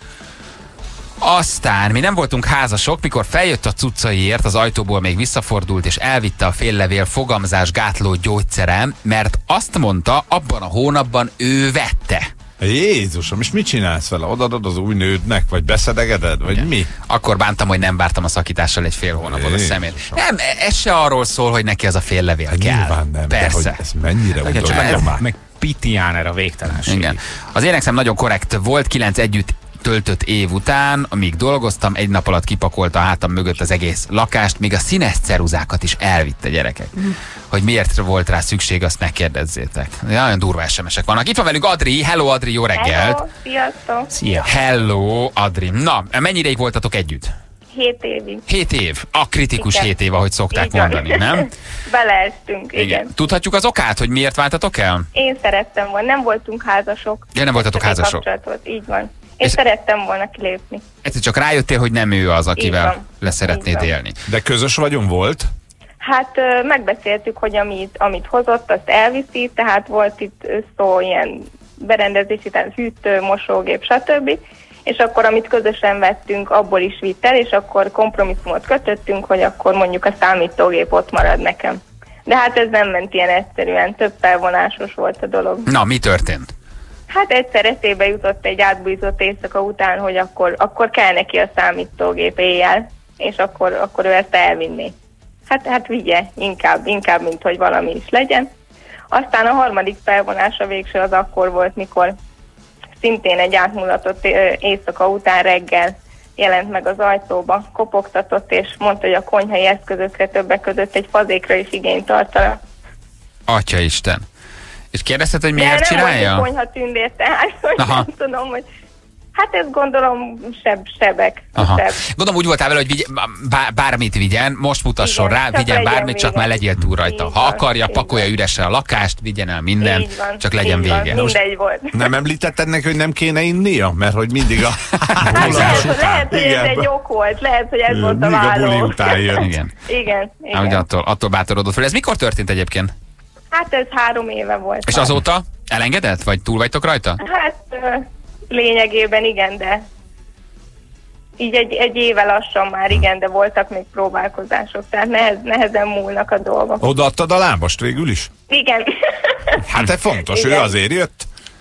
Aztán mi nem voltunk házasok, mikor feljött a cuccaiért, az ajtóból még visszafordult, és elvitte a féllevél fogamzás gátló gyógyszerem, mert azt mondta, abban a hónapban ő vette. Jézusom, és mit csinálsz vele? Odadod az új nődnek, vagy beszedegeded, vagy igen. mi? Akkor bántam, hogy nem vártam a szakítással egy fél hónapot a szemét. Nem, ez se arról szól, hogy neki az a féllevél hát kell. Nyilván nem, persze. De hogy ez mennyire undorító. Meg pitiáner a végtelenség. Igen. Az énekszem nagyon korrekt volt, kilenc együtt töltött év után, amíg dolgoztam, egy nap alatt kipakolta a hátam mögött az egész lakást, még a színes ceruzákat is elvitte, gyerekek. Hogy miért volt rá szükség, azt ne kérdezzétek. Nagyon durva es em esek vannak. Itt van velünk Adri. Hello, Adri, jó reggelt! Hello, sziasztok! Szia! Hello, Adri. Na, mennyire így voltatok együtt? Hét évig. Hét év. A kritikus igen. hét év, ahogy szokták igen. mondani, nem? Beleestünk, igen. igen. Tudhatjuk az okát, hogy miért váltatok el? Én szerettem volna, nem voltunk házasok. Ja, nem voltatok házasok. Így van. Én és szerettem volna kilépni. Egyszer csak rájöttél, hogy nem ő az, akivel leszeretnéd élni. De közös vagyon volt? Hát megbeszéltük, hogy amit, amit hozott, azt elviszi, tehát volt itt szó ilyen berendezési, tehát hűtő, mosógép, stb. És akkor, amit közösen vettünk, abból is vitt el, és akkor kompromisszumot kötöttünk, hogy akkor mondjuk a számítógép ott marad nekem. De hát ez nem ment ilyen egyszerűen, több felvonásos volt a dolog. Na, mi történt? Hát egyszer eszébe jutott egy átbújzott éjszaka után, hogy akkor, akkor kell neki a számítógép éjjel, és akkor, akkor ő ezt elvinné. Hát, hát vigye, inkább, inkább, mint hogy valami is legyen. Aztán a harmadik felvonása végső az akkor volt, mikor szintén egy átmulatott éjszaka után reggel jelent meg az ajtóba, kopogtatott, és mondta, hogy a konyhai eszközökre többek között egy fazékra is igényt tartana. Atyaisten! És kérdezted, hogy miért de csinálja? Nem volt egy konyha tündér, tehát hogy nem tudom, hogy hát ezt gondolom seb, sebek. Seb. Gondolom úgy voltál vele, hogy vigye, bár, bármit vigyen, most mutasson igen, rá, vigyen bármit, vége. Csak már legyél túl rajta. Így ha van, akarja, pakolja van. Üresre a lakást, vigyen el mindent, van, csak legyen vége. Van, mindegy volt. Nem említetted neki, hogy nem kéne innia? Mert hogy mindig a... hát lehet, lehet, hogy ez egy ok volt, lehet, hogy ez volt a váló. Mindig a buli után jön. Igen. Igen, igen. Ugye attól, attól bátorodott fel. Ez mikor történt egyébként? Hát ez három éve volt. És azóta elengedett? Vagy túl vagytok rajta? Hát lényegében igen, de így egy, egy éve lassan már igen, de voltak még próbálkozások, tehát nehez, nehezen múlnak a dolgok. Odaadtad a lábast végül is? Igen. Hát ez fontos, igen. Ő azért jött.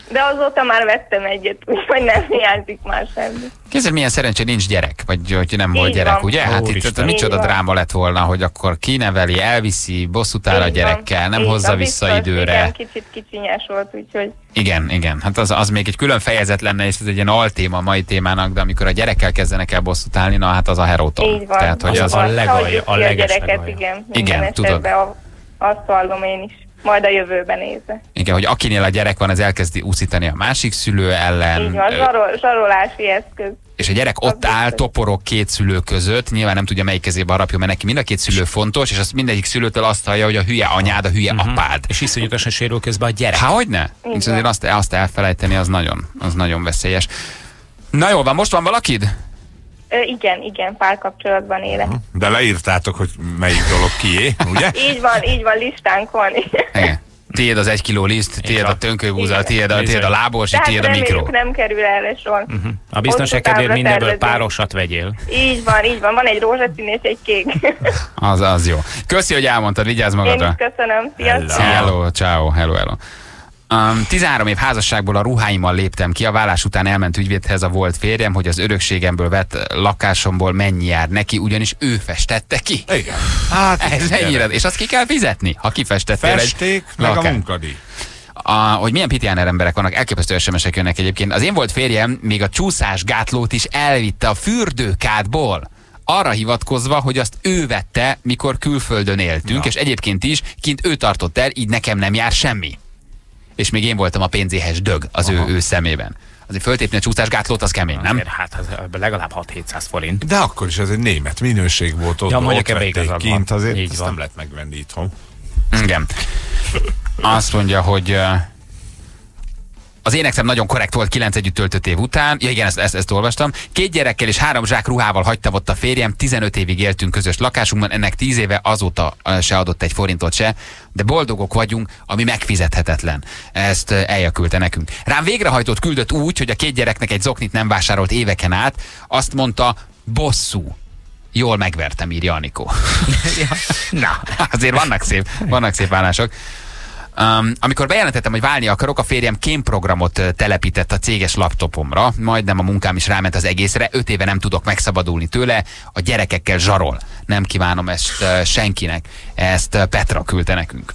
De azóta már vettem egyet, úgyhogy nem hiányzik már semmi. Kézzel milyen szerencsé nincs gyerek, vagy hogy nem volt Így gyerek, van. ugye? Hát Ó, itt Isten. micsoda Így van. dráma lett volna, hogy akkor kineveli, elviszi, bosszút áll a Így gyerekkel, van. nem Így hozza van, vissza biztos, időre. Igen, kicsit kicsinyes volt, úgyhogy... Igen, igen. Hát az, az még egy külön fejezet lenne, és ez egy ilyen altéma a mai témának, de amikor a gyerekkel kezdenek el bosszút állni, na hát az a heróton. Így van. Tehát, hogy az, a Hagyjuk legalja, ki a leges gyereket, legalja. igen. Igen, Minden tudod. esetben a- azt hallom én is. Majd a jövőben nézve. igen, hogy akinél a gyerek van, az elkezdi úszítani a másik szülő ellen. Így van, ö, zsarol, zsarolási eszköz. És a gyerek ott Az áll, biztos. toporog két szülő között, nyilván nem tudja melyik kezébe harapja, mert neki mind a két szülő fontos, és azt mindegyik szülőtől azt hallja, hogy a hülye anyád, a hülye Uh-huh. apád. És iszonyatosan sérül közben a gyerek. Há, hogyne? Így És van. azért azt, azt elfelejteni, az nagyon, az nagyon veszélyes. Na jó van, most van valakid? Ö, igen, igen, párkapcsolatban élek. De leírtátok, hogy melyik dolog kié, ugye? Így van, így van, listánk van. Igen. Tiéd az egy kiló liszt, tiéd a tönkőbúza, Igen. tiéd a, tiéd a lábos, Tehát tiéd a mikró. reméljük nem kerül erre sor. Uh-huh. A biztonság Hosszú távra kedvéért mindenből tervezünk. párosat vegyél. Így van, így van, van egy rózsaszín és egy kék. Az, az jó. Köszi, hogy elmondtad, vigyázz Én magadra. is köszönöm. Sziasztok! Hello, ciao, hello, hello. Um, tizenhárom év házasságból a ruháimmal léptem ki, a vállás után elment ügyvédhez a volt férjem, hogy az örökségemből vett lakásomból mennyi jár neki, ugyanis ő festette ki. Igen. Hát Ez ennyire, és azt ki kell fizetni, ha kifestettél egy festék, meg a lakást. munkadíj. A, hogy milyen pitiáner emberek vannak, elképesztő es em esek jönnek egyébként. Az én volt férjem még a csúszásgátlót is elvitte a fürdőkádból, arra hivatkozva, hogy azt ő vette, mikor külföldön éltünk, Ja. és egyébként is kint ő tartott el, így nekem nem jár semmi. És még én voltam a pénzéhes dög az ő, ő szemében. Azért föltépni a csúszásgátlót, az kemény, nem? Azért, hát az legalább hat-hétszáz forint. De akkor is ez egy német minőség volt ott, Ja, mondjuk ott ebbe vették igazad van. kint, azért Így ezt van. nem lehet megvenni itthon. Igen. Azt mondja, hogy uh, az én exem nagyon korrekt volt kilenc együtt töltött év után. Ja igen, ezt, ezt, ezt olvastam. Két gyerekkel és három zsák ruhával hagyta ott a férjem. tizenöt évig éltünk közös lakásunkban. Ennek tíz éve azóta uh, se adott egy forintot se. De boldogok vagyunk, ami megfizethetetlen. Ezt uh, eljaküldte nekünk. Rám végrehajtót küldött úgy, hogy a két gyereknek egy zoknit nem vásárolt éveken át. Azt mondta, bosszú. Jól megvertem, írja Anikó. Na, azért vannak szép, vannak szép állások. Um, amikor bejelentettem, hogy válni akarok, a férjem kémprogramot uh, telepített a céges laptopomra, majdnem a munkám is ráment az egészre, öt éve nem tudok megszabadulni tőle, a gyerekekkel zsarol. Nem kívánom ezt uh, senkinek. Ezt uh, Petra küldte nekünk.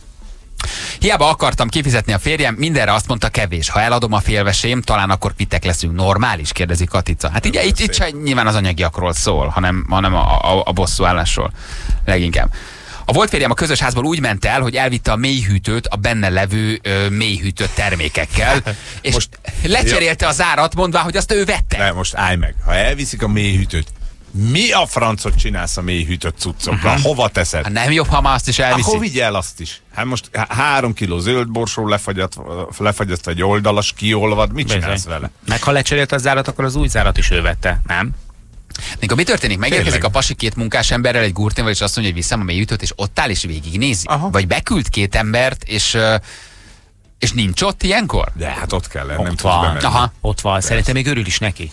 Hiába akartam kifizetni a férjem, mindenre azt mondta kevés. Ha eladom a félvesém, talán akkor pittek leszünk. Normális? Kérdezi Katica. Hát ugye itt, itt se nyilván az anyagiakról szól, hanem, hanem a, a, a bosszúállásról leginkább. A volt férjem a közös házból úgy ment el, hogy elvitte a mélyhűtőt a benne levő ö, mélyhűtött termékekkel, és most lecserélte az árat, mondvá, hogy azt ő vette. Ne, most állj meg. Ha elviszik a mélyhűtőt, mi a francot csinálsz a mélyhűtött cuccokkal? Uh-huh. Hova teszed? Hát nem jobb, ha már azt is elviszi. Akkor vigy el azt is. Hát most há- három kiló zöld borsó lefagyat, lefagyaszt egy oldalas, kiolvad, mit Bizony. csinálsz vele? Meg ha lecserélt az zárat, akkor az új zárat is ő vette, nem? Mikor mi történik? Megérkezik Tényleg. a pasi két munkás emberrel egy gurténval, és azt mondja, hogy viszem a mélyhűtőt, és ott áll és végignézi. Aha. Vagy beküld két embert, és, ö, és nincs ott ilyenkor? De hát ott kell lenni, nem Ott tudsz van. bemenni. Aha. Ott van. Szerintem még örül is neki.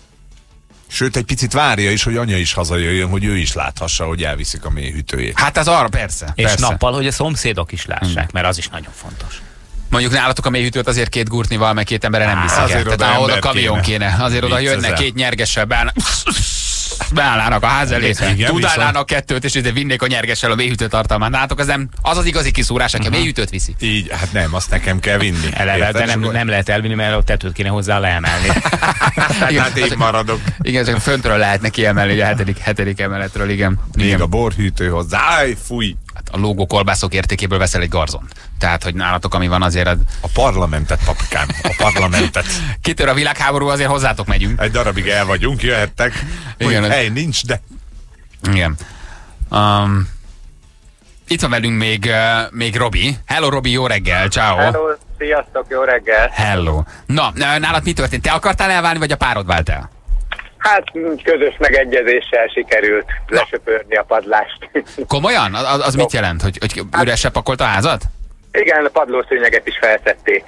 Sőt, egy picit várja is, hogy anya is hazajöjjön, hogy ő is láthassa, hogy elviszik a mélyhűtőjét. Hát az arra persze. És persze. nappal, hogy a szomszédok is lássák, mert az is nagyon fontos. Mondjuk nálatok a mélyhűtőt azért két gurtnival, meg két emberre nem Á, viszik el. azért Tehát oda ahol a ember kamion kéne. kéne. Azért oda jönnek Viccezel. két nyergessel, beállnak, beállnának a ház elé, Igen, tudálnának kettőt, és ide vinnék a nyergessel a mélyhűtő tartalmát. Nálatok az nem, az az igazi kiszúrás, aki a mélyhűtőt viszi. Így, hát nem, azt nekem kell vinni. Eleve, Érted? de És nem, akkor- nem lehet elvinni, mert a tetőt kéne hozzá leemelni. Hát én maradok. Igen, csak föntről lehet neki emelni, ugye a hetedik, hetedik emeletről, igen. Még igen. a borhűtő hozzá. Áj, fúj! Hát a lógó kolbászok értékéből veszel egy garzont. Tehát, hogy nálatok, ami van, azért az... A parlamentet, papikám. A parlamentet. kitör a világháború, azért hozzátok megyünk. Egy darabig el vagyunk, jöhettek. Igen, Igen, ez- hely nincs, de... Igen. Um, itt van velünk még, uh, még Robi. Hello, Robi, jó reggel, ciao. Hello, sziasztok, jó reggel! Hello. Na, nálad mi történt? Te akartál elválni, vagy a párod vált el? Hát közös megegyezéssel sikerült lesöpörni a padlást. Komolyan? Az, az mit jelent? Hogy, hogy üresre pakolt a házat? Igen, a padlószőnyeget is felszedték.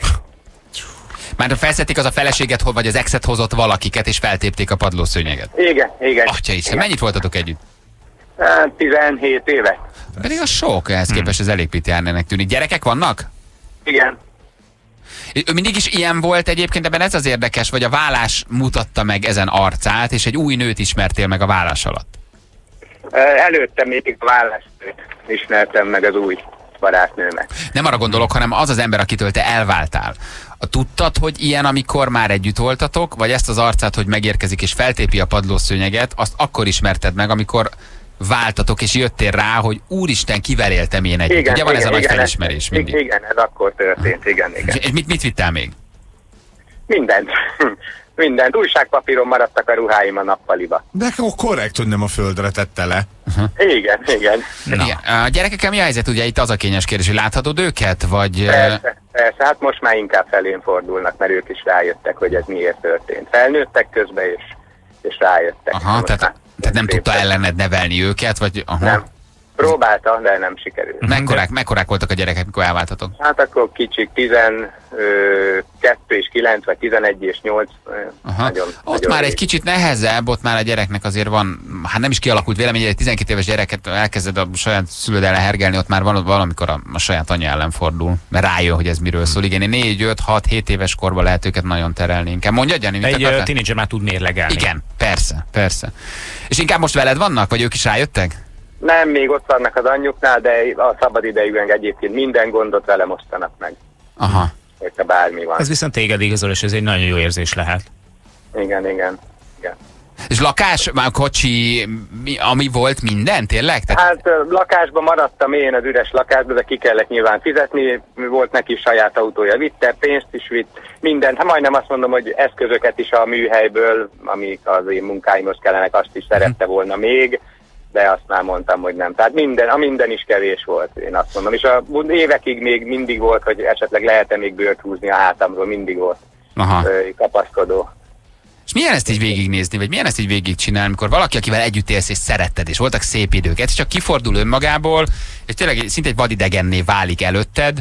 Már felszedték, az a feleséget, vagy az exet hozott valakiket, és feltépték a padlószőnyeget. Igen, igen. Atya is, mennyit voltatok együtt? Hát, tizenhét éve. Pedig az sok, ehhez képest ez elég pitjárnének tűnik. Gyerekek vannak? Igen. Ő mindig is ilyen volt egyébként, ebben ez az érdekes, vagy a vállás mutatta meg ezen arcát, és egy új nőt ismertél meg a vállás alatt? Előtte még a vállásnőt ismertem meg az új barátnőmet. Nem arra gondolok, hanem az az ember, akitől te elváltál. Tudtad, hogy ilyen, amikor már együtt voltatok, vagy ezt az arcát, hogy megérkezik és feltépi a padlószőnyeget, azt akkor ismerted meg, amikor váltatok, és jöttél rá, hogy úristen, kivel éltem én együtt. Igen, ugye van igen, ez a nagy igen, felismerés mindig. Igen, ez akkor történt, igen, igen. És mit, mit vittál még? Mindent. Mindent. Újságpapíron maradtak a ruháim a nappaliba. De akkor korrekt, hogy nem a földre tette le. Uh-huh. Igen, igen. igen. A gyerekekkel mi a helyzet? Ugye itt az a kényes kérdés, hogy láthatod őket? Vagy... Persze, persze, hát most már inkább felén fordulnak, mert ők is rájöttek, hogy ez miért történt. Felnőttek közben, és, és rájöttek. Aha, tehát, tehát nem tudta ellened nevelni őket? Vagy... Aha. Nem. Próbálta, de nem sikerült. Mekkorák, mekkorák voltak a gyerekek, mikor elváltatok? Hát akkor kicsik, tizenkettő és kilenc, vagy tizenegy és nyolc. Nagyon, ott nagyon már rég. egy kicsit nehezebb, ott már a gyereknek azért van, hát nem is kialakult vélemény, egy tizenkét éves gyereket elkezded a saját szülőd ellen hergelni, ott már van valamikor a, a saját anyja ellen fordul, mert rájön, hogy ez miről szól. Igen, négy, öt, hat, hét éves korban lehet őket nagyon terelni. Inkább mondja, Gyani, mit Egy akartál? tínédzser már tud mérlegelni. Igen, persze, persze. És inkább most veled vannak, vagy ők is rájöttek? Nem, még ott vannak az anyjuknál, de a szabad idejükben egyébként minden gondot velem osztanak meg. Aha. Hogyha bármi van. Ez viszont téged igazol, és ez egy nagyon jó érzés lehet. Igen, igen. igen. És lakás, már kocsi, mi, ami volt minden, tényleg? Tehát... Hát lakásban maradtam én, az üres lakásban, de ki kellett nyilván fizetni, volt neki saját autója, vitte, pénzt is vitt, mindent, hát majdnem azt mondom, hogy eszközöket is a műhelyből, amik az én munkáimhoz kellenek, azt is szerette volna még, de azt már mondtam, hogy nem. Tehát minden, a minden is kevés volt, én azt mondom. És a évekig még mindig volt, hogy esetleg lehet-e még bőrt húzni a hátamról, mindig volt Aha. Ö, kapaszkodó. És milyen ezt így végignézni, vagy milyen ezt így végigcsinálni, amikor valaki, akivel együtt élsz és szeretted, és voltak szép idők, ez csak kifordul önmagából, és tényleg szinte egy vadidegenné válik előtted,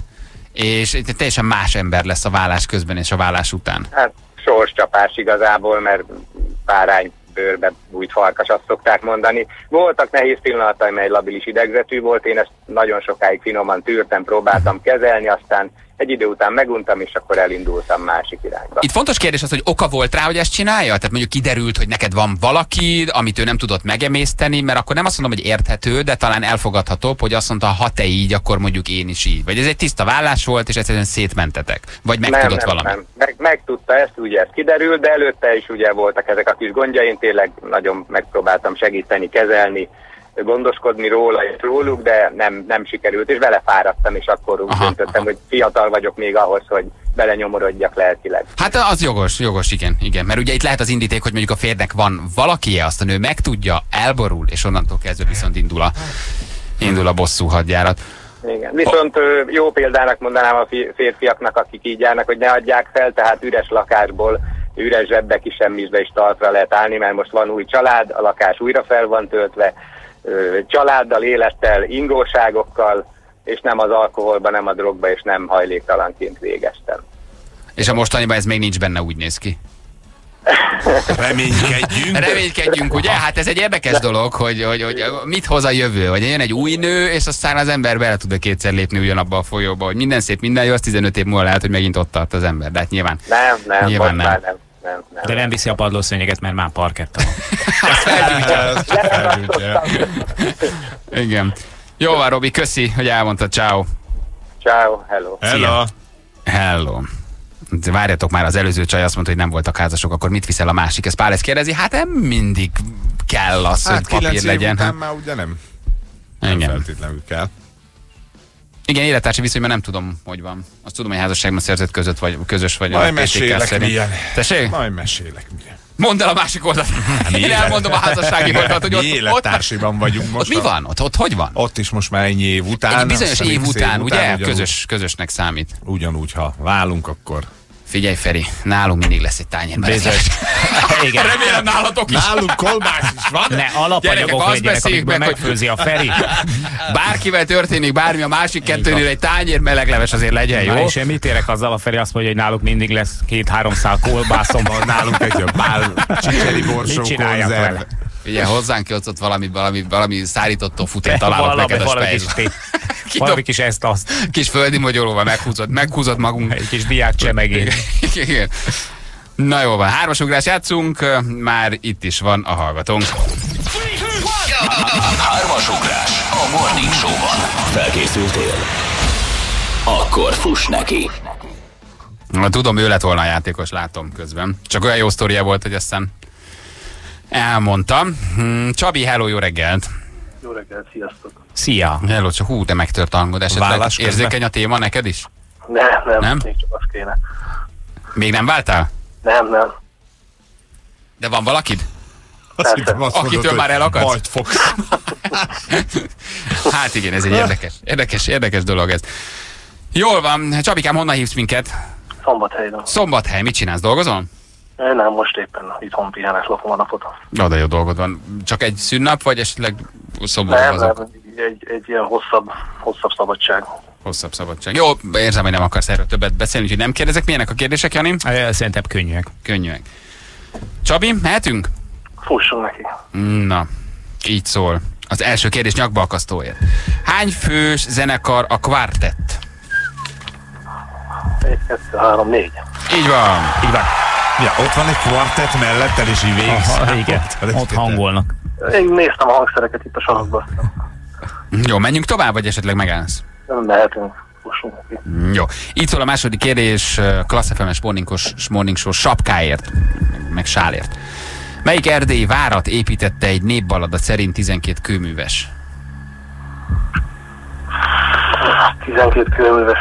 és teljesen más ember lesz a vállás közben és a vállás után. Hát sorscsapás igazából, mert párány bőrbe bújt farkas, azt szokták mondani. Voltak nehéz pillanataim, egy labilis idegzetű volt, én ezt nagyon sokáig finoman tűrtem, próbáltam kezelni, aztán egy idő után meguntam, és akkor elindultam másik irányba. Itt fontos kérdés az, hogy oka volt rá, hogy ezt csinálja? Tehát mondjuk kiderült, hogy neked van valaki, amit ő nem tudott megemészteni, mert akkor nem azt mondom, hogy érthető, de talán elfogadhatóbb, hogy azt mondta, ha te így, akkor mondjuk én is így. Vagy ez egy tiszta vállás volt, és egyszerűen szétmentetek. Vagy megtudott valami. Nem, meg, megtudta ezt, ugye ez kiderült, de előtte is ugye voltak ezek a kis gondja, én tényleg nagyon megpróbáltam segíteni, kezelni, gondoskodni róla és róluk, de nem, nem sikerült, és vele fáradtam, és akkor úgy aha, döntöttem, aha. hogy fiatal vagyok még ahhoz, hogy belenyomorodjak lelkileg. Hát az jogos, jogos, igen, igen. Mert ugye itt lehet az indíték, hogy mondjuk a férnek van valakije, azt a nő megtudja, elborul, és onnantól kezdve viszont indul a, indul a bosszú hadjárat. Igen. Viszont oh. jó példának mondanám a férfiaknak, akik így járnak, hogy ne adják fel, tehát üres lakásból, üres zsebbe, kis semmizbe is talpra lehet állni, mert most van új család, a lakás újra fel van töltve, családdal, élettel, ingóságokkal, és nem az alkoholba, nem a drogba, és nem hajléktalanként végeztem. És a mostaniban ez még nincs benne, úgy néz ki. Reménykedjünk. Reménykedjünk, ugye? Hát ez egy érdekes dolog, hogy, hogy, hogy mit hoz a jövő, hogy jön egy új nő, és aztán az ember bele tud kétszer lépni ugyanabba a folyóba, hogy minden szép, minden jó, az tizenöt év múlva lehet, hogy megint ott tart az ember, de hát nyilván nem, nem, nyilván nem. nem. Nem, nem. De nem viszi a padlószőnyeget, mert már parketta van. Azt felgyújtja. Igen. Jó van, Robi, köszi, hogy elmondtad. Ciao. Ciao, hello. Hello. Hello. Várjatok már, az előző csaj azt mondta, hogy nem voltak házasok, akkor mit viszel a másik? Ez Pál ezt kérdezi, hát nem mindig kell az, hát hogy papír legyen. Hát már ugye nem. Nem igen. feltétlenül kell. Igen, élettársi viszonyban nem tudom, hogy van. Azt tudom, hogy házasságban szerzett között vagy, közös vagy. Majd mesélek milyen. Tessék? Majd mesélek milyen. Mondd el a másik oldalt. Én elmondom a házassági oldalt, hogy ott, mi élettársiban vagyunk most. Ott mi van? Ott, ott hogy van? Ott is most már ennyi év után. Egy bizonyos év után, ugye? Ugyanúgy, Közös, közösnek számít. Ugyanúgy, ha válunk, akkor... Figyelj, Feri, nálunk mindig lesz egy tányér. Igen. Remélem nálatok is. Nálunk kolbász is van. Ne, alapanyagok legyenek, amikből megfőzi a Feri. Bárkivel történik bármi, a másik kettőnél egy tányér melegleves azért legyen, jó? Na, és én mit érek azzal, a Feri azt mondja, hogy náluk mindig lesz két-három szál kolbászom. Nálunk egy bál csicseri borsó konzerv. Ugye hozzánk ki ott valami, valami, valami szárított tofut, találok neked a spejzbe. Valami kis ezt-azt. Kis földi magyaróval meghúzott, meghúzott magunk. Egy kis diák csemegén. Igen. Na jó van, hármas ugrás játszunk, már itt is van a hallgatónk. Hármas ugrás a Morning Show-ban. Felkészültél? Akkor fuss neki. Tudom, ő lett volna a játékos, látom közben. Csak olyan jó sztoria volt, hogy aztán elmondtam. Csabi, hello, jó reggelt! Jó reggelt, sziasztok! Szia! Hello, csak hú, de megtört a hangod. Esetleg érzékeny a téma neked is? Nem, nem, nem, még csak az kéne. Még nem váltál? Nem, nem. De van valakid? Azt hittem, azt akitől mondod, már elakadsz? Majd fogsz. Hát igen, ez egy érdekes, érdekes, érdekes dolog ez. Jól van, Csabikám, honnan hívsz minket? Szombathelyről. Szombathely, mit csinálsz, dolgozol? Nem, most éppen itthon pihenek, lopom a napot. Oda jó dolgod van. Csak egy szünnap, vagy esetleg szombaton Nem, azok? nem, egy, egy ilyen hosszabb, hosszabb szabadság. Hosszabb szabadság. Jó, érzem, hogy nem akarsz erről többet beszélni, úgyhogy nem kérdezek. Milyenek a kérdések, Jani? Szerintem könnyűek. Könnyűek. Csabi, mehetünk? Fussunk neki. Na, így szól. Az első kérdés nyakba akasztóért. Hány fős zenekar a Quartet? Egy, kettő, három, négy. Így van. Így van. Ja, ott van egy kvartett mellettel, és így végig. Aha, igen, ott hangolnak. Én néztem a hangszereket itt a sarokban. Jó, menjünk tovább, vagy esetleg megállsz? Nem mehetünk. Fussunk neki. Jó. Így szól a második kérdés, Klassz ef em-es morning show sapkáért, meg sálért. Melyik erdélyi várat építette egy népballada szerint tizenkét kőműves? tizenkét kőműves.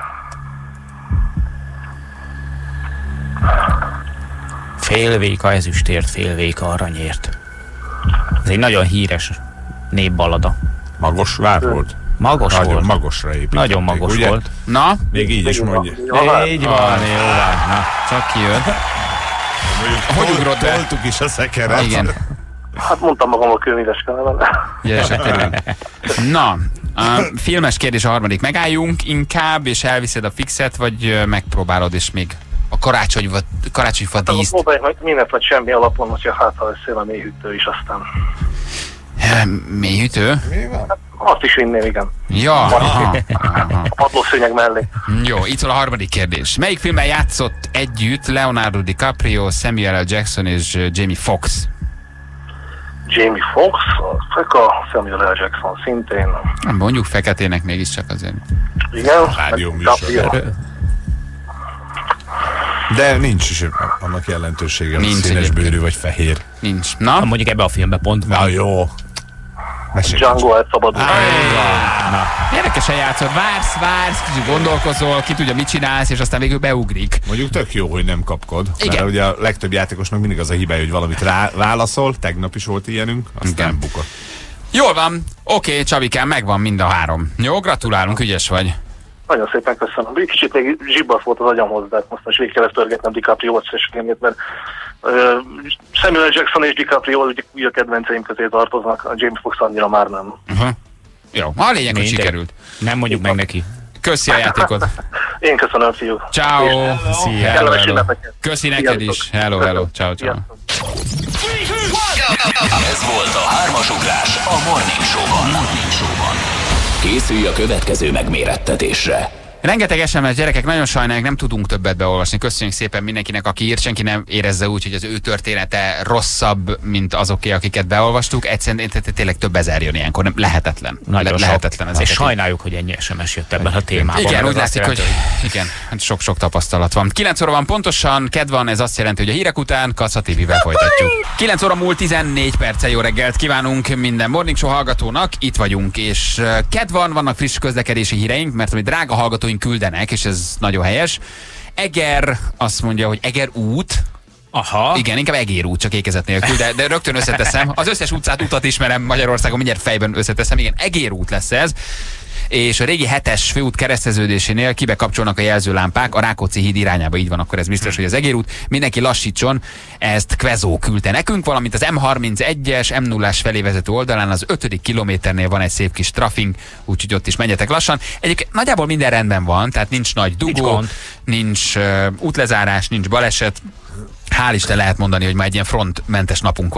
Félvéka ezüstért, félvéka aranyért. Ez egy nagyon híres népballada. Magos vár volt? Magos nagyon volt. Magosra építették. Nagyon magos ugye? volt. Na? Még így is mondja. Így van, jó van. Na, csak kijön. Hogy ugrott be? Toltuk is a szekeret. Igen. Hát mondtam magam, a kőműves kellene. Gyesek, tényleg. Na, a filmes kérdés a harmadik. Megálljunk inkább, és elviszed a fixet, vagy megpróbálod, és még a karácsonyfa, karácsonyfa díszt? Próbáljuk meg mindent, vagy semmi alapon, hogyha hát ha összél a mélyhűtő is aztán. Mélyhűtő? Mi van? Azt is vinném, igen. Ja, aha, aha. A padlószőnyeg mellé. Jó, itt van a harmadik kérdés. Melyik filmben játszott együtt Leonardo DiCaprio, Samuel L. Jackson és Jamie Foxx? Jamie Foxx, a Samuel L. Jackson szintén. Mondjuk feketének mégiscsak azért. Igen. Rádió műsor. De nincs is annak jelentősége, hogy színes bőrű vagy fehér. Nincs. Na? Na mondjuk ebbe a filmben pont van. Na jó. Django elszabadul. Érdekesen játszod, vársz, vársz, kicsit gondolkozol, ki tudja, mit csinálsz, és aztán végül beugrik. Mondjuk tök jó, hogy nem kapkod. Igen. Mert ugye a legtöbb játékosnak mindig az a hibája, hogy valamit rá válaszol, tegnap is volt ilyenünk, aztán Igen. bukott. Jól van, oké, Csabikám, megvan mind a három. Jó, gratulálunk, ügyes vagy. Nagyon szépen köszönöm. Egy kicsit még zsibbasz volt az agyamhoz, de most most végig kellett törgetnem DiCaprio filmét, mert uh, Samuel L. Jackson és DiCaprio ugye a kedvenceim közé tartoznak, a Jamie Foxx annyira már nem. Uh-huh. Jó, a lényeg, hogy sikerült. Nem mondjuk meg neki. Köszi a játékot. Én köszönöm, fiúk. Ciao. Szia. Hello, hello. Köszi neked Sziasztok. is. Hello, hello. Ciao, ciao. Ez volt a hármas ugrás a Morning Show-ban. Készülj a következő megmérettetésre. Rengeteg es em es, gyerekek, nagyon sajnáljuk, nem tudunk többet beolvasni. Köszönjük szépen mindenkinek, aki írt, senki nem érezze úgy, hogy az ő története rosszabb, mint azoké, akiket beolvastuk. Egyszerűen tényleg több ezer jön ilyenkor, nem lehetetlen. Nagyon Le- lehetetlen sok. ezeket. És sajnáljuk, hogy ennyi es em es jött ebben a témában. Igen, Ez úgy azt látszik, hogy jelenti, igen, hát sok-sok tapasztalat van. kilenc óra van pontosan, kedv van, ez azt jelenti, hogy a hírek után Kassa té vével folytatjuk. kilenc óra múlt tizennégy perccel, jó reggelt kívánunk minden Morning Show hallgatónak, itt vagyunk, és uh, kedv van, vannak friss közlekedési híreink, mert ami drága hallgatóink küldenek, és ez nagyon helyes. Eger azt mondja, hogy Eger út. Aha. Igen, inkább Egér út, csak ékezet nélkül, de, de rögtön összeteszem. Az összes utcát, utat ismerem Magyarországon, mindjárt fejben összeteszem. Igen, Egér út lesz ez. És a régi hetes főút kereszteződésénél kibekapcsolnak a jelzőlámpák a Rákóczi híd irányába, így van, akkor ez biztos, hogy az Egér út. Mindenki lassítson, ezt Kvezó küldte nekünk, valamint az em harmincegyes, em nullás felé vezető oldalán az ötödik kilométernél van egy szép kis trafing, úgyhogy ott is menjetek lassan. Egyébként nagyjából minden rendben van, tehát nincs nagy dugó, nincs, nincs uh, útlezárás, nincs baleset. Hál' Isten lehet mondani, hogy már egy ilyen frontmentes napunk van.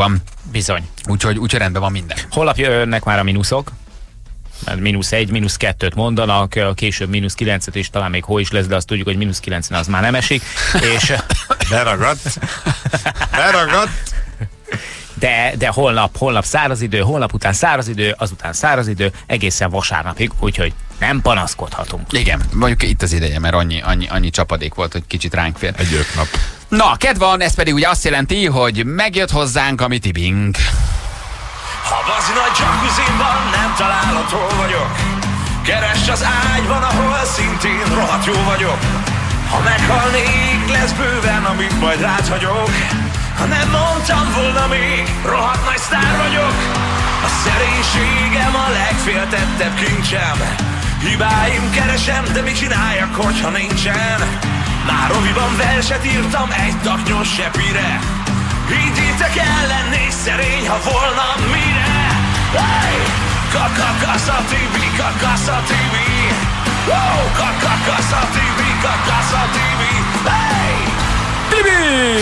Bizony. Úgyhogy úgy rendben van minden. Holnap jönnek már a mínuszok. Mínusz egy, mínusz kettőt mondanak, később mínusz kilencet, és talán még hó is lesz, de azt tudjuk, hogy mínusz kilencen az már nem esik. És beragadt. Beragadt. De, de holnap, holnap száraz idő, holnap után száraz idő, azután száraz idő, egészen vasárnapig, úgyhogy nem panaszkodhatunk. Igen, mondjuk itt az ideje, mert annyi, annyi, annyi csapadék volt, hogy kicsit ránk fér. Egy öt nap. Na, kedv van, ez pedig ugye azt jelenti, hogy megjött hozzánk a mi Tibink. Ha bazi nagy jacuzzimban nem találod, hol vagyok, keresd az ágyban, ahol szintén rohadt jó vagyok. Ha meghalnék, lesz bőven, amit majd rád hagyok. Ha nem mondtam volna még, rohadt nagy sztár vagyok. A szerénységem a legféltettebb kincsem. Hibáim keresem, de mit csináljak, hogyha nincsen? Már oviban verset írtam egy taknyos sepire. Higgyétek el, lennék szerény, ha volna mire. Hey! Kakakasza Tibi, kakasza Tibi. Oh, kakakasza Tibi, kakasza Tibi. Hey! Tibi!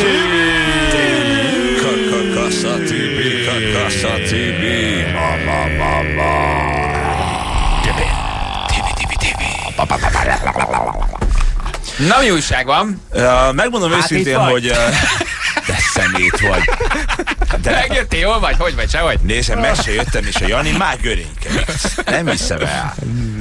Kakakasza Tibi, kakasza Tibi. Ma, ma, ma, ma. Tibi, Tibi, Tibi, Tibi. Na, mi újság van? Uh, megmondom hát őszintén, hogy... Uh, de szemét vagy. De megjöttél, jól vagy? Hogy vagy? Sehogy? Nézem, messze jöttem, és a Jani már görénykedik. Nem hiszem el.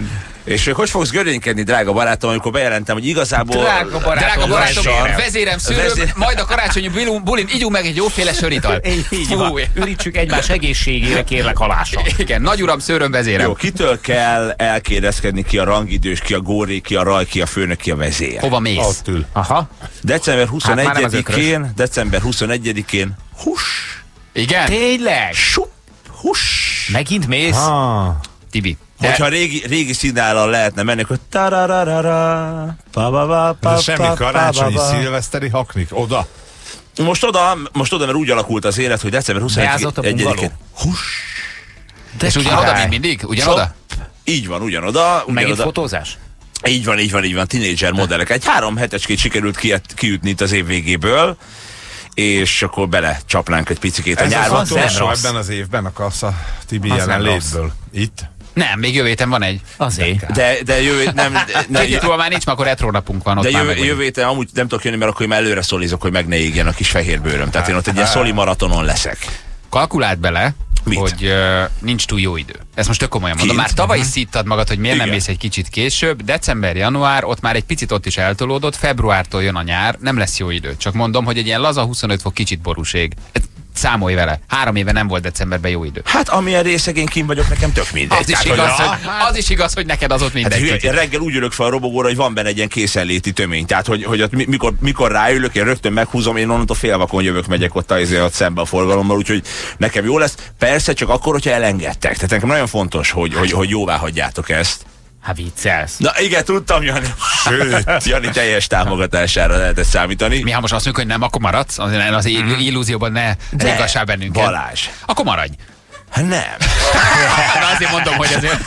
És hogy fogsz görénykedni, drága barátom, amikor bejelentem, hogy igazából... Drága barátom, barátom vezérem, szűröm, vezér... majd a karácsonyi bulin ígyunk meg egy jóféle sörital. Így van, ürítsük egymás egészségére, kérlek, halásra. Igen, nagy uram, szőröm, vezérem. Jó, kitől kell elkérdezkedni, ki a rangidős, ki a góré, ki a raj, ki a főnök, ki a vezér? Hova mész? Ott ül. Aha. december huszonegyedikén, hát december huszonegyedikén, hús. Igen? Tényleg? Sup, hús. Megint mész? Ah. Tibi. De... Hogyha régi, régi színállal lehetne menni, akkor tarararara, pa ba ba pa, de semmi karácsonyi, szilveszteri haknik, oda. Most oda, most oda, mert úgy alakult az élet, hogy december huszonegyedikén. Hús. És ugyanoda, mint mindig? Ugyanoda? Így van, ugyanoda. Megint fotózás? Így van, így van, így van, tínédzser modellek. Egy három hetecskét sikerült kiütni itt az év végéből, és akkor bele csapnánk egy picikét a nyárba. Ez az utolsó ebben az évben a Kassa Tibi jelenlétből. Itt? Nem, még jövő héten van egy. Azért. De, de jövő nem... Ne, Két túl már nincs, már akkor retro napunk van. Ott de jövő, jövő héten amúgy nem tudok jönni, mert akkor én már előre szolizok, hogy meg ne égjen a kis fehér bőröm. Tehát én ott egy ilyen szoli maratonon leszek. Kalkuláld bele, mit? hogy uh, nincs túl jó idő. Ezt most tök komolyan mondom. Már tavaly is szíttad magad, hogy miért Igen. nem mész egy kicsit később. December, január, ott már egy picit ott is eltolódott. Februártól jön a nyár, nem lesz jó idő. Csak mondom, hogy egy ilyen laza huszonöt fok kicsit borúség. Számolj vele. Három éve nem volt decemberben jó idő. Hát amilyen részegén kim vagyok, nekem tök mindegy. Az is, igaz, hogy, az is igaz, hogy neked az ott mindegy. Hát, reggel úgy ülök fel a robogóra, hogy van benne egy ilyen készenléti tömény. Tehát, hogy, hogy ott mikor, mikor ráülök, én rögtön meghúzom, én onnantól félvakon jövök, megyek ott, azért, ott szembe a forgalommal, úgyhogy nekem jó lesz. Persze csak akkor, hogyha elengedtek. Tehát nekem nagyon fontos, hogy, hogy, hogy jóvá hagyjátok ezt. Hát viccelsz. Na igen, tudtam, Jani. Sőt, Jani teljes támogatására lehetett számítani. Mi, ha most azt mondjuk, hogy nem, akkor maradsz? Az, az mm-hmm. illúzióban ne ringassál bennünket. Balázs. Akkor maradj. Hát nem. Na azért mondom, hogy azért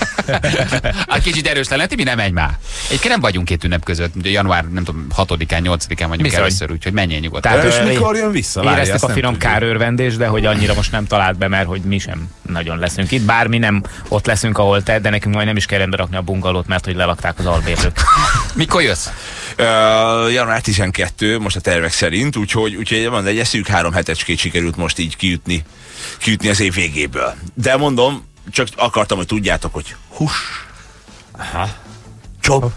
a kicsit erős lenne, Tibi, nem menj már. Egyébként nem vagyunk két ünnep között, január, nem tudom, hatodikán, nyolcadikán vagyunk Bizony. először, úgyhogy menjél nyugodtan. Tehát, és mikor jön vissza? Éreztek a finom kárőrvendés, de hogy annyira most nem talált be, mert hogy mi sem nagyon leszünk itt. Bár mi nem ott leszünk, ahol te, de nekünk majd nem is kell rendbe rakni a bungalót, mert hogy lelakták az albérlők. Mikor jössz? Uh, január tizenkettő, most a tervek szerint, úgyhogy, úgyhogy van, egy szűk három hetecskét sikerült most így kiütni, kiütni az év végéből. De mondom, csak akartam, hogy tudjátok, hogy hús. Aha. Csop.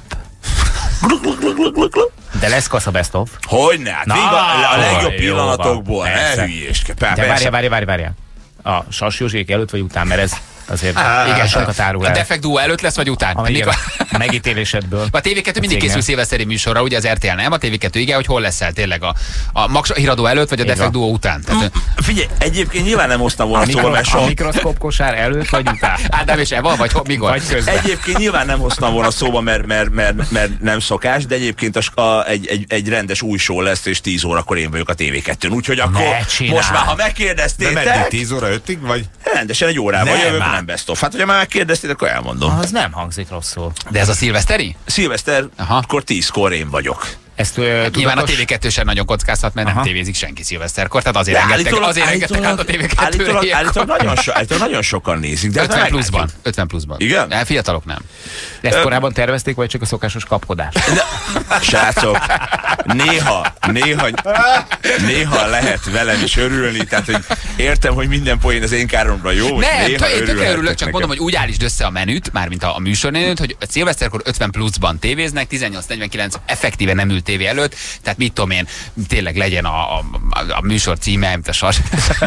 De lesz Kassa Best of? Hogyne, hát Na, a, a legjobb pillanatokból, ne hülyéskedj. De várjál, várjál, várjál, várjál. A Sas Józsék előtt vagy után, mert ez azért ah, igen, sokat árul el. A Defekt Duo előtt lesz, vagy után? A, igen, a megítélésedből. A té vé kettő mindig készül szilveszteri műsorra, ugye az er té el nem, a té vé kettő igen, hogy hol leszel tényleg a, a Max híradó előtt, vagy a Defekt Duo után. Tehát, figyelj, egyébként nyilván nem hoztam volna szóval, mert a mikroszkóp kosár előtt, vagy után? Ádám és Eva, vagy mikor? Vagy közben. Egyébként nyilván nem hoztam volna szóba, mert, mert, mert, mert nem szokás, de egyébként a, a, egy, egy, egy rendes új show lesz, és tíz órakor én vagyok a té vé kettőn. Úgyhogy akkor most már, ha megkérdeztétek... De meddig tíz óra ötig, vagy? Rendesen egy órával jövök, nem best of. Hát, hogyha már megkérdeztétek, akkor elmondom. Az nem hangzik rosszul. De ez a szilveszteri? Szilveszter, akkor tízkor én vagyok. Ezt, uh, nyilván a té vé kettő sem nagyon kockázhat, mert Aha. nem tévézik senki szilveszterkor, tehát azért engedtek, azért engedtek át a té vé kettőre. Állítólag nagyon, so, nagyon sokan nézik. De ötven pluszban. ötven pluszban. Igen? De fiatalok nem. De ezt korábban tervezték, vagy csak a szokásos kapkodás? Srácok, néha, néha, néha lehet velem is örülni, tehát hogy értem, hogy minden poén az én káromra jó, nem, néha én tökre örülök, csak nekem. mondom, hogy úgy állítsd össze a menüt, mármint a, a műsornénőt, hogy a szilveszterkor ötven pluszban tévéznek, tizennyolc negyvenkilenc effektíve nem ül tévé előtt, tehát mit tudom én, tényleg legyen a, a, a műsor címe, mint a sas.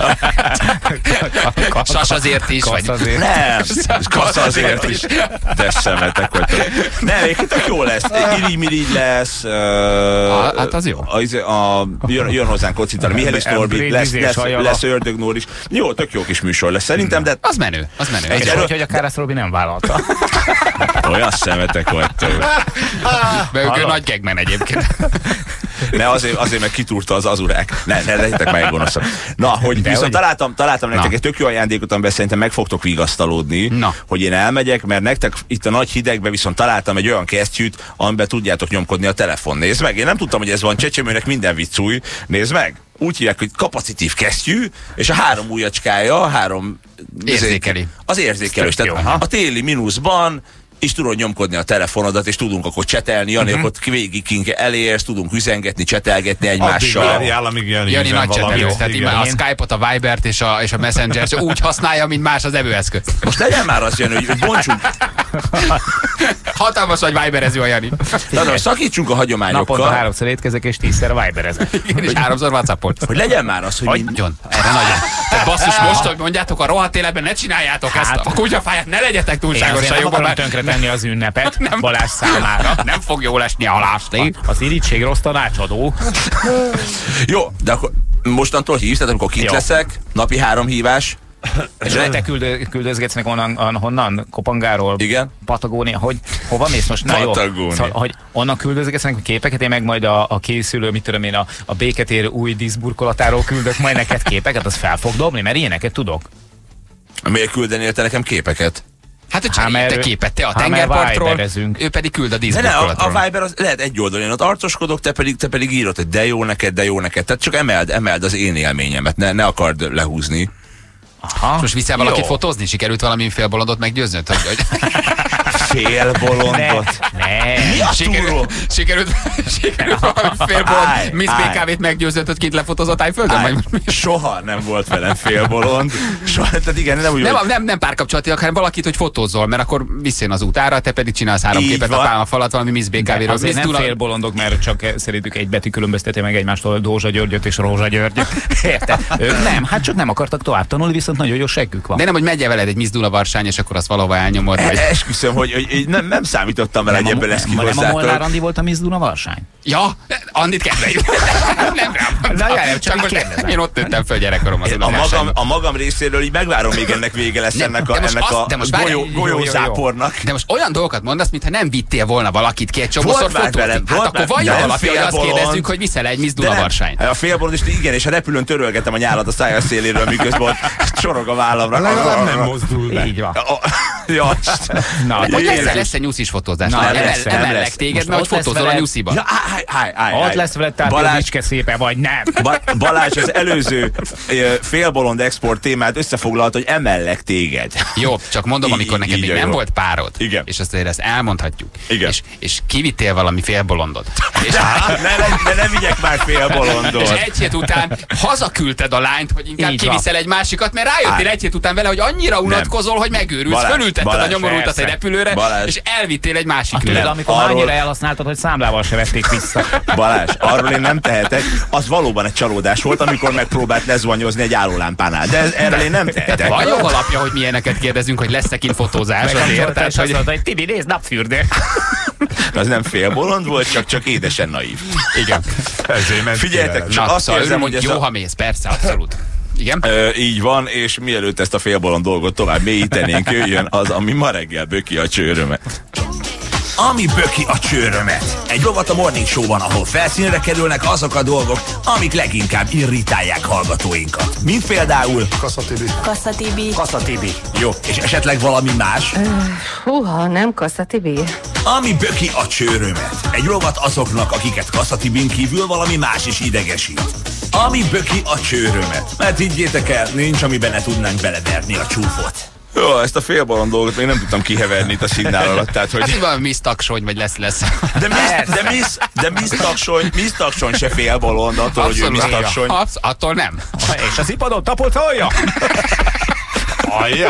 Sas azért is, vagy... Azért. Nem, kassz azért is. De szemetek vagytok. Nem, egyébként tök jó lesz. Irigy-mirigy lesz. Uh, hát az jó. A, a, jön, jön hozzánk kocintani Mihály Storbit, lesz, lesz, lesz Ördög Nór is. Jó, tök jó kis műsor lesz szerintem, de... Az menő, az menő. És erről... hogy a Kárász Robi nem vállalta. Olyan szemetek vagytok. Ő nagy gegmen egyébként. Ne, azért, azért meg kitúrta az azurák. Ne, ne legyetek meg gonoszak. Na, hogy de viszont hogy... találtam, találtam nektek Na. egy tök jó ajándékot, amiben szerintem meg fogtok vigasztalódni, Na. hogy én elmegyek, mert nektek itt a nagy hidegben viszont találtam egy olyan kesztyűt, amiben tudjátok nyomkodni a telefon. Nézd meg, én nem tudtam, hogy ez van, csecsemőnek minden viccúj. Nézd meg, úgy hívják, hogy kapacitív kesztyű, és a három ujjacskája, a három... Érzékeli. Az érzékelős. Tehát a téli mínuszban és tudod nyomkodni a telefonodat, és tudunk akkor csetelni, Jani, uh-huh. akkor végig kink elérsz, tudunk üzengetni, csetelgetni egymással. Addig várjál, amíg Jani, Jani nagy csetelő, tehát a Skype-ot, a Vibert és a, és a Messenger-t úgy használja, mint más az evőeszköz. Most legyen már az, Jani, hogy bontsunk. Hatalmas vagy Viberező a Jani. Na, na, szakítsunk a hagyományokkal. Naponta háromszor étkezek, és tízszer Viberezek. És háromszor WhatsAppot. Hogy legyen már az, hogy... Nagyon, erre nagyon. Tehát basszus, most, hogy mondjátok, a rohadt életben ne csináljátok hát, ezt, a kutyafáját ne legyetek túlságosan jobban. Nem tönkre tenni az ünnepet nem, Balázs számára. Nem fog jól esni a halászni. Az irigység rossz tanácsadó. Jó, de akkor mostantól hívsz, tehát amikor kint Jó. leszek, napi három hívás. És te küldö, küldözgetsz meg onnan, honnan? Kopangáról? Igen. Patagónia? Hogy, hova mész most? Na jó. Szóval, hogy onnan küldözgetsz meg képeket, én meg majd a, a készülő, mit tudom én, a, a béketérő új díszburkolatáról küldök majd neked képeket, az fel fog dobni, mert ilyeneket tudok. Miért küldenél te nekem képeket? Hát, hogy cseréljétek képet, te a tengerpartról, ő pedig küld a díszburkolatról. A, a Viber az lehet egy oldalon, én ott arcoskodok, te pedig, te pedig írod, hogy de jó neked, de jó neked. Tehát csak emeld, emeld az én élményemet, ne, ne akard lehúzni. Aha. Most viszel valakit jó. fotózni? Sikerült valami félbolondot meggyőznöd? Hogy, hogy... Félbolondot? Ne. Mi a sikerült, sikerült, sikerült valami félbolond Miss bé ká vét meggyőznöd, hogy kint lefotózott Tájföldön? Vagy... Soha nem volt velem félbolond. Soha, tehát igen, nem úgy nem, nem, nem párkapcsolatilag, hanem valakit, hogy fotózol, mert akkor visszajön az útára, te pedig csinálsz három így képet van. A pálmafalat valami Miss bé ká véről. Azért nem Dula... félbolondok, mert csak szerintük egy betű különbözteti meg egymástól Dózsa Györgyöt és Rózsa Györgyöt. Érted? Nem, hát csak nem akartak tovább tanulni, viszont nagyon jó seggük van. De nem, hogy megy veled egy Miss Duna Varsány, és akkor azt valahova elnyomod. Vagy... Esküszöm, hogy, hogy nem, nem számítottam vele, hogy ebből lesz ki hozzá. Nem a Molnár Andi volt a Miss Duna Varsány? Ja, Andit kedveljük. Nem rám. Na, jár, csak most kérdezem. Én ott nőttem föl gyerekkorom az a magam, a magam részéről így megvárom, még ennek vége lesz nem, ennek a, ennek a golyó, golyószápornak. De most olyan dolgokat mondasz, mintha nem vittél volna valakit ki egy csomószor fotózni. Hát akkor vajon alapja, hogy azt kérdezzük, hogy viszel egy Miss Duna Varsányt. A félbolond is igen, és a repülőn törölgetem a nyálat a szája széléről, miközben csorog a vállamra. Nem mozdul be. Így van. Ja, na, hogy lesz, lesz egy nyuszis fotózás. Na, emellek téged, mert hogy fotózol a nyusziban. Ott lesz veled, tehát Balázs szépe vagy nem. Balázs az előző félbolond export témát összefoglalt, hogy emellek téged. Jó, csak mondom, amikor neked még nem volt párod. Igen. És azt ezt elmondhatjuk. Igen. És, és kivittél valami félbolondot. És ne, ne, ne vigyek már félbolondot. És egy hét után hazaküldted a lányt, hogy inkább így kiviszel van. Egy másikat, mert rájöttél egy hét után vele, hogy annyira unatkozol, hogy megőrülsz. Fölültetted a nyomorultat egy repülőre, Balázs. És elvittél egy másik lőre. Amikor arról... annyira elhasználtad, hogy számlával se vették vissza. Balázs, arról én nem tehetek. Az valóban egy csalódás volt, amikor megpróbált lezuhanyozni egy állólámpánál. De ez, erről én nem tehetek. Van jog alapja, hogy milyeneket kérdezünk, hogy lesz-e kint fotózás. Azért, tehát, hogy... Azt hogy Tibi, nézd, napfürdő. Az nem félbolond volt, csak, csak édesen naív. Igen. Figyeljetek, csak azt érzem, hogy ez jó, ha mész, persze, abszolút. Igen? Ö, így van, és mielőtt ezt a félbolond dolgot tovább mélyítenénk, jöjjön az, ami ma reggel böki a csőrömet. Ami böki a csőrömet. Egy rovat a Morning Show-ban, ahol felszínre kerülnek azok a dolgok, amik leginkább irritálják hallgatóinkat. Mint például... Kassa Tibi. Kassa Tibi. Kassa Tibi. Jó, és esetleg valami más? Húha, nem Kassa Tibi. Ami böki a csőrömet. Egy rovat azoknak, akiket Kassa Tibin kívül valami más is idegesít. Ami böki a csőrömet. Mert higgyétek el, nincs, amiben ne tudnánk beleverni a csúfot. Jó, ezt a félbalon dolgot még nem tudtam kiheverni itt a szignál alatt. Tehát, hogy... Hát így van Miss Taksony, vagy lesz lesz. De Miss, de Miss, de Miss Taksony, Miss Taksony se félbalon, attól, hogy ő Miss Taksony. Attól nem. És az ipadon tapott hallja? Hallja.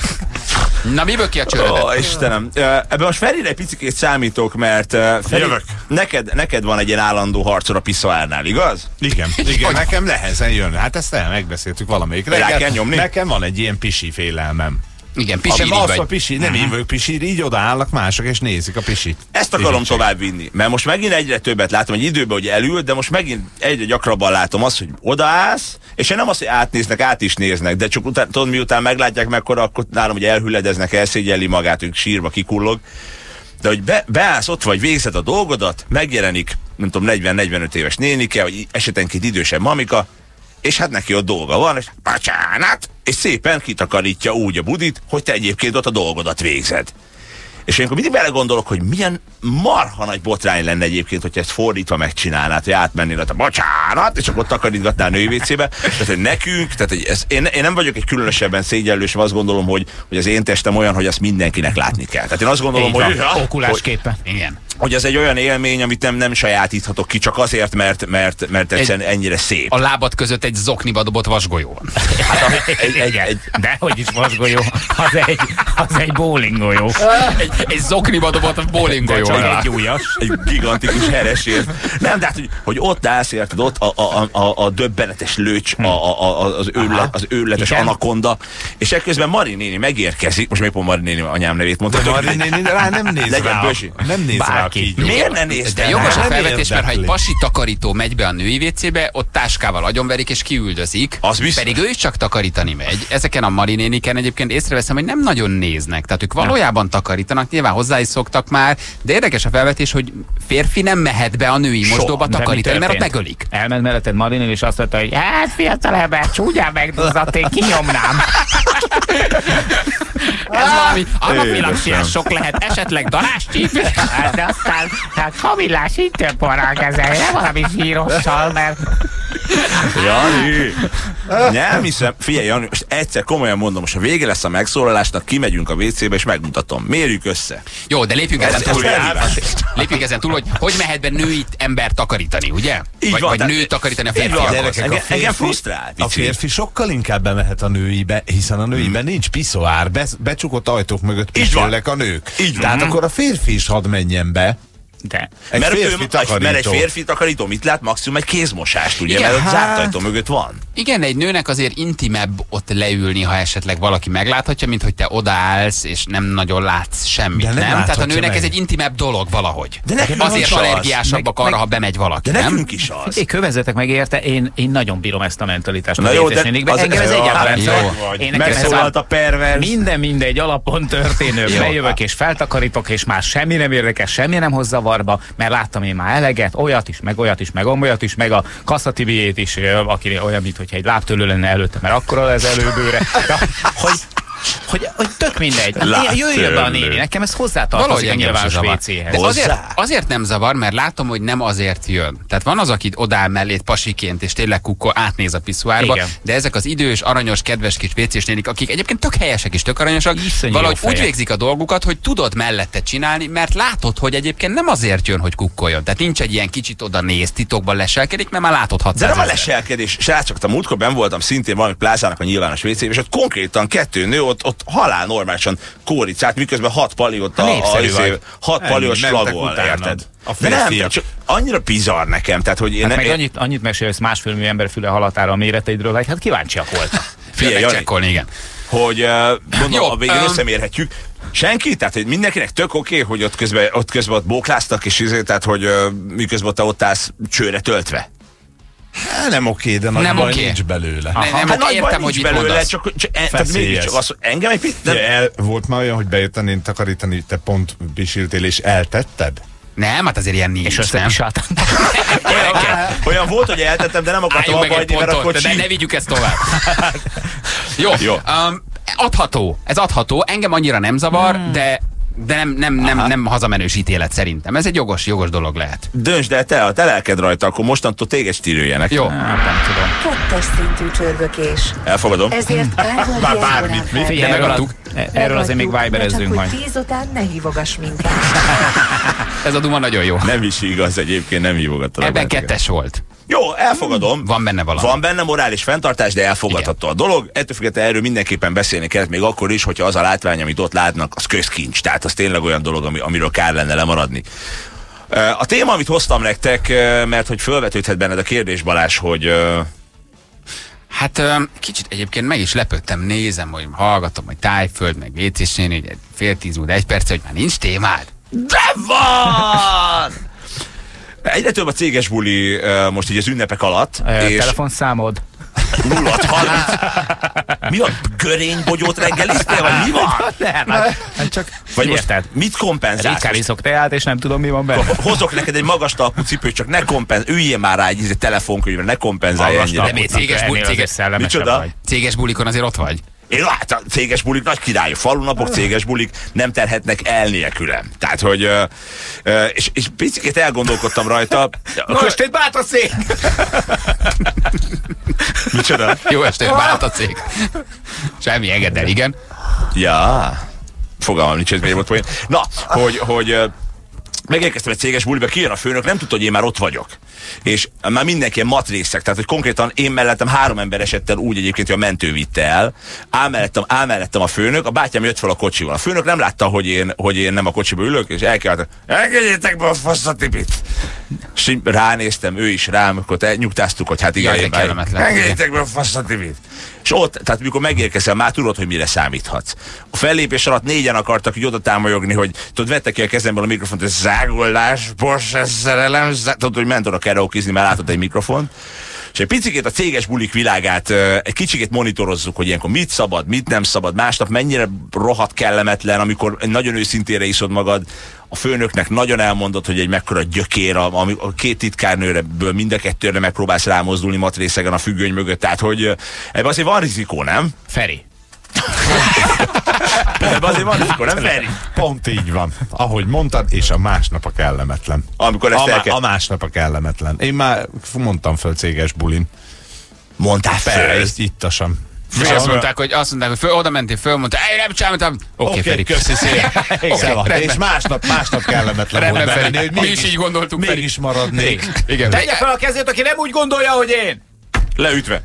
Na, mi böki a csőrödet? Ó, Istenem. Ebben most Ferire egy picikét számítok, mert Feri, neked, neked van egy ilyen állandó harcod a piszoárnál, igaz? Igen, igen, nekem nehezen jön. Hát ezt el megbeszéltük valamelyik reggel. Rá kell nyomni? Nekem van egy ilyen pisi félelmem. Igen, pisír az vagy. A pisi, nem én vagyok pisír, így odaállnak mások és nézik a pisit. Ezt akarom tovább vinni, mert most megint egyre többet látom, egy időben, hogy elül, de most megint egyre gyakrabban látom azt, hogy odaállsz, és én nem azt, hogy átnéznek, át is néznek, de csak után, tudod, miután meglátják mekkora, akkor nálam, hogy elhülledeznek, elszégyelli magát, hogy sírva kikullog. De hogy be, beállsz, ott vagy, végzed a dolgodat, megjelenik, nem tudom, negyven-negyvenöt éves nénike, vagy esetenként idősebb mamika, és hát neki ott dolga van, és bocsánat, és szépen kitakarítja úgy a budit, hogy te egyébként ott a dolgodat végzed. És én mindig belegondolok, hogy milyen marha nagy botrány lenne egyébként, hogyha ezt fordítva megcsinálnád, hogy átmennél a bocsánat, és akkor ott takarítgatnál a női vécébe. Tehát, hogy nekünk, tehát, hogy ez, én, én nem vagyok egy különösebben szégyellős, azt gondolom, hogy, hogy az én testem olyan, hogy azt mindenkinek látni kell. Tehát én azt gondolom, van, hogy... okulásképpen. Igen. Hogy ez egy olyan élmény, amit nem, nem sajátíthatok ki, csak azért, mert, mert, mert egyszerűen ennyire szép. A lábad között egy zokniba dobott vasgolyó van. Hát egy, egy, egy, de hogy is vasgolyó, az egy, az egy bowlinggolyó. Egy, egy zokniba dobott bowlinggolyó. Csak egy újas. Egy gigantikus heresért. Nem, de hát, hogy, hogy ott állsz, érted, ott a, a, a, a döbbenetes lőcs, a, a, a, az, őle, az őrületes anakonda, és ekközben Mari néni megérkezik, most még pont Mari néni anyám nevét mondta. De Mari néni rá nem néz rá. Nem néz rá. Miért ne nézd el? De jogos a felvetés, mert ha egy pasi takarító megy be a női vécébe, ott táskával agyonverik és kiüldözik. Az pedig ő is csak takarítani megy. Ezeken a Mari néniken egyébként észreveszem, hogy nem nagyon néznek. Tehát ők valójában takarítanak, nyilván hozzá is szoktak már, de érdekes a felvetés, hogy férfi nem mehet be a női mosdóba takarítani, mert ott megölik. Elment melletted Mari néni, és azt mondta, hogy hát fiatalember, csúgyán megduzzadt, én kinyomnám. Ez valami anafilaxiás sok lehet, esetleg daráscsíp, de aztán hát kamillás így több van kezelni, nem valami zsírossal, mert... Jani! Nem hiszem, figyelj Jani, most egyszer komolyan mondom, most a vége lesz a megszólalásnak, kimegyünk a vécébe és megmutatom. Mérjük össze. Jó, de lépjünk ezen túl. Lépjünk ezen túl, hogy hogy mehet be női ember takarítani, ugye? Így vagy, van, vagy nő takarítani a férfiakhoz. Engem, engem frusztrál. A férfi sokkal inkább bemehet a nőibe, hiszen a nőiben hmm. nincs piszoár, be, becsukott ajtók mögött pisilnek a nők. Így Tehát van. akkor a férfi is hadd menjen be. De. Egy mert, férfi ő, egy, mert egy férfi takarító mit lát? Maximum egy kézmosást, ugye? Igen, mert ott zárt ajtó mögött van. Igen, egy nőnek azért intimebb ott leülni, ha esetleg valaki megláthatja, mint hogy te odaállsz, és nem nagyon látsz semmit, nem? nem? Tehát a nőnek meg. Ez egy intimebb dolog valahogy. De nekünk azért allergiásabbak arra, meg, ha bemegy valaki, de nem? nekünk is az. Én kövezzetek meg érte, én, én nagyon bírom ezt a mentalitást. Na jó, de az, engem ez egyáltalán jó. Megszólalt a pervers. Minden mindegy alapon történő. Bejövök és feltakarítok, és már semmi nem érdekes, semmi nem hoz zavarba, mert láttam én már eleget, olyat is, meg olyat is, meg olyat is, meg a Kassa Tibiét is, aki olyan, mint hogyha egy lábtörlő lenne előtte, mert akkora az előbőre. Hogy, hogy, hogy tök mindegy. Jöjjön be a néni, nekem ez hozzátartozik a nyilvános vécéhez. De azért, azért nem zavar, mert látom, hogy nem azért jön. Tehát van az, aki odáll mellét pasiként, és tényleg kukkol átnéz a piszuárba, de ezek az idős, aranyos, kedves kis vécés nénik, akik egyébként tök helyesek és tök aranyosak, iszonyú valahogy úgy végzik a dolgukat, hogy tudod mellette csinálni, mert látod, hogy egyébként nem azért jön, hogy kukkoljon. Tehát nincs egy ilyen kicsit oda néz, titokban leselkedik, mert már látod hatszáz. De nem a leselkedés. Srácok, a múltkor benn voltam szintén valami plázának a nyilvános vécébe, és ott konkrétan kettő nő ott, ott halál normálisan kóricát, miközben hat pali ott a, a, a hat pali ott slagol, érted? De nem, csak annyira bizarr nekem, tehát hogy én... Hát meg annyit, annyit mesélsz másfilmű ember füle halatára a méreteidről, hogy hát kíváncsiak voltak. Figyelj, Jani, igen. Hogy uh, mondom, a végén összemérhetjük. Senki? Tehát hogy mindenkinek tök oké, okay, hogy ott közben ott, közben ott bókláztak, és izé, tehát hogy uh, miközben te ott állsz csőre töltve. Hát nem oké, de nagy nem baj oké. nincs belőle. Ne, nem, hát nagy értem, baj hogy nincs belőle, mondasz. csak, csak, tehát mégiscsak az, engem egy picit... De el, volt már olyan, hogy bejöttem én takarítani, te pont pisiltél és eltetted? Nem, hát azért ilyen nincs. És összepisáltam. olyan, olyan volt, hogy eltettem, de nem akartam abba hagyni, mert akkor de ne vigyük ezt tovább. Jó, Jó. Um, adható. Ez adható. Engem annyira nem zavar, hmm. de de nem, nem, nem, nem hazamenős ítélet szerintem. Ez egy jogos, jogos dolog lehet. Döntsd el te, ha te lelked rajta, akkor mostantól téged stílőjenek. Jó, hát nem tudom. Kettes szintű csörgökés. Elfogadom. Ezért Már bármit, mi? Figyelj, erről, erről azért még viberezzünk majd. Csak hogy tíz után ne hívogass minket. Ez a duma nagyon jó. Nem is igaz egyébként, nem hívogattad. Ebben kettes volt. Jó, elfogadom. Van benne valami. Van benne morális fenntartás, de elfogadható a dolog. Ettől függetlenül erről mindenképpen beszélni kellett, még akkor is, hogyha az a látvány, amit ott látnak, az közkincs. Tehát az tényleg olyan dolog, ami, amiről kár lenne lemaradni. A téma, amit hoztam nektek, mert hogy fölvetődhet benned a kérdés, Balázs, hogy... Hát kicsit egyébként meg is lepődtem, nézem, hogy hallgatom, hogy Tájföld, meg vécésén, hogy fél tíz múlva egy perc, hogy már nincs témád. De van! Egyre több a céges buli uh, most így az ünnepek alatt. E, és telefonszámod? nulla harminc. Mi a görénybogyót reggeliztél, vagy mi van? Nem, hát, hát csak vagy most mit kompenzálsz? Ritkán iszok teát, és nem tudom, mi van benne. Hozok neked egy magas talpú cipőt, csak ne kompenzálj, üljél már rá egy telefonkönyvre, ne kompenzálj ennyire. De még céges, buli, céges, céges bulikon azért ott vagy. Én hát a céges bulik nagy király, falunapok, céges bulik nem terhetnek el nélkülem. Tehát, hogy uh, uh, és, és picit elgondolkodtam rajta. Jó estét, Báta cég! Micsoda? Jó estét, Báta cég. Semmi, engedd el, igen. Ja, fogalmam nincs, ez miért volt poén. Na, hogy, hogy uh, megérkeztem egy céges buliba, kijön a főnök, nem tudta, hogy én már ott vagyok. És már mindenki ilyen matrészek, tehát hogy konkrétan én mellettem három ember esett el úgy egyébként, hogy a mentő vitte el. Áll mellettem, áll mellettem a főnök, a bátyám jött fel a kocsival. A főnök nem látta, hogy én, hogy én nem a kocsiba ülök, és elkellettem, engedjétek be a faszatipit. És ránéztem, ő is rám, akkor nyugtáztuk, hogy hát igen, Jaj, engedjétek be a faszatipit. És ott, tehát mikor megérkezel, már tudod, hogy mire számíthatsz. A fellépés alatt négyen akartak, hogy oda támolyogni, hogy tudod, vettek ki a kezemből a mikrofont, hogy zágoldás, Porsche szerelem, tudod, hogy ment oda karaokézni, mert látott egy mikrofont. És egy picikét a céges bulik világát egy kicsikét monitorozzuk, hogy ilyenkor mit szabad, mit nem szabad, másnap mennyire rohadt kellemetlen, amikor nagyon őszintére iszod magad. A főnöknek nagyon elmondott, hogy egy mekkora gyökér, a, a két titkárnőreből mind a kettőre megpróbálsz rámozdulni matrészegen a függöny mögött, tehát hogy ebben azért van rizikó, nem? Feri. Ebben azért van rizikó, nem Feri? Pont így van. Ahogy mondtad, és a másnap a kellemetlen. Amikor ezt a, elke... a másnap a kellemetlen. Én már mondtam föl céges bulin. Mondtál fel? Ezt ittasam. És azt mondták, hogy, azt mondták, hogy föl, oda mentél, fölmondta, ej, nem csináltam. Oké, okay, Feri. Köszi szépen. És másnap, másnap kellemetlen rendben, volt Feri. benni, hogy Mi is így gondoltuk, Feri. Mégis maradnék. Igen. Tegye fel a kezét, aki nem úgy gondolja, hogy én. Leütve.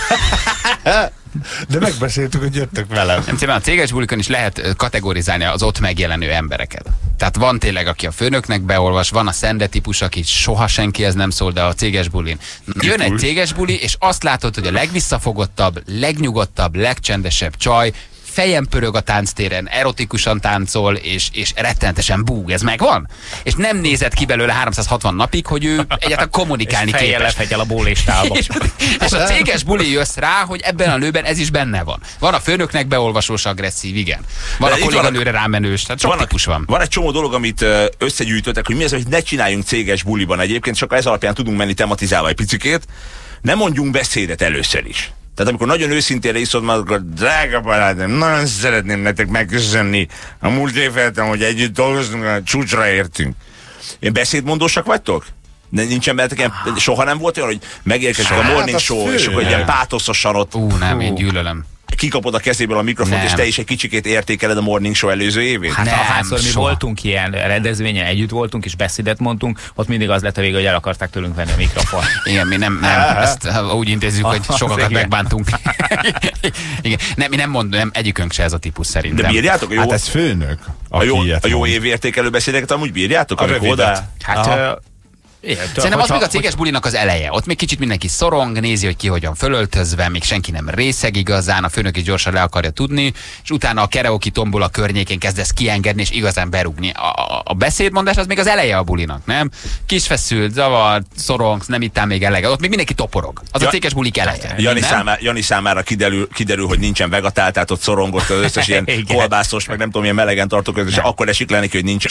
De megbeszéltük, hogy jöttek velem. Nem tudom, a céges bulikon is lehet kategorizálni az ott megjelenő embereket. Tehát van tényleg, aki a főnöknek beolvas, van a szende típus, aki soha senkihez nem szól, de a céges bulin. Jön egy céges buli, és azt látod, hogy a legvisszafogottabb, legnyugodtabb, legcsendesebb csaj fejen pörög a tánctéren, erotikusan táncol, és, és rettenetesen búg, ez megvan? És nem nézett ki belőle háromszázhatvan napig, hogy ő egyáltalán kommunikálni és képes. lefegyel a bóléstába. és, és a céges buli jössz rá, hogy ebben a nőben ez is benne van. Van a főnöknek beolvasós agresszív, igen. Van de a kolléganőre rámenős, tehát sok típus van. Van egy csomó dolog, amit összegyűjtöttek, hogy mi az, hogy ne csináljunk céges buliban egyébként, csak ez alapján tudunk menni tematizálva egy picikét. Nem mondjunk beszédet először is. Tehát amikor nagyon őszintére iszod magad, drága barátom, nagyon szeretném nektek megköszönni a múlt évveltem, hogy együtt dolgozunk, a csúcsra értünk. Én beszédmondósak vagytok? De nincsen bennetek ilyen, soha nem volt olyan, hogy megérkezik a morning hát show, és akkor egy ilyen pátoszosan ott. Ú, nem, én gyűlölöm. Kikapod a kezéből a mikrofont, nem. És te is egy kicsikét értékeled a morning show előző évét? Hát ahányszor mi voltunk ilyen rendezvényen, együtt voltunk, és beszédet mondtunk, ott mindig az lett a vége, hogy el akarták tőlünk venni a mikrofon. Igen, mi nem, nem ezt úgy intézzük, hogy sokakat megbántunk. Igen. Nem, mi nem mondom, nem, egyikünk se ez a típus szerintem. De bírjátok? A jó, hát ez főnök. A jó, a jó évértékelő beszédeket amúgy bírjátok? A rövidet. Hát... Igen, szerintem az még a céges bulinak az eleje. Ott még kicsit mindenki szorong, nézi, hogy ki hogyan fölöltözve, még senki nem részeg igazán, a főnök is gyorsan le akarja tudni, és utána a karaoke tombol a környékén kezdesz kiengedni, és igazán berúgni. A, a, a beszédmondás az még az eleje a bulinak, nem? Kisfeszült, zavar, szorongsz, nem ittál még eleget. Ott még mindenki toporog. Az ja, a céges bulik eleje. Jani, számá, Jani számára kiderül, kiderül, hogy nincsen vegatál, tehát ott szorongott az összes ilyen kolbászos, meg nem tudom, milyen melegen tartok, és akkor esik le neki, hogy nincs.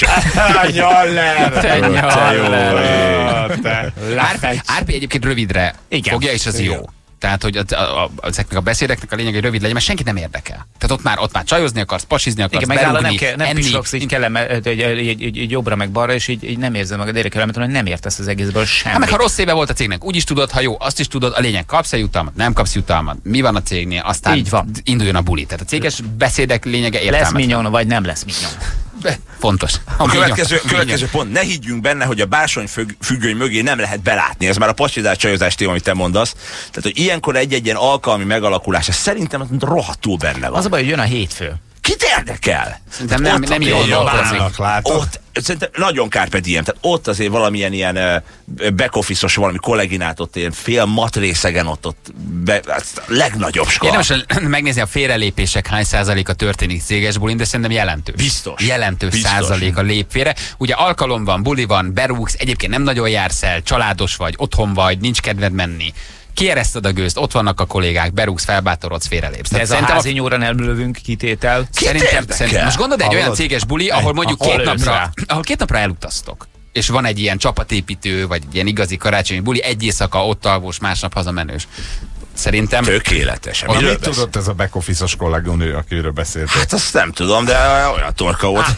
Árpi egyébként rövidre igen. fogja, és az igen. jó. Tehát, hogy a, a, a, ezeknek a beszédeknek a lényeg, hogy rövid legyen, mert senkit nem érdekel. Tehát ott már, ott már csajozni akarsz, pasizni akarsz, igen, berúgni, nem, ke, nem pislogsz így kellem, egy, egy, egy, egy jobbra meg balra, és így, így nem érzem magad érdekelmet, hogy nem értesz az egészből semmit. Hát meg ha rossz éve volt a cégnek, úgy is tudod, ha jó, azt is tudod, a lényeg, kapsz-e jutalmat, nem kapsz jutalmat, mi van a cégnél, aztán így van. Induljon a buli. Tehát a céges beszédek lényege értelmetlen. Lesz mignon, vagy nem lesz mignon. Fontos. A, a következő, következő pont, ne higgyünk benne, hogy a bársony függöny mögé nem lehet belátni. Ez már a pasizás csajozás téma, amit te mondasz. Tehát, hogy ilyenkor egy-egy ilyen alkalmi megalakulása szerintem az rohadtul benne van. Az a baj, hogy jön a hétfő. Kit érdekel? Szerintem nem, nem jól dolgozik. Ott, szerintem nagyon carpe diem, tehát ott azért valamilyen ilyen uh, back-office-os valami kolleginát ott ilyen fél mat részegen ott, ott be, legnagyobb skala. Érdemes megnézni a félrelépések hány százaléka történik céges bulin, de szerintem jelentős. Biztos. Jelentős Biztos. százalék a lép félre. Ugye alkalom van, buli van, berúgsz, egyébként nem nagyon jársz el, családos vagy, otthon vagy, nincs kedved menni. Kiereszted a gőzt, ott vannak a kollégák, berúgsz, felbátorodsz, félrelépsz. De ez a házényóra nem lövünk kitétel. Szerintem, szerintem. Most gondold egy olyan céges buli, ahol mondjuk két napra, ahol két napra elutaztok. És van egy ilyen csapatépítő, vagy egy ilyen igazi karácsonyi buli, egy éjszaka ott alvós, másnap hazamenős. Szerintem tökéletes. Mit beszél? Tudott ez a back-office-os kolléganő, akiről beszéltél? Hát azt nem tudom, de olyan torka volt.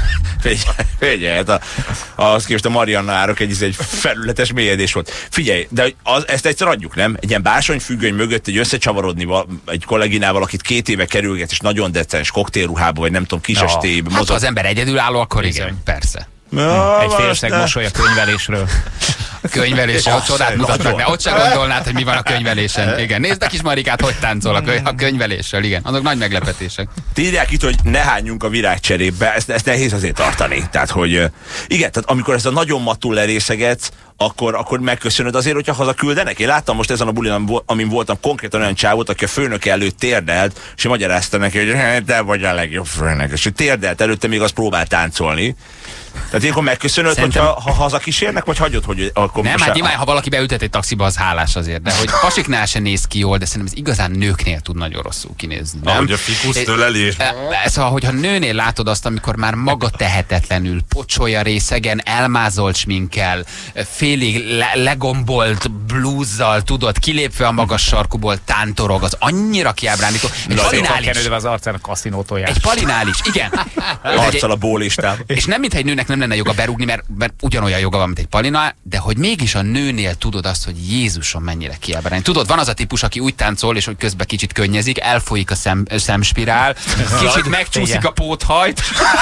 Figyelj, hát ahhoz képest a Marianna árok egy, egy felületes mélyedés volt. Figyelj, de az, ezt egyszer adjuk, nem? Egy ilyen bársonyfüggöny mögött egy összecsavarodni egy kolléginával, akit két éve kerülget, és nagyon decens koktélruhába, vagy nem tudom, kisestélybe. Hát az ember egyedülálló, akkor igen, persze. Ja, egy félszeg mosoly a könyvelésről. A könyvelésre, ott csodát mutatnak, de ott sem gondolnád, hogy mi van a könyvelésen. Igen, nézd a kis Marikát, hogy táncol a, köny a könyveléssel, igen. Azok nagy meglepetések. Írják itt, hogy ne hányjunk a virágcserébe, ezt, ezt nehéz azért tartani. Tehát, hogy igen, tehát amikor ezt a nagyon matul lerészegetsz, akkor, akkor megköszönöd azért, hogyha hazaküldenek. Én láttam most ezen a bulin, amin voltam, konkrétan olyan csávot, aki a főnök előtt térdelt, és magyarázta neki, hogy te vagy a legjobb főnök. És térdelt előtte, még azt próbált táncolni. Tehát ilyenkor megköszönöd, Szerintem... hogyha ha hazakísérnek, vagy hagyod, hogy akkor nem, hát nyilván, ha valaki beültet egy taxiba, az hálás azért. De hogy pasiknál se néz ki jól, de szerintem ez igazán nőknél tud nagyon rosszul kinézni. Nem? Ahogy a fikusztől elés. Szóval, hogyha nőnél látod azt, amikor már maga tehetetlenül, pocsolya részegen, elmázolt sminkkel, félig le legombolt blúzzal, tudod, kilépve a magas sarkuból tántorog, az annyira kiábrándító. Egy palinál is. Az arcán a kaszinó tojás. Egy palinál is, igen. Arccal a bólistán. És nem mintha egy nőnek nem lenne joga berúgni, mert, mert ugyanolyan joga van, mint egy palinál, de hogy mégis a nőnél tudod azt, hogy Jézusom mennyire kiábrány. Tudod, van az a típus, aki úgy táncol, és hogy közben kicsit könnyezik, elfolyik a szem, szemspirál, kicsit megcsúszik a póthajt,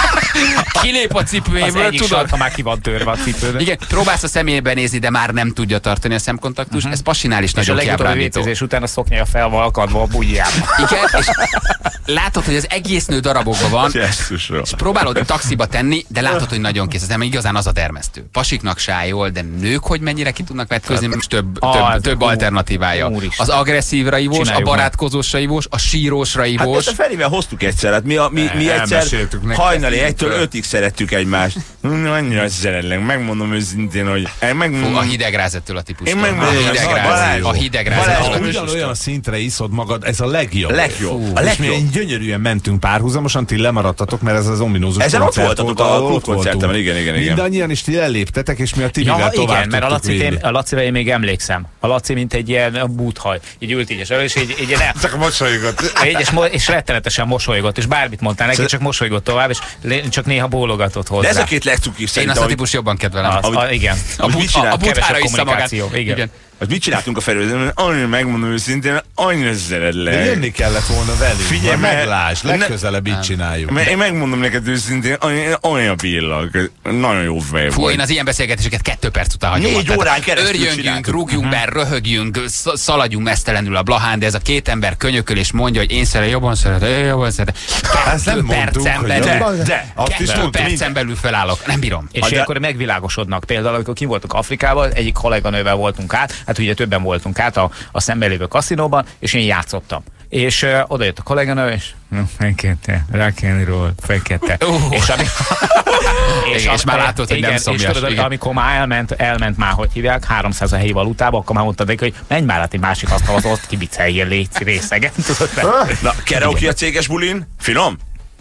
kilép a cipőjéből, tudod? Sart, ha már ki van törve a cipőbe. Igen, próbálsz a szemébe nézni, de már nem tudja tartani a szemkontaktust, uh-huh. Ez pasinál is és nagyon kiábrándító. És után a szoknyája fel van akadva a bujjában. Igen, és látod, hogy az egész nő darabokban van, és próbálod a taxiba tenni, de látod, hogy nagyon kész. Ez nem igazán az a dermesztő. Pasiknak sájol, de nők hogy mennyire ki tudnak vetkőzni, most több, ah, több, több alternatívája. Az agresszív raivós, a barátkozós raivós, a sírós raivós. Hát ezt a Ferivel hoztuk egyszer, hát mi, a, mi, mi egyszer hajnali egytől ötig szerettük egymást. Annyira szeretlek, megmondom őszintén, hogy... Megmondom, a hidegrázettől a típustól. Én megmondom, a hidegrázettől. Ugyanolyan szintre iszod magad, ez a legjobb. Legjobb. És mi gyönyörűen mentünk párhuzamosan, ti lemaradtatok, mert ez az ominózus ezen ott voltatok a klubkoncertemen, igen, igen, igen. Mindannyian is ti leléptetek, és mi a Tibivel ja, tovább igen, mert a Laci, én, a Lacira én még emlékszem. A Laci, mint egy ilyen búthaj. Így ült így, és így, így ne... Csak mosolygott. Így, és, mo és rettenetesen mosolygott, és bármit mondtál neki, csak mosolygott tovább, és csak néha bólogatott hozzá. De ez a két legcukis szerintem. Én azt a típus jobban kedvelem. Az, a, igen. A búthára iszza magát. Igen. Hát mit csináltunk a felületen? Annyira megmondom őszintén, annyira szeretlek. De jönni kellett volna velünk. Figyelj, meglásd, legközelebb így csináljuk. Mert én megmondom neked őszintén, olyan pillag, nagyon jó fej Fú, én az ilyen beszélgetéseket kettő perc után hagyom. Négy órán keresztül örjöngjünk, rúgjunk be, röhögjünk, szaladjunk mesztelenül a Blahán, de ez a két ember könyököl és mondja, hogy én szeretem, jobban szeretem, én jobban szeretem. Kettő percen belül, kettő percen belül felállok. Nem bírom. És akkor megvilágosodnak. Például, amikor ki voltunk Afrikában, egyik kolléganővel voltunk át, hát ugye többen voltunk át a, a szemben lévő kaszinóban, és én játszottam. És uh, oda jött a kolléganő, és fekete, rock'n'roll, fekete. Uh. És, ami, és, és már látod, hogy igen, nem szomjas. És tudod, amikor már elment, elment már, hogy hívják, háromszáz a helyi valutába, akkor már mondtad neki, hogy menj már át egy másik asztalhoz, ott kibicceljél, légy részegen. Na, karaoke a céges bulin? Finom?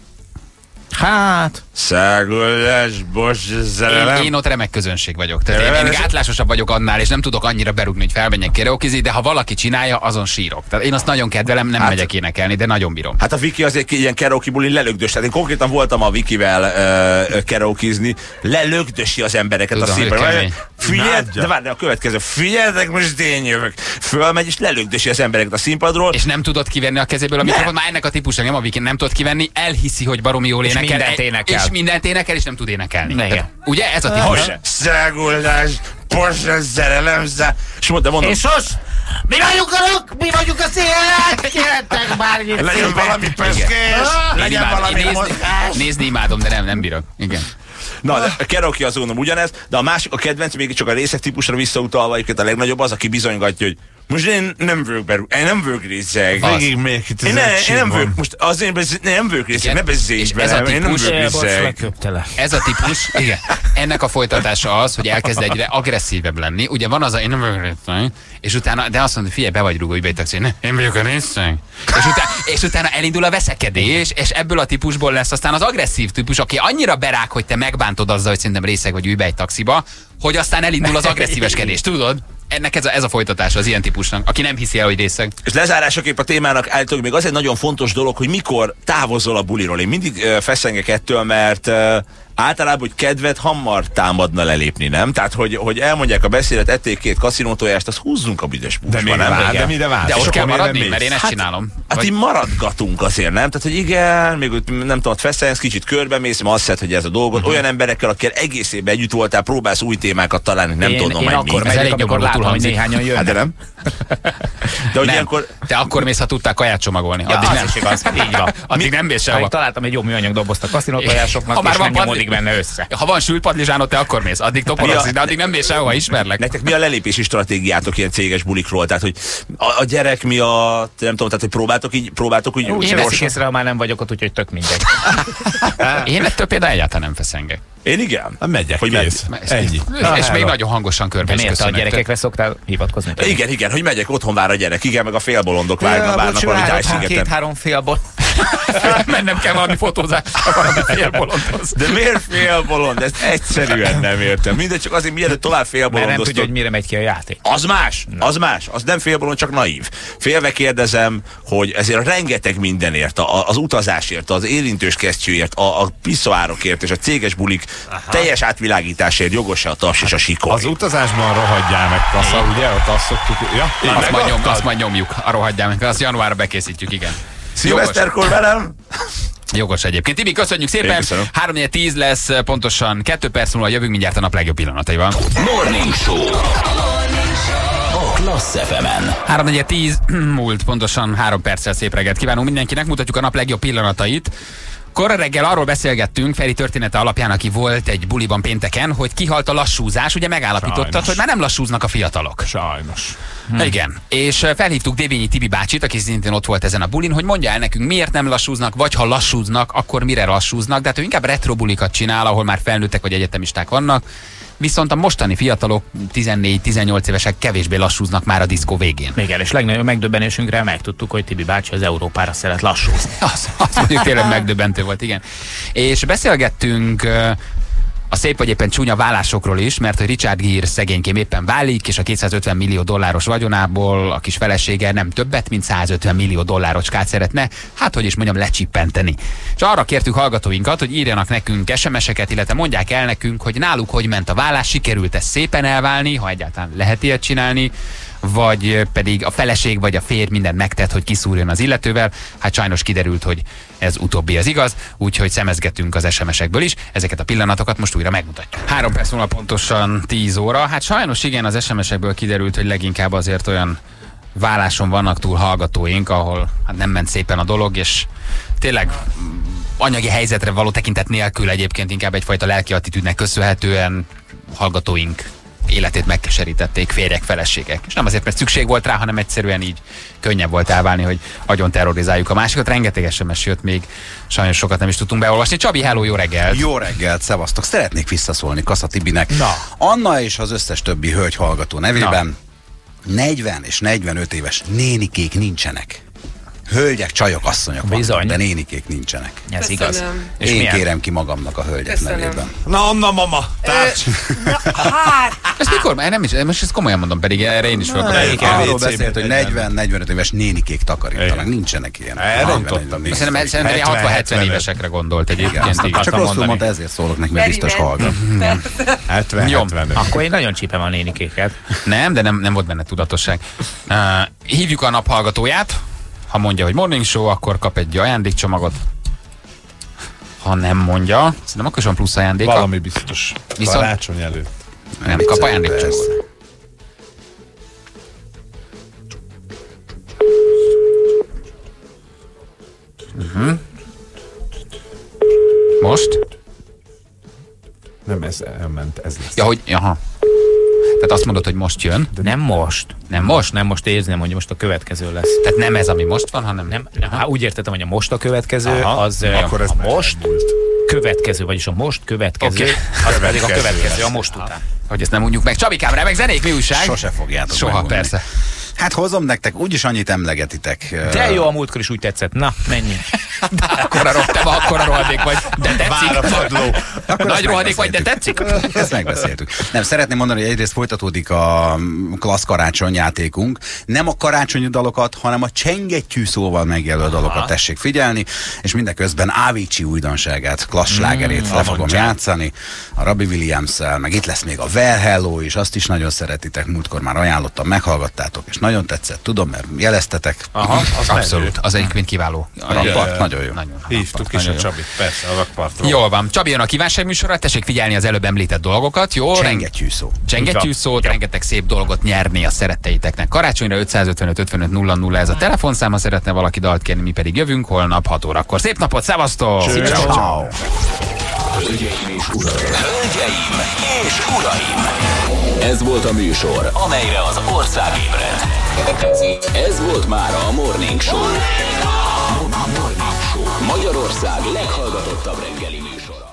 Hát... Szágolás, bos, szerelem. Én, én ott remek közönség vagyok. Tehát én, én gátlásosabb vagyok annál, és nem tudok annyira berúgni, hogy felmenjek karaokezni, de ha valaki csinálja, azon sírok. Tehát én azt nagyon kedvelem, nem hát, megyek énekelni, de nagyon bírom. Hát a Viki az egy ilyen karaoke bulin lelögdös. Tehát én konkrétan voltam a Vikivel uh, karaokezni, lelögdösi az embereket. Tudom, a színpadon. Figyeld, de várj, a következő. Figyeljetek, most én jövök. Fölmegy és lelögdösi az embereket a színpadról. És nem tudod kivenni a kezéből a mikrofon, már ennek a típusnak nem a Viki nem tudod kivenni, elhiszi, hogy baromi jól énekel. Mindent énekel. És mindent énekel, és nem tud énekelni. Tehát, ugye ez a típus? Száguldás, Porsche, szerelem, szá... És mondom, és sos, mi vagyunk a rock, mi vagyunk a szélet, kértek bármit. Legyen valami pöszkés, legyen valami mozgás. Nézni imádom, de nem, nem bírok. Igen. Na, a karaoke az mondom ugyanez, de a másik, a kedvenc, még csak a részek típusra visszautalva, egyébként a legnagyobb az, aki bizonygatja, hogy most én nem vagyok berú, én nem vagyok részeg. Végig még itt én, ne, én nem vagyok, most azért nem vagyok részeg, ne beszélj velem, én nem vagyok részeg. Ez a típus, igen. Ennek a folytatása az, hogy elkezd egyre agresszívebb lenni. Ugye van az a, én nem vagyok részeg, és utána, de azt mondja, figyelj, be vagy rúgó, hogy beitaxi, ne, én vagyok a részeg. És utána, és utána elindul a veszekedés, és ebből a típusból lesz aztán az agresszív típus, aki annyira berák, hogy te megbántod azzal, hogy szerintem részeg vagy, ülj be egy taxiba, hogy aztán elindul az agresszíveskedés, tudod? Ennek ez a, ez a folytatása az ilyen típusnak, aki nem hiszi el, hogy részeg. És lezárásaképp a témának állítólag még az egy nagyon fontos dolog, hogy mikor távozol a buliról. Én mindig uh, feszengek ettől, mert uh, általában, hogy kedvet hamar támadna lelépni, nem? Tehát, hogy, hogy elmondják a beszédet, ették két kaszinótojást, azt húzzunk a büdös púsba, nem? Vár, de mi de vár? De ott kell maradni, mert én ezt hát, csinálom. Hát vagy... így maradgatunk azért, nem? Tehát, hogy igen, még nem tudom, hogy feszengsz, kicsit körbemész, ma azt hiszed, hogy ez a dolgot. Uh-huh. Olyan emberekkel, akikkel egész évben együtt voltál, próbálsz új témákat találni, nem én, tudom, én hogy akkor megyek, amikor látom, hogy néhányan jönnek. Hát de nem. De hogy nem. ilyenkor... Te akkor mész, ha tudtál kaját csomagolni. Ja, addig az nem. is igaz. Így van. Addig nem mész sehova. Találtam egy jó műanyag dobozt a kaszinótojásoknak, és nem nyomódik benne össze. Ha van sült padlizsánot, te akkor mész. Addig toporogsz, de addig nem mész sehova, ismerlek. Nektek mi a lelépési stratégiátok ilyen céges bulikról? Tehát, hogy a, a gyerek mi a... Nem tudom, tehát, hogy próbáltok így... Próbáltok úgy... Úgy veszik észre, ha már nem vagyok ott, úgyhogy tök mindegy. Én ettől például egyáltalán nem feszengek. Én igen. Megyek, hogy kész. Ennyi. Ah, és még nagyon hangosan körbe is köszönök. A gyerekekre szoktál hivatkozni? Igen, igen, hogy megyek, otthon vár a gyerek. Igen, meg a félbolondok várnak, várnak valami Tájszigeten. Két-három félbolond. Mennem kell valami fotózás, valami félbolondhoz. De miért félbolond? Ezt egyszerűen nem értem. Mindegy, csak azért mielőtt tovább félbolondoztok. Mert nem tudja, hogy mire megy ki a játék. Az más, az más. Az nem félbolond, csak naív. Félve kérdezem, hogy ezért a rengeteg mindenért, az utazásért, az érintős kesztyűért, a, a piszoárokért és a céges bulik aha. teljes átvilágításért jogos a taps és a sikoly. Az utazásban rohadjál meg, kassa, ugye? Ott azt szoktuk... Ja, azt, majd nyom, azt majd nyomjuk, a rohadjál meg. Azt januárra bekészítjük, igen. Szilveszterkor velem? Jogos egyébként. Tibi, köszönjük szépen. három négy tíz lesz, pontosan kettő perc múlva jövünk mindjárt a nap legjobb pillanataival. Morning Show. A Klassz ef emen. három négy tíz múlt, pontosan három perccel szép reggelt kívánunk mindenkinek. Mutatjuk a nap legjobb pillanatait. Korra reggel arról beszélgettünk, Feri története alapján, aki volt egy buliban pénteken, hogy kihalt a lassúzás, ugye megállapítottad, sajnos. Hogy már nem lassúznak a fiatalok. Sajnos. Hm. Igen. És felhívtuk Dévényi Tibi bácsit, aki szintén ott volt ezen a bulin, hogy mondja el nekünk, miért nem lassúznak, vagy ha lassúznak, akkor mire lassúznak. De hát ő inkább retro bulikat csinál, ahol már felnőttek vagy egyetemisták vannak. Viszont a mostani fiatalok, tizennégy-tizennyolc évesek kevésbé lassúznak már a diszkó végén. Igen, és legnagyobb megdöbbenésünkre megtudtuk, hogy Tibi bácsi az Európára szeret lassúzni. Az, az mondjuk tényleg megdöbbentő volt, igen. És beszélgettünk a szép vagy éppen csúnya vállásokról is, mert hogy Richard Gere szegénykém éppen válik, és a kétszázötven millió dolláros vagyonából a kis felesége nem többet, mint százötven millió dollárocskát szeretne, hát hogy is mondjam, lecsippenteni. És arra kértük hallgatóinkat, hogy írjanak nekünk es em eseket, illetve mondják el nekünk, hogy náluk hogy ment a vállás, sikerült ez szépen elválni, ha egyáltalán lehet ilyet csinálni, vagy pedig a feleség vagy a férj mindent megtett, hogy kiszúrjon az illetővel. Hát sajnos kiderült, hogy ez utóbbi az igaz, úgyhogy szemezgetünk az es em es-ekből is. Ezeket a pillanatokat most újra megmutatjuk. Három perc múlva pontosan tíz óra. Hát sajnos igen, az es em es-ekből kiderült, hogy leginkább azért olyan válláson vannak túl hallgatóink, ahol hát nem ment szépen a dolog, és tényleg anyagi helyzetre való tekintet nélkül egyébként inkább egyfajta lelki attitűdnek köszönhetően hallgatóink életét megkeserítették, férjek, feleségek. És nem azért, mert szükség volt rá, hanem egyszerűen így könnyebb volt elválni, hogy agyon terrorizáljuk a másikat. Rengeteg es em es jött még, sajnos sokat nem is tudtunk beolvasni. Csabi, hello, jó reggelt! Jó reggelt, szevasztok! Szeretnék visszaszólni Kassa Tibinek. Na. Anna és az összes többi hölgy hallgató nevében. Na. negyven és negyvenöt éves nénikék nincsenek. Hölgyek, csajok, asszonyok vannak, de nénikék nincsenek. Ez igaz. És én milyen? Kérem ki magamnak a hölgyek Köszönöm. nevében. Na, Anna, mama, tárcs! Hát! Ezt mikor? Nem is, most ezt komolyan mondom, pedig erre én is fogok. Arról beszélt, hogy negyven-negyvenöt éves nénikék takarítanak. Nincsenek ilyen. Szerintem ilyen hatvan-hetven évesekre gondolt egyébként. Csak rosszul mondta, ezért szólok neki, mert biztos hallgat. hetven-hetvenöt. Akkor én nagyon csípem a nénikéket. Nem, de nem volt benne tudatosság. Hívjuk a naphallgatóját. Ha mondja, hogy morning show, akkor kap egy ajándékcsomagot. Ha nem mondja, szerintem akkor is van plusz ajándéka. Valami biztos. Viszont karácsony előtt. Nem kap ajándékcsomagot. Uh-huh. Most? Nem, ez elment, ez lesz. Ja, hogy, aha. Tehát azt mondod, hogy most jön. De nem most. Nem most? Nem most érzem, hogy most a következő lesz. Tehát nem ez, ami most van, hanem... Nem, hát úgy értettem, hogy a most a következő, aha, az akkor a ez most következő, vagyis a most következő, okay. Az pedig a következő, a most után. Hogy ezt nem mondjuk meg. Csabikám, remek zenék, mi újság? Sose fogjátok Soha, megmondani. Persze. Hát hozom nektek, úgyis annyit emlegetitek. De jó, a múltkor is úgy tetszett. Na, menjünk. Akkora rohadék, akkora rohadék vagy, de tetszik. Nagy rohadék vagy, de tetszik. Ezt megbeszéltük. Nem, szeretném mondani, hogy egyrészt folytatódik a klassz karácsonyjátékunk. Nem a karácsonyi dalokat, hanem a csengettyű szóval megjelölő dalokat tessék figyelni, és mindeközben Avicii újdonságát, klassz slágerét mm, le fogom játszani, a Robbie Williams-szel, meg itt lesz még a Well Hello is, azt is nagyon szeretitek, múltkor már ajánlottam, meghallgattátok, és nagyon tetszett, tudom, mert jeleztetek. Aha, az abszolút, az egyébként kiváló. Rakpart, nagyon jó. Nagyon hívtuk is a Csabit, persze, a rakpartról. Jól van. Csabi jön a kívánság műsorra, tessék figyelni az előbb említett dolgokat, jó? Csengettyű szó. Csengettyű szót, rengeteg szép dolgot nyerni a szeretteiteknek. Karácsonyra ötszázötvenöt ötvenöt nulla nulla ez a telefonszám, ha szeretne valaki dalt kérni, mi pedig jövünk holnap hat órakor. Szép napot, szevasztok! Ciao. Hölgyeim és uraim! Hölgyeim és uraim! Ez volt a műsor, amelyre az ország ébredt. Ez volt már a Morning Show. Magyarország leghallgatottabb reggeli műsora.